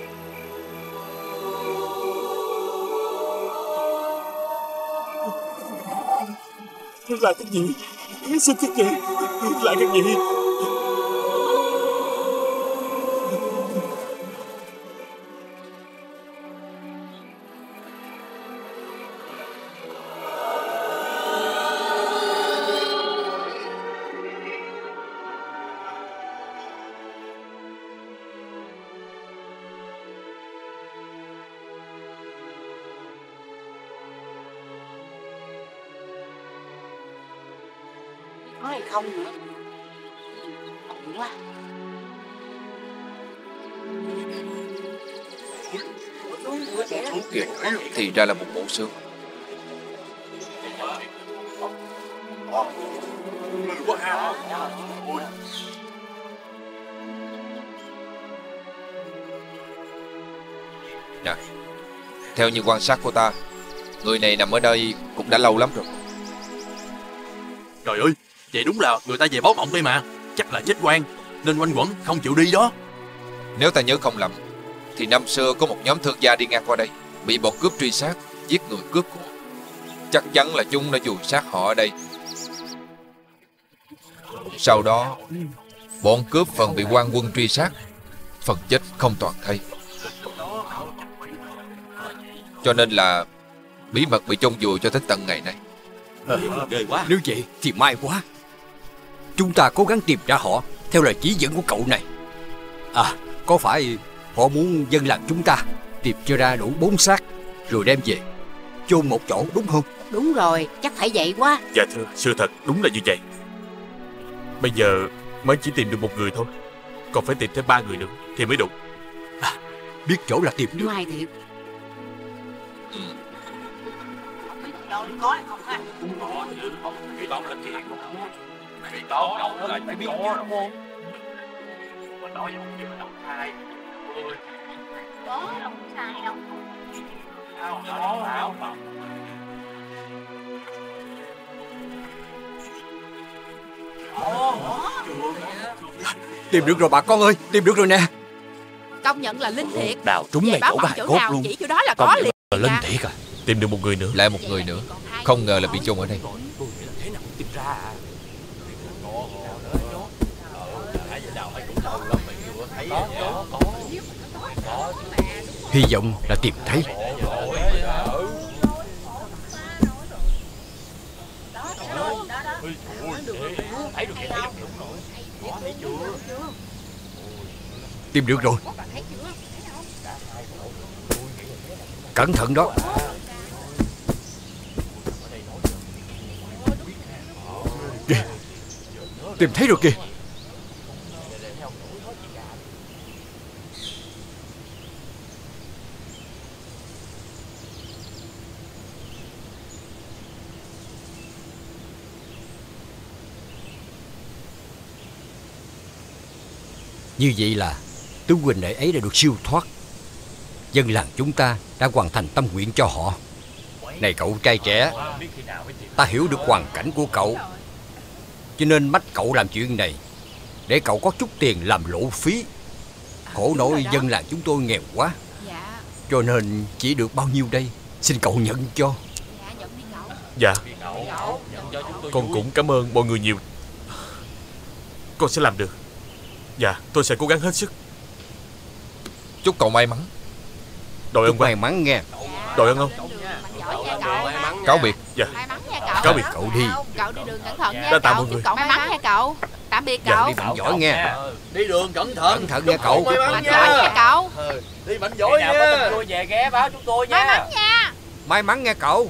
Là cái gì? Xin cái gì? Là cái gì? Có hay không nữa? Ổn quá. Kìa, thì ra là một bộ xương. Nè, theo như quan sát của ta, người này nằm ở đây cũng đã lâu lắm rồi. Trời ơi, vậy đúng là người ta về báo mộng đây mà. Chắc là chết quan nên quanh quẩn không chịu đi đó. Nếu ta nhớ không lầm thì năm xưa có một nhóm thương gia đi ngang qua đây, bị bọn cướp truy sát, giết người cướp của. Chắc chắn là chúng đã vùi xác họ ở đây. Sau đó bọn cướp phần bị quan quân truy sát, phần chết không toàn thây. Cho nên là bí mật bị chôn vùi cho tới tận ngày nay. Ghê quá. Nếu vậy thì may quá. Chúng ta cố gắng tìm ra họ theo lời chỉ dẫn của cậu này. À, có phải họ muốn dân làng chúng ta tìm cho ra đủ 4 xác rồi đem về chôn một chỗ, đúng không? Đúng rồi, chắc phải vậy quá. Dạ thưa, sự thật đúng là như vậy. Bây giờ mới chỉ tìm được một người thôi, còn phải tìm thêm 3 người nữa thì mới đủ. Biết chỗ là tìm được. May thiệt. Tìm được rồi bà con ơi, tìm được rồi nè. Công nhận là linh thiệt. Đào trúng Về ngay báo chỗ mộng bài chỗ cốt nào luôn. chỉ chỗ đó là có liền. Linh thiệt à. Tìm được một người nữa. Lại một người nữa. Không ngờ là bị chôn ở đây. Hy vọng là tìm thấy. Tìm được rồi. Cẩn thận đó. Kìa, tìm thấy rồi kìa. Như vậy là tướng huynh đệ ấy đã được siêu thoát. Dân làng chúng ta đã hoàn thành tâm nguyện cho họ. Này cậu trai trẻ, ta hiểu được hoàn cảnh của cậu, cho nên bắt cậu làm chuyện này để cậu có chút tiền làm lộ phí. Khổ nỗi dân làng chúng tôi nghèo quá, cho nên chỉ được bao nhiêu đây. Xin cậu nhận cho. Dạ, con cũng cảm ơn mọi người nhiều. Con sẽ làm được. Dạ, tôi sẽ cố gắng hết sức. Chúc cậu may mắn. Đội ơn quá. May mắn nghe. Đội ơn không? Cáo biệt. Dạ. Cáo biệt cậu đi. Cậu đi đường cẩn thận nha. Đã tạm mọi người. Cậu may mắn nha cậu. Tạm biệt Dạ, cậu. đi mạnh giỏi nghe. Đi đường cẩn thận. Cẩn thận nha cậu. May mắn Mạnh giỏi nha cậu. Đi mạnh giỏi nha. Có tin vui về ghé báo chúng tôi nha. May mắn nha. May mắn nghe cậu.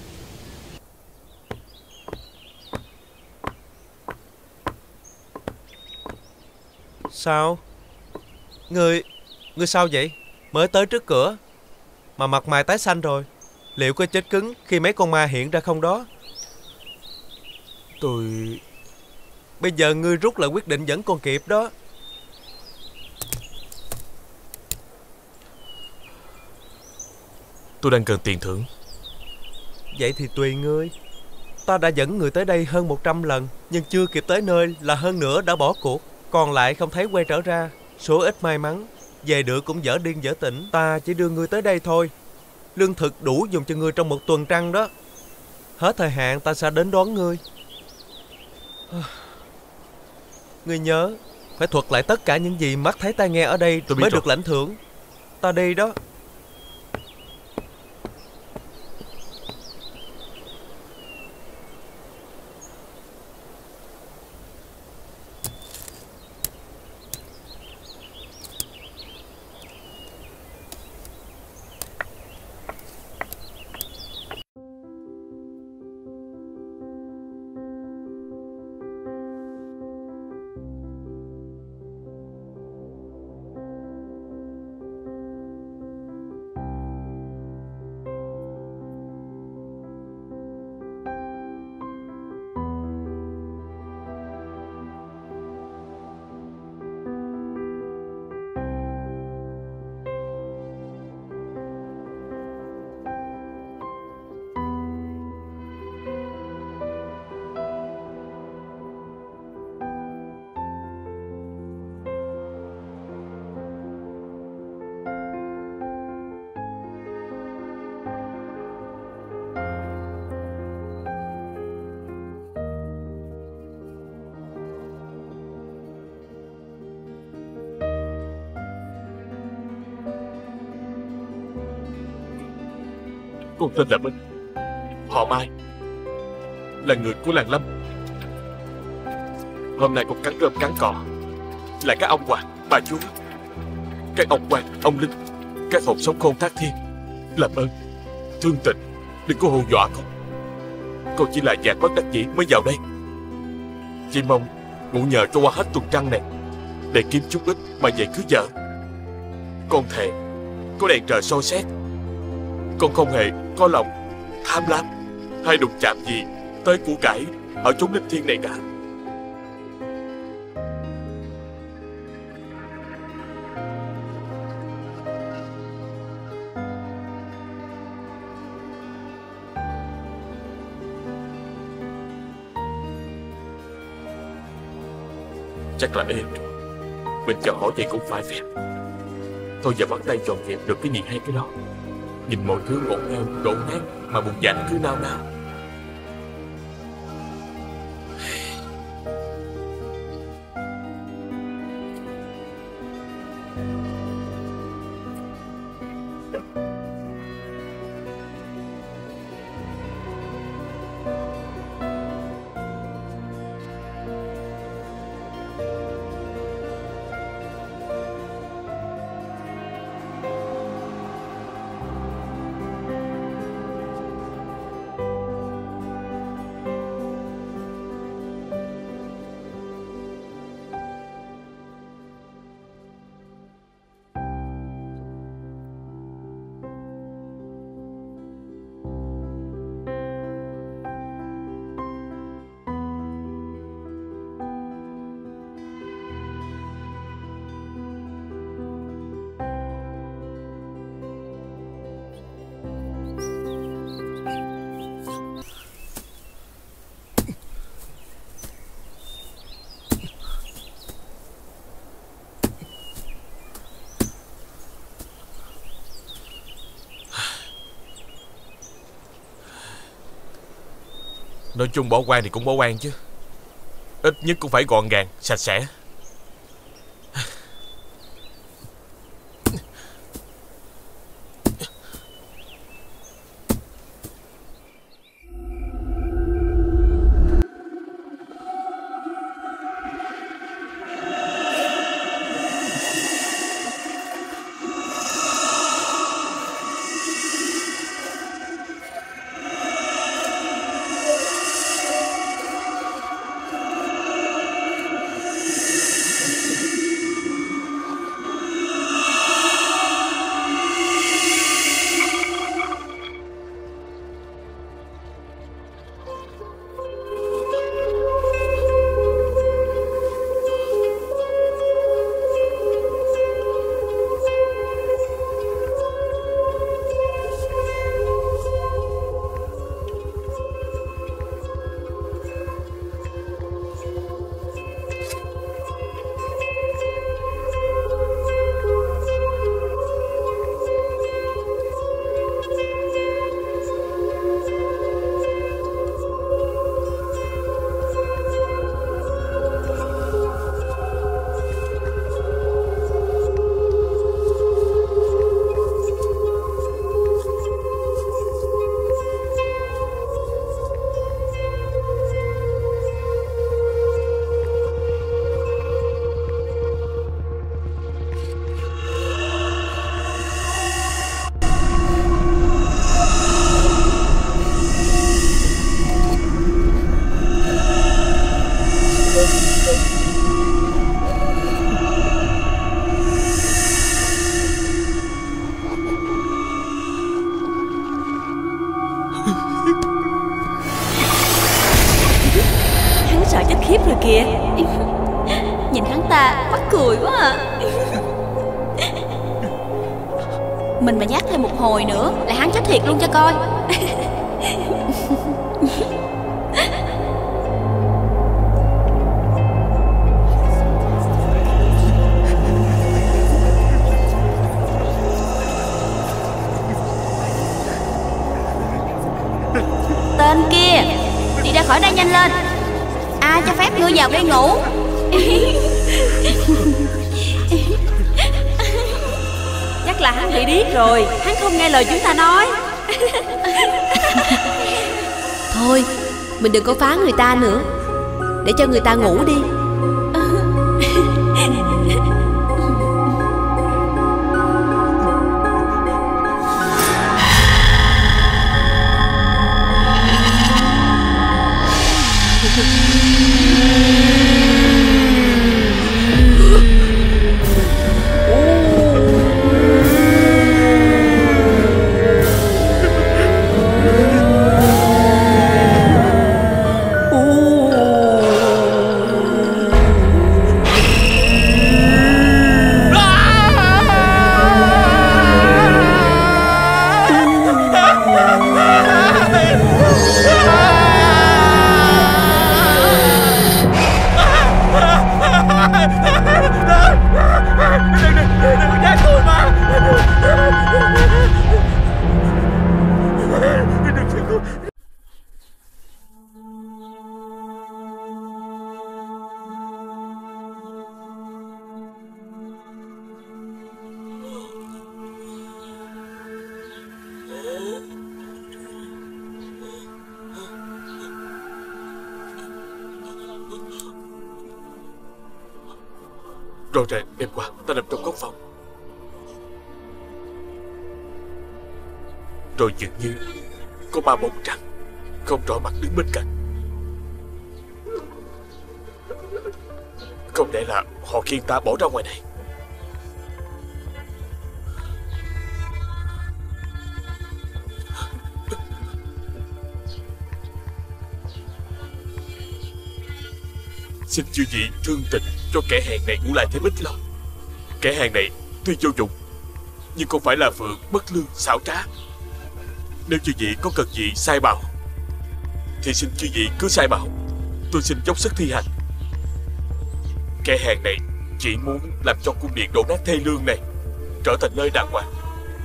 Sao? Người sao vậy? Mới tới trước cửa mà mặt mày tái xanh rồi. Liệu có chết cứng khi mấy con ma hiện ra không đó? Tôi... Bây giờ ngươi rút lại quyết định vẫn còn kịp đó. Tôi đang cần tiền thưởng. Vậy thì tùy ngươi. Ta đã dẫn người tới đây hơn 100 lần, nhưng chưa kịp tới nơi là hơn nữa đã bỏ cuộc. Còn lại không thấy quay trở ra. Số ít may mắn, về được cũng dở điên dở tỉnh. Ta chỉ đưa ngươi tới đây thôi. Lương thực đủ dùng cho ngươi trong một tuần trăng đó. Hết thời hạn ta sẽ đến đón ngươi. Ngươi nhớ phải thuật lại tất cả những gì mắt thấy tai nghe ở đây mới được lãnh thưởng. Ta đi đó. Con tên là Minh, họ Mai, là người của làng Lâm. Hôm nay con cắn rơm cắn cỏ, là các ông hoàng, bà chúa, các ông quan, ông linh, các hồn sống khôn thác thiên. Làm ơn, thương tình, đừng có hù dọa con. Con chỉ là dạng bất đắc dĩ mới vào đây. Chỉ mong ngủ nhờ cho qua hết tuần trăng này, để kiếm chút ít mà về cưới vợ. Con thề, có đèn trời soi xét, con không hề có lòng tham lam hay đụng chạm gì tới của cải ở chốn linh thiêng này cả. Chắc là êm rồi. Mình chợt hỏi vậy cũng phải phép. Thôi giờ bắt tay dọn dẹp được cái gì hay cái đó. Nhìn mọi thứ ngổn ngang đổ nát mà bụng dạ cứ nao nao. Nói chung bỏ quan thì cũng bỏ quan chứ, ít nhất cũng phải gọn gàng, sạch sẽ. khiếp rồi kìa. Nhìn hắn ta mắc cười quá à. Mình mà nhát thêm một hồi nữa là hắn chết thiệt luôn cho coi. Tên kia, đi ra khỏi đây nhanh lên. Ai cho phép ngươi vào đây ngủ? Chắc là hắn bị điếc rồi, hắn không nghe lời chúng ta nói. Thôi, mình đừng có phá người ta nữa, để cho người ta ngủ đi. Rõ ràng đêm qua ta nằm trong góc phòng, rồi dường như có ba bóng trắng không rõ mặt đứng bên cạnh. Không lẽ là họ khiêng ta bỏ ra ngoài này? Xin chư vị thương tình cho kẻ hèn này ngủ lại thêm ít lâu. Kẻ hèn này tuy vô dụng, nhưng không phải là phượng bất lương xảo trá. Nếu chư vị có cần gì sai bảo, thì xin chư vị cứ sai bảo, tôi xin dốc sức thi hành. Kẻ hèn này chỉ muốn làm cho cung điện đổ nát thê lương này trở thành nơi đàng hoàng.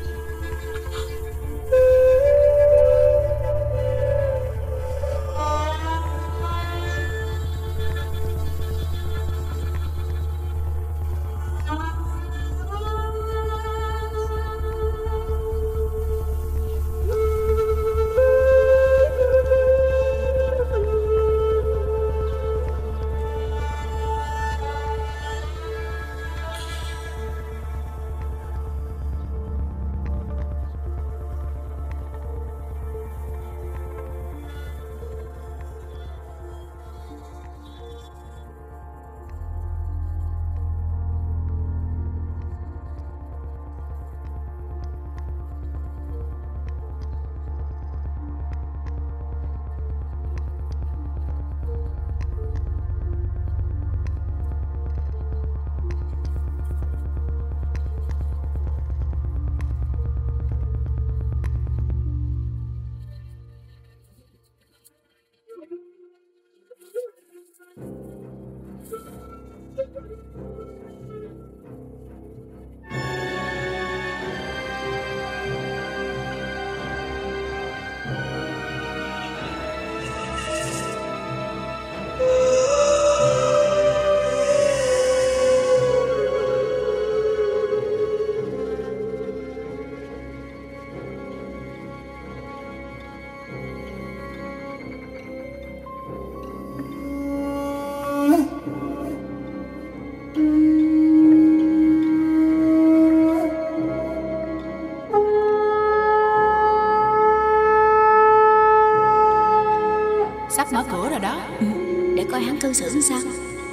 Sắp mở cửa rồi đó. Để coi hắn cư xử như sao.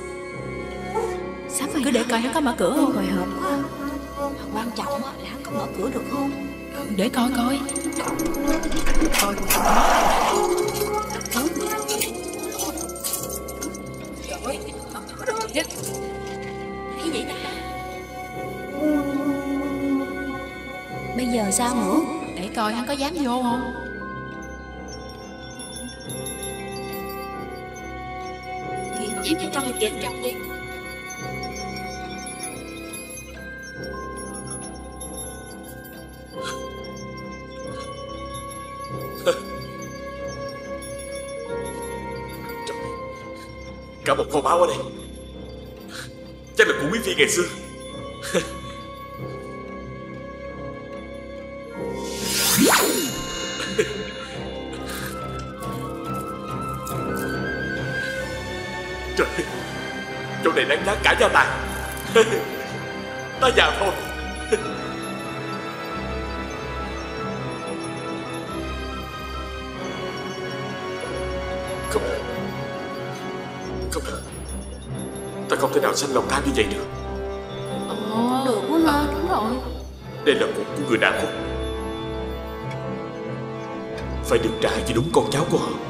Sắp cứ để coi hắn có mở cửa không. Hồi hộp quá. Quan trọng là hắn có mở cửa được không. Để coi coi. Cái gì đó. Bây giờ sao nữa? Để coi hắn có dám vô không. Chém vào trong kìa, trong đi. Cả một kho báu ở đây. Chắc là của quý phi ngày xưa. Trời, chỗ này đáng giá cả gia tài. Ta vào thôi. Không, không được. Ta không thể nào sanh lòng tham như vậy được. Được quá ha, đúng rồi. Đây là cuộc của người đã khuất, phải được trả cho đúng con cháu của họ.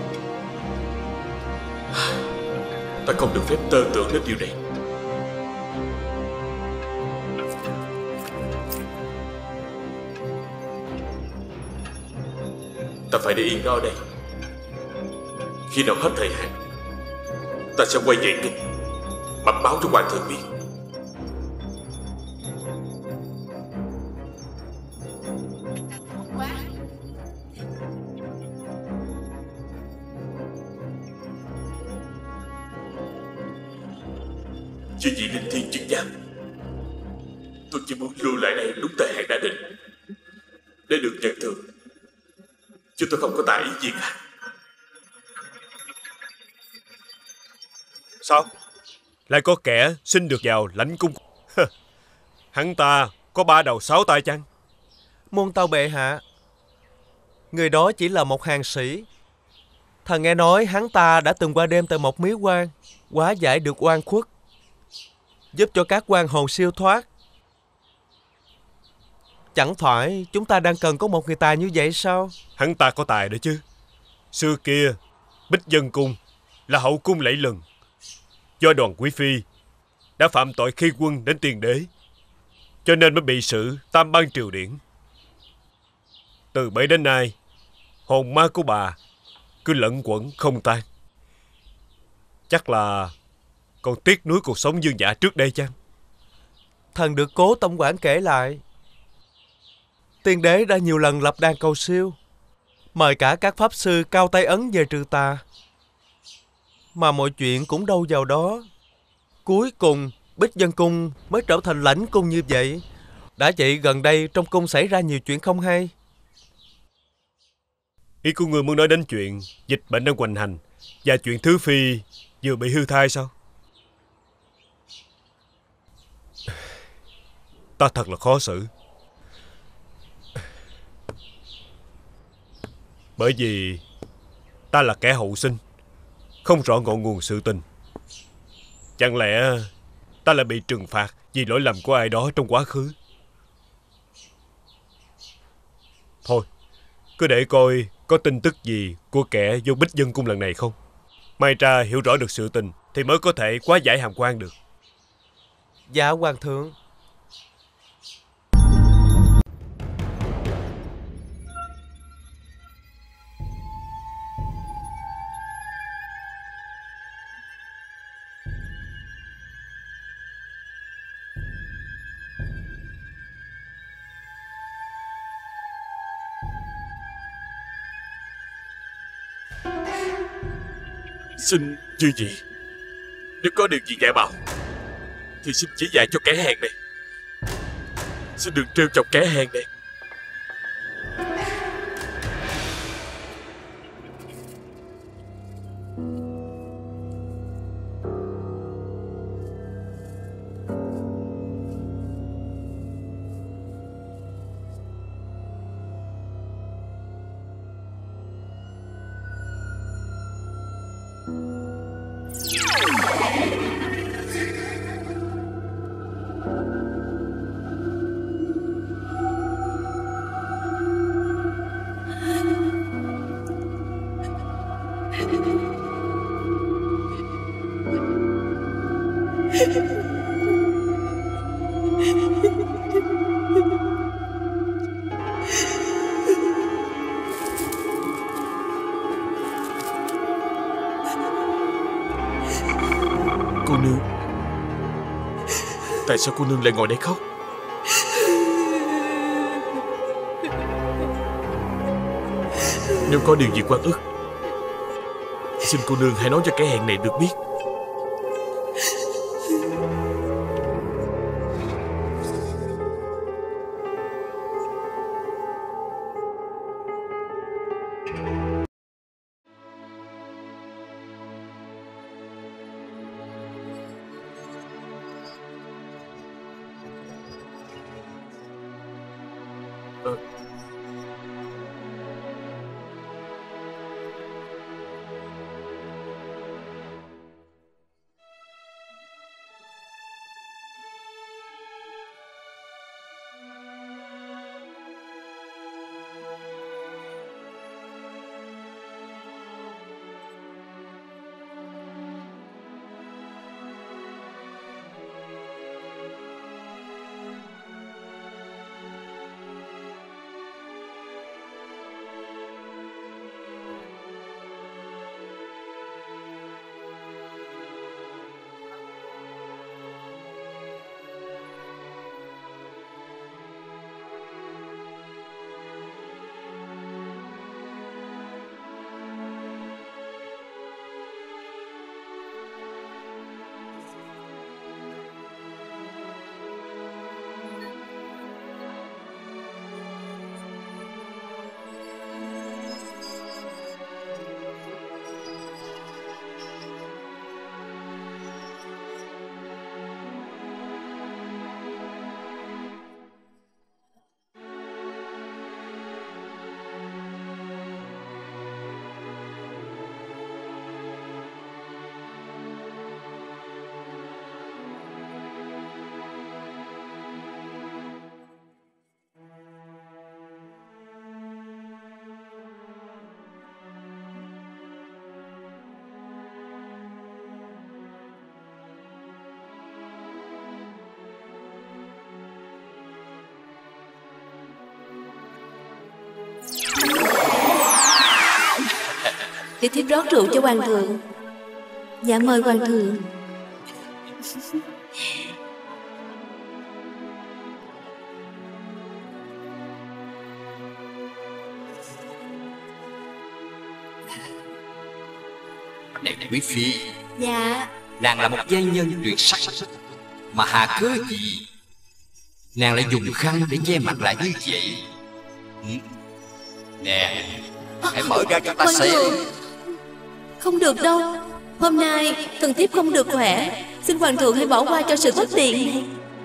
Ta không được phép tơ tưởng đến điều này. Ta phải để yên nó ở đây. Khi nào hết thời hạn, ta sẽ quay về kinh bẩm báo cho hoàng thượng biết. Chuyện gì linh thiên chứng giám, tôi chỉ muốn lưu lại đây đúng thời hạn đã định để được nhận thưởng, chứ tôi không có tại ý gì khác. Sao? Lại có kẻ xin được vào lãnh cung? Hắn ta có 3 đầu 6 tay chăng? Muôn tâu bệ hạ, người đó chỉ là một hàng sĩ. Thần nghe nói hắn ta đã từng qua đêm tại một miếu quan, hóa giải được oan khuất, giúp cho các quan hồn siêu thoát. Chẳng phải chúng ta đang cần có một người tài như vậy sao? Hắn ta có tài đấy chứ. Xưa kia Bích Dân Cung là hậu cung lẫy lừng, do Đoàn Quý Phi đã phạm tội khi quân đến tiền đế, cho nên mới bị xử tam ban triều điển. Từ bấy đến nay, hồn ma của bà cứ lẫn quẩn không tan. Chắc là còn tiếc nuối cuộc sống dương dã trước đây chăng? Thần được Cố Tổng quản kể lại, tiên đế đã nhiều lần lập đàn cầu siêu, mời cả các pháp sư cao tay ấn về trừ tà, mà mọi chuyện cũng đâu vào đó. Cuối cùng Bích Dân Cung mới trở thành lãnh cung như vậy. Đã vậy gần đây trong cung xảy ra nhiều chuyện không hay. Ý của người muốn nói đến chuyện dịch bệnh đang hoành hành và chuyện Thứ Phi vừa bị hư thai sao? Ta thật là khó xử. Bởi vì ta là kẻ hậu sinh, không rõ ngọn nguồn sự tình. Chẳng lẽ ta lại bị trừng phạt vì lỗi lầm của ai đó trong quá khứ? Thôi, cứ để coi có tin tức gì của kẻ vô Bích Dân Cung lần này không. May ra hiểu rõ được sự tình thì mới có thể hóa giải hàm quan được. Dạ hoàng thượng. Xin chư vị, nếu có điều gì dạy bảo thì xin chỉ dạy cho kẻ hèn này. Xin đừng trêu chọc kẻ hèn này. Cô nương, tại sao cô nương lại ngồi đây khóc? Nếu có điều gì oan ức, xin cô nương hãy nói cho kẻ hèn này được biết. Để thiếp rót rượu cho hoàng thượng. Dạ mời hoàng thượng. Này quý phi, Dạ. nàng là một giai nhân tuyệt sắc, mà hà cớ gì nàng lại dùng khăn để che mặt lại như vậy? Nè, hãy mở ra cho ta Hoàng xem. thượng, không được đâu. Hôm nay thần thiếp không được khỏe, xin hoàng thượng hãy bỏ qua cho sự bất tiện này.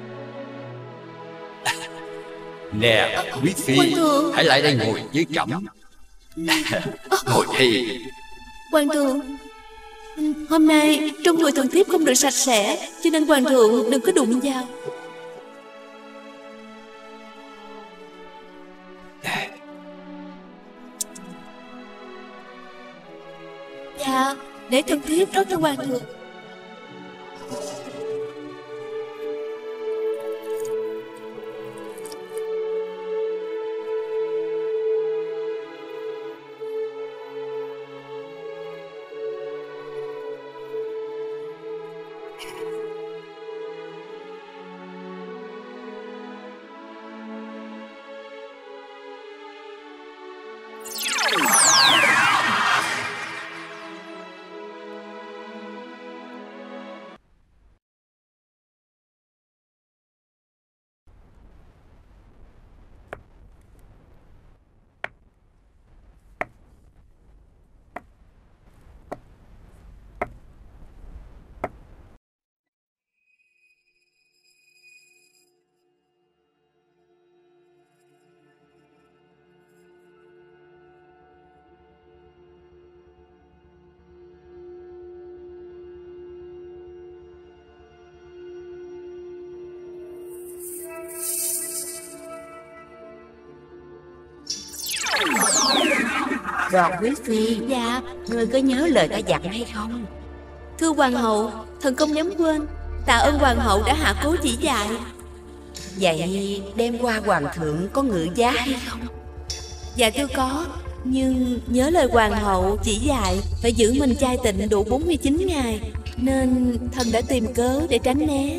Nè quý phi, Hoàng thượng. hãy lại đây ngồi với trẫm. Ngồi đi. Hoàng thượng, hôm nay trong người thần thiếp không được sạch sẽ, cho nên hoàng thượng đừng có đụng vào. Dạ, để thần thiếp rót cho hoàng thượng. Đoàn quý phi. Dạ. Ngươi có nhớ lời ta dặn hay không? Thưa hoàng hậu, thần không dám quên. Tạ ơn hoàng hậu đã hạ cố chỉ dạy. Vậy đêm qua hoàng thượng có ngự giá hay không? Dạ thưa có, nhưng nhớ lời hoàng hậu chỉ dạy phải giữ mình chai tịnh đủ 49 ngày, nên thần đã tìm cớ để tránh né.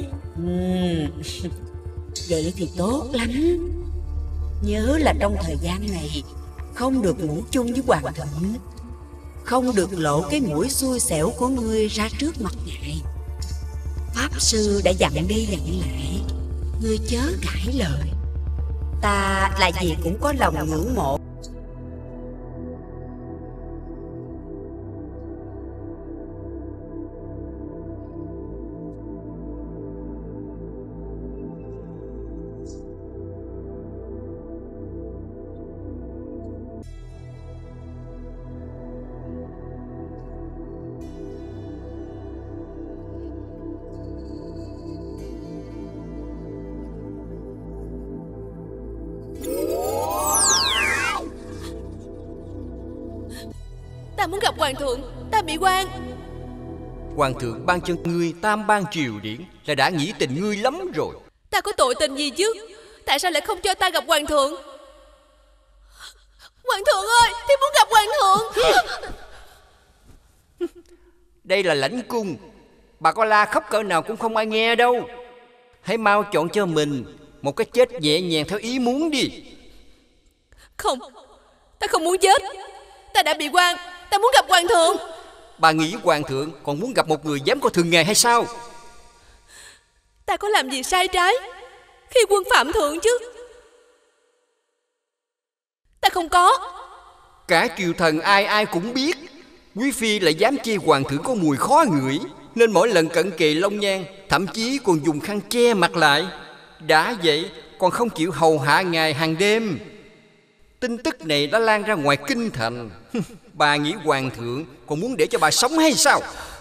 Vậy thì tốt lắm. Nhớ là trong thời gian này không được ngủ chung với hoàng thượng, không được lộ cái mũi xui xẻo của ngươi ra trước mặt ngài. Pháp sư đã dặn đi dặn lại, ngươi chớ cãi lời. Ta là gì cũng có lòng ngưỡng mộ. Ta muốn gặp hoàng thượng. Ta bị quan. Hoàng thượng ban cho ngươi tam ban triều điển là đã nghĩ tình ngươi lắm rồi. Ta có tội tình gì chứ? Tại sao lại không cho ta gặp hoàng thượng? Hoàng thượng ơi, Thiếp muốn gặp hoàng thượng. Đây là lãnh cung, bà có la khóc cỡ nào cũng không ai nghe đâu. Hãy mau chọn cho mình một cái chết nhẹ nhàng theo ý muốn đi. Không, ta không muốn chết. Ta đã bị quan. Ta muốn gặp hoàng thượng. Bà nghĩ hoàng thượng còn muốn gặp một người dám coi thường ngài hay sao? Ta có làm gì sai trái khi quân phạm thượng chứ? Ta không có. Cả triều thần ai ai cũng biết quý phi lại dám chê hoàng thượng có mùi khó ngửi, nên mỗi lần cận kề long nhan thậm chí còn dùng khăn che mặt lại. Đã vậy còn không chịu hầu hạ ngài hàng đêm. Tin tức này đã lan ra ngoài kinh thành. Bà nghĩ hoàng thượng còn muốn để cho bà sống hay sao?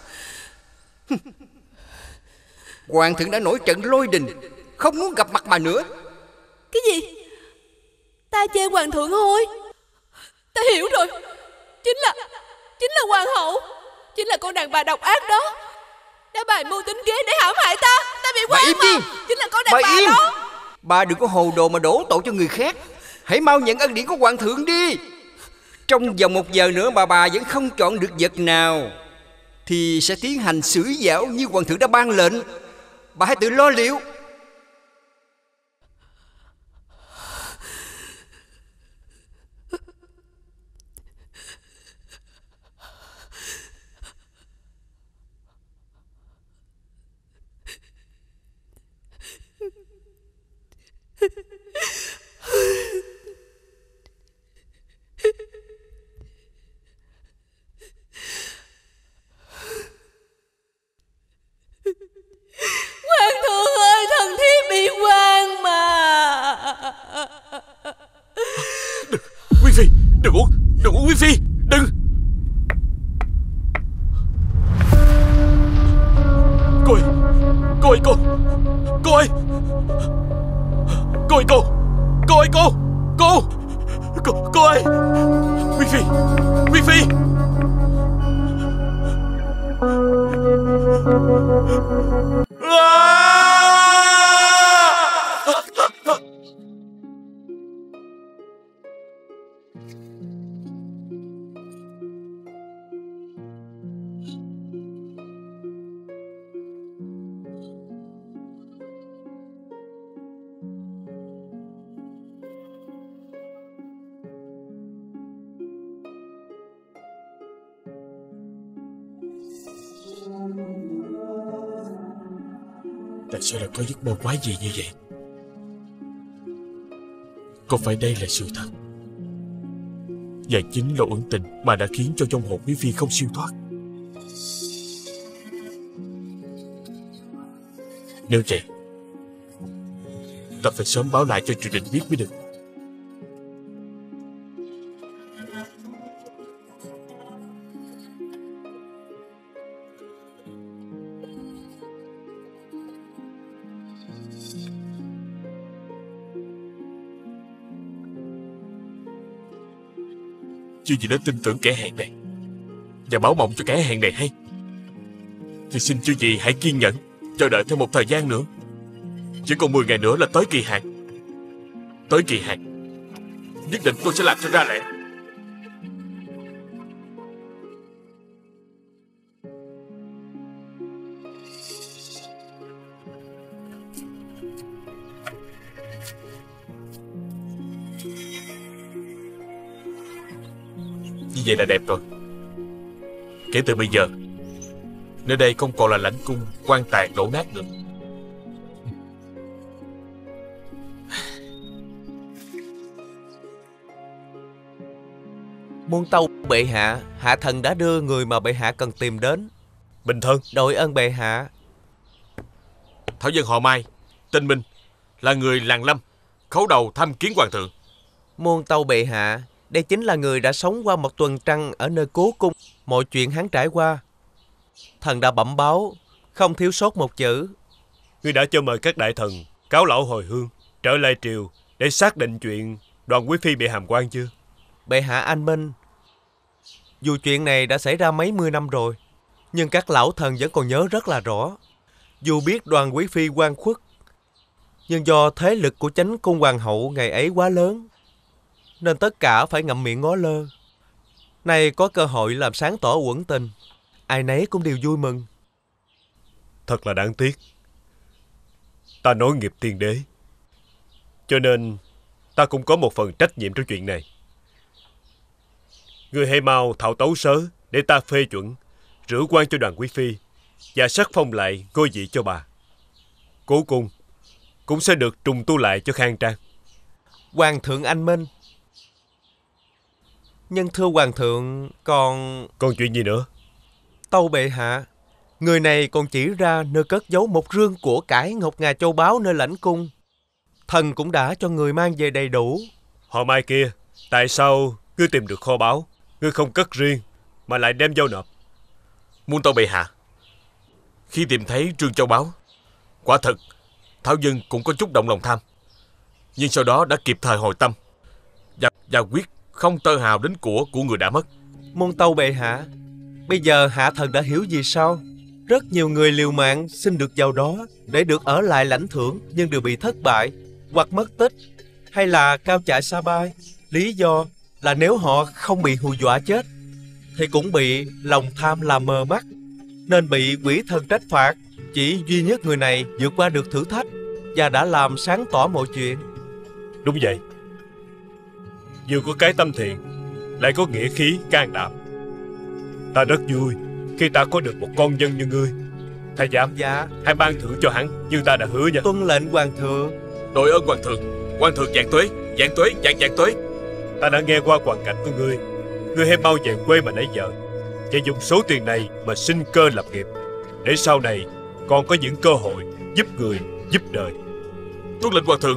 Hoàng thượng đã nổi trận lôi đình, không muốn gặp mặt bà nữa. Cái gì? Ta chê hoàng thượng hôi? Ta hiểu rồi. Chính là hoàng hậu. Chính là con đàn bà độc ác đó đã bày mưu tính kế để hãm hại ta. Ta bị quan mà. Chính là con đàn bà đó. Bà đừng có hồ đồ mà đổ tội cho người khác. Hãy mau nhận ân điển của hoàng thượng đi. Trong vòng 1 giờ nữa bà vẫn không chọn được vật nào thì sẽ tiến hành xử giảo như hoàng thượng đã ban lệnh. Bà hãy tự lo liệu. Hoàng thượng ơi, thần thiếp bị quan mà. Quý phi, đừng uống quý phi, đừng. Cô ơi, quý phi. Tại sao lại có giấc mơ quái gì như vậy? Có phải đây là sự thật? Và chính là uẩn tình mà đã khiến cho trong hồn quý phi không siêu thoát. Nếu vậy, ta phải sớm báo lại cho triều đình biết mới được. Chưa gì đã tin tưởng kẻ hèn này và báo mộng cho kẻ hèn này hay, thì xin chư vị hãy kiên nhẫn chờ đợi thêm một thời gian nữa. Chỉ còn 10 ngày nữa là tới kỳ hạn. Tới kỳ hạn, nhất định tôi sẽ làm cho ra lẽ. Như vậy là đẹp rồi. Kể từ bây giờ, nơi đây không còn là lãnh cung quan tàn đổ nát nữa. Muôn tâu bệ hạ, hạ thần đã đưa người mà bệ hạ cần tìm đến. Bình thân. Đội ơn bệ hạ. Thảo dân họ Mai, tên Minh, là người làng Lâm, khấu đầu thăm kiến hoàng thượng. Muôn tâu bệ hạ, đây chính là người đã sống qua một tuần trăng ở nơi cố cung. Mọi chuyện hắn trải qua, thần đã bẩm báo, không thiếu sót một chữ. Ngươi đã cho mời các đại thần cáo lão hồi hương trở lại triều để xác định chuyện đoàn quý phi bị hàm quan chưa? Bệ hạ anh minh, Dù chuyện này đã xảy ra mấy mươi năm rồi, nhưng các lão thần vẫn còn nhớ rất là rõ. Dù biết Đoàn quý phi oan khuất, nhưng do thế lực của chánh cung hoàng hậu ngày ấy quá lớn, nên tất cả phải ngậm miệng ngó lơ. Nay có cơ hội làm sáng tỏ uẩn tình, ai nấy cũng đều vui mừng. Thật là đáng tiếc. Ta nối nghiệp tiên đế, cho nên ta cũng có một phần trách nhiệm trong chuyện này. Ngươi hãy mau thảo tấu sớ để ta phê chuẩn, rửa quan cho Đoàn quý phi và sắc phong lại ngôi vị cho bà. Cố cung cũng sẽ được trùng tu lại cho khang trang. Hoàng thượng anh minh. Nhưng thưa hoàng thượng, còn chuyện gì nữa? Tâu bệ hạ, người này còn chỉ ra nơi cất giấu một rương của cải ngọc ngà châu báu nơi lãnh cung. Thần cũng đã cho người mang về đầy đủ. Họ Mai kia, tại sao ngươi tìm được kho báu, ngươi không cất riêng mà lại đem giao nộp? Muôn tâu bệ hạ, khi tìm thấy trương châu báu, quả thật Thảo Dân cũng có chút động lòng tham, nhưng sau đó đã kịp thời hồi tâm và quyết không tơ hào đến của người đã mất. Muôn tâu bệ hạ, bây giờ hạ thần đã hiểu vì sao rất nhiều người liều mạng xin được vào đó để được ở lại lãnh thưởng, nhưng đều bị thất bại hoặc mất tích hay là cao chạy xa bay. Lý do là nếu họ không bị hù dọa chết thì cũng bị lòng tham làm mờ mắt, nên bị quỷ thần trách phạt. Chỉ duy nhất người này vượt qua được thử thách và đã làm sáng tỏ mọi chuyện. Đúng vậy, vừa có cái tâm thiện, lại có nghĩa khí can đảm. Ta rất vui khi ta có được một con dân như ngươi. Thái giám, hãy ban thưởng cho hắn như ta đã hứa nha. Tuân lệnh hoàng thượng. Đội ơn hoàng thượng. Hoàng thượng vạn tuế, vạn tuế, vạn tuế. Ta đã nghe qua hoàn cảnh của ngươi. Ngươi hãy mau về quê mà lấy vợ, và dùng số tiền này mà sinh cơ lập nghiệp, để sau này còn có những cơ hội giúp người, giúp đời. Tuân lệnh hoàng thượng.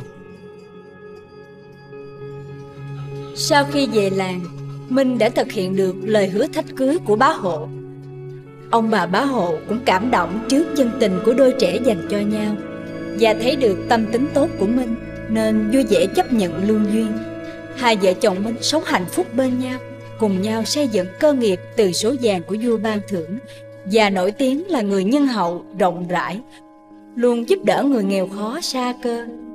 Sau khi về làng, Minh đã thực hiện được lời hứa thách cưới của bá hộ. Ông bà bá hộ cũng cảm động trước chân tình của đôi trẻ dành cho nhau, và thấy được tâm tính tốt của Minh nên vui vẻ chấp nhận lương duyên. Hai vợ chồng Minh sống hạnh phúc bên nhau, cùng nhau xây dựng cơ nghiệp từ số vàng của vua ban thưởng, và nổi tiếng là người nhân hậu, rộng rãi, luôn giúp đỡ người nghèo khó xa cơ.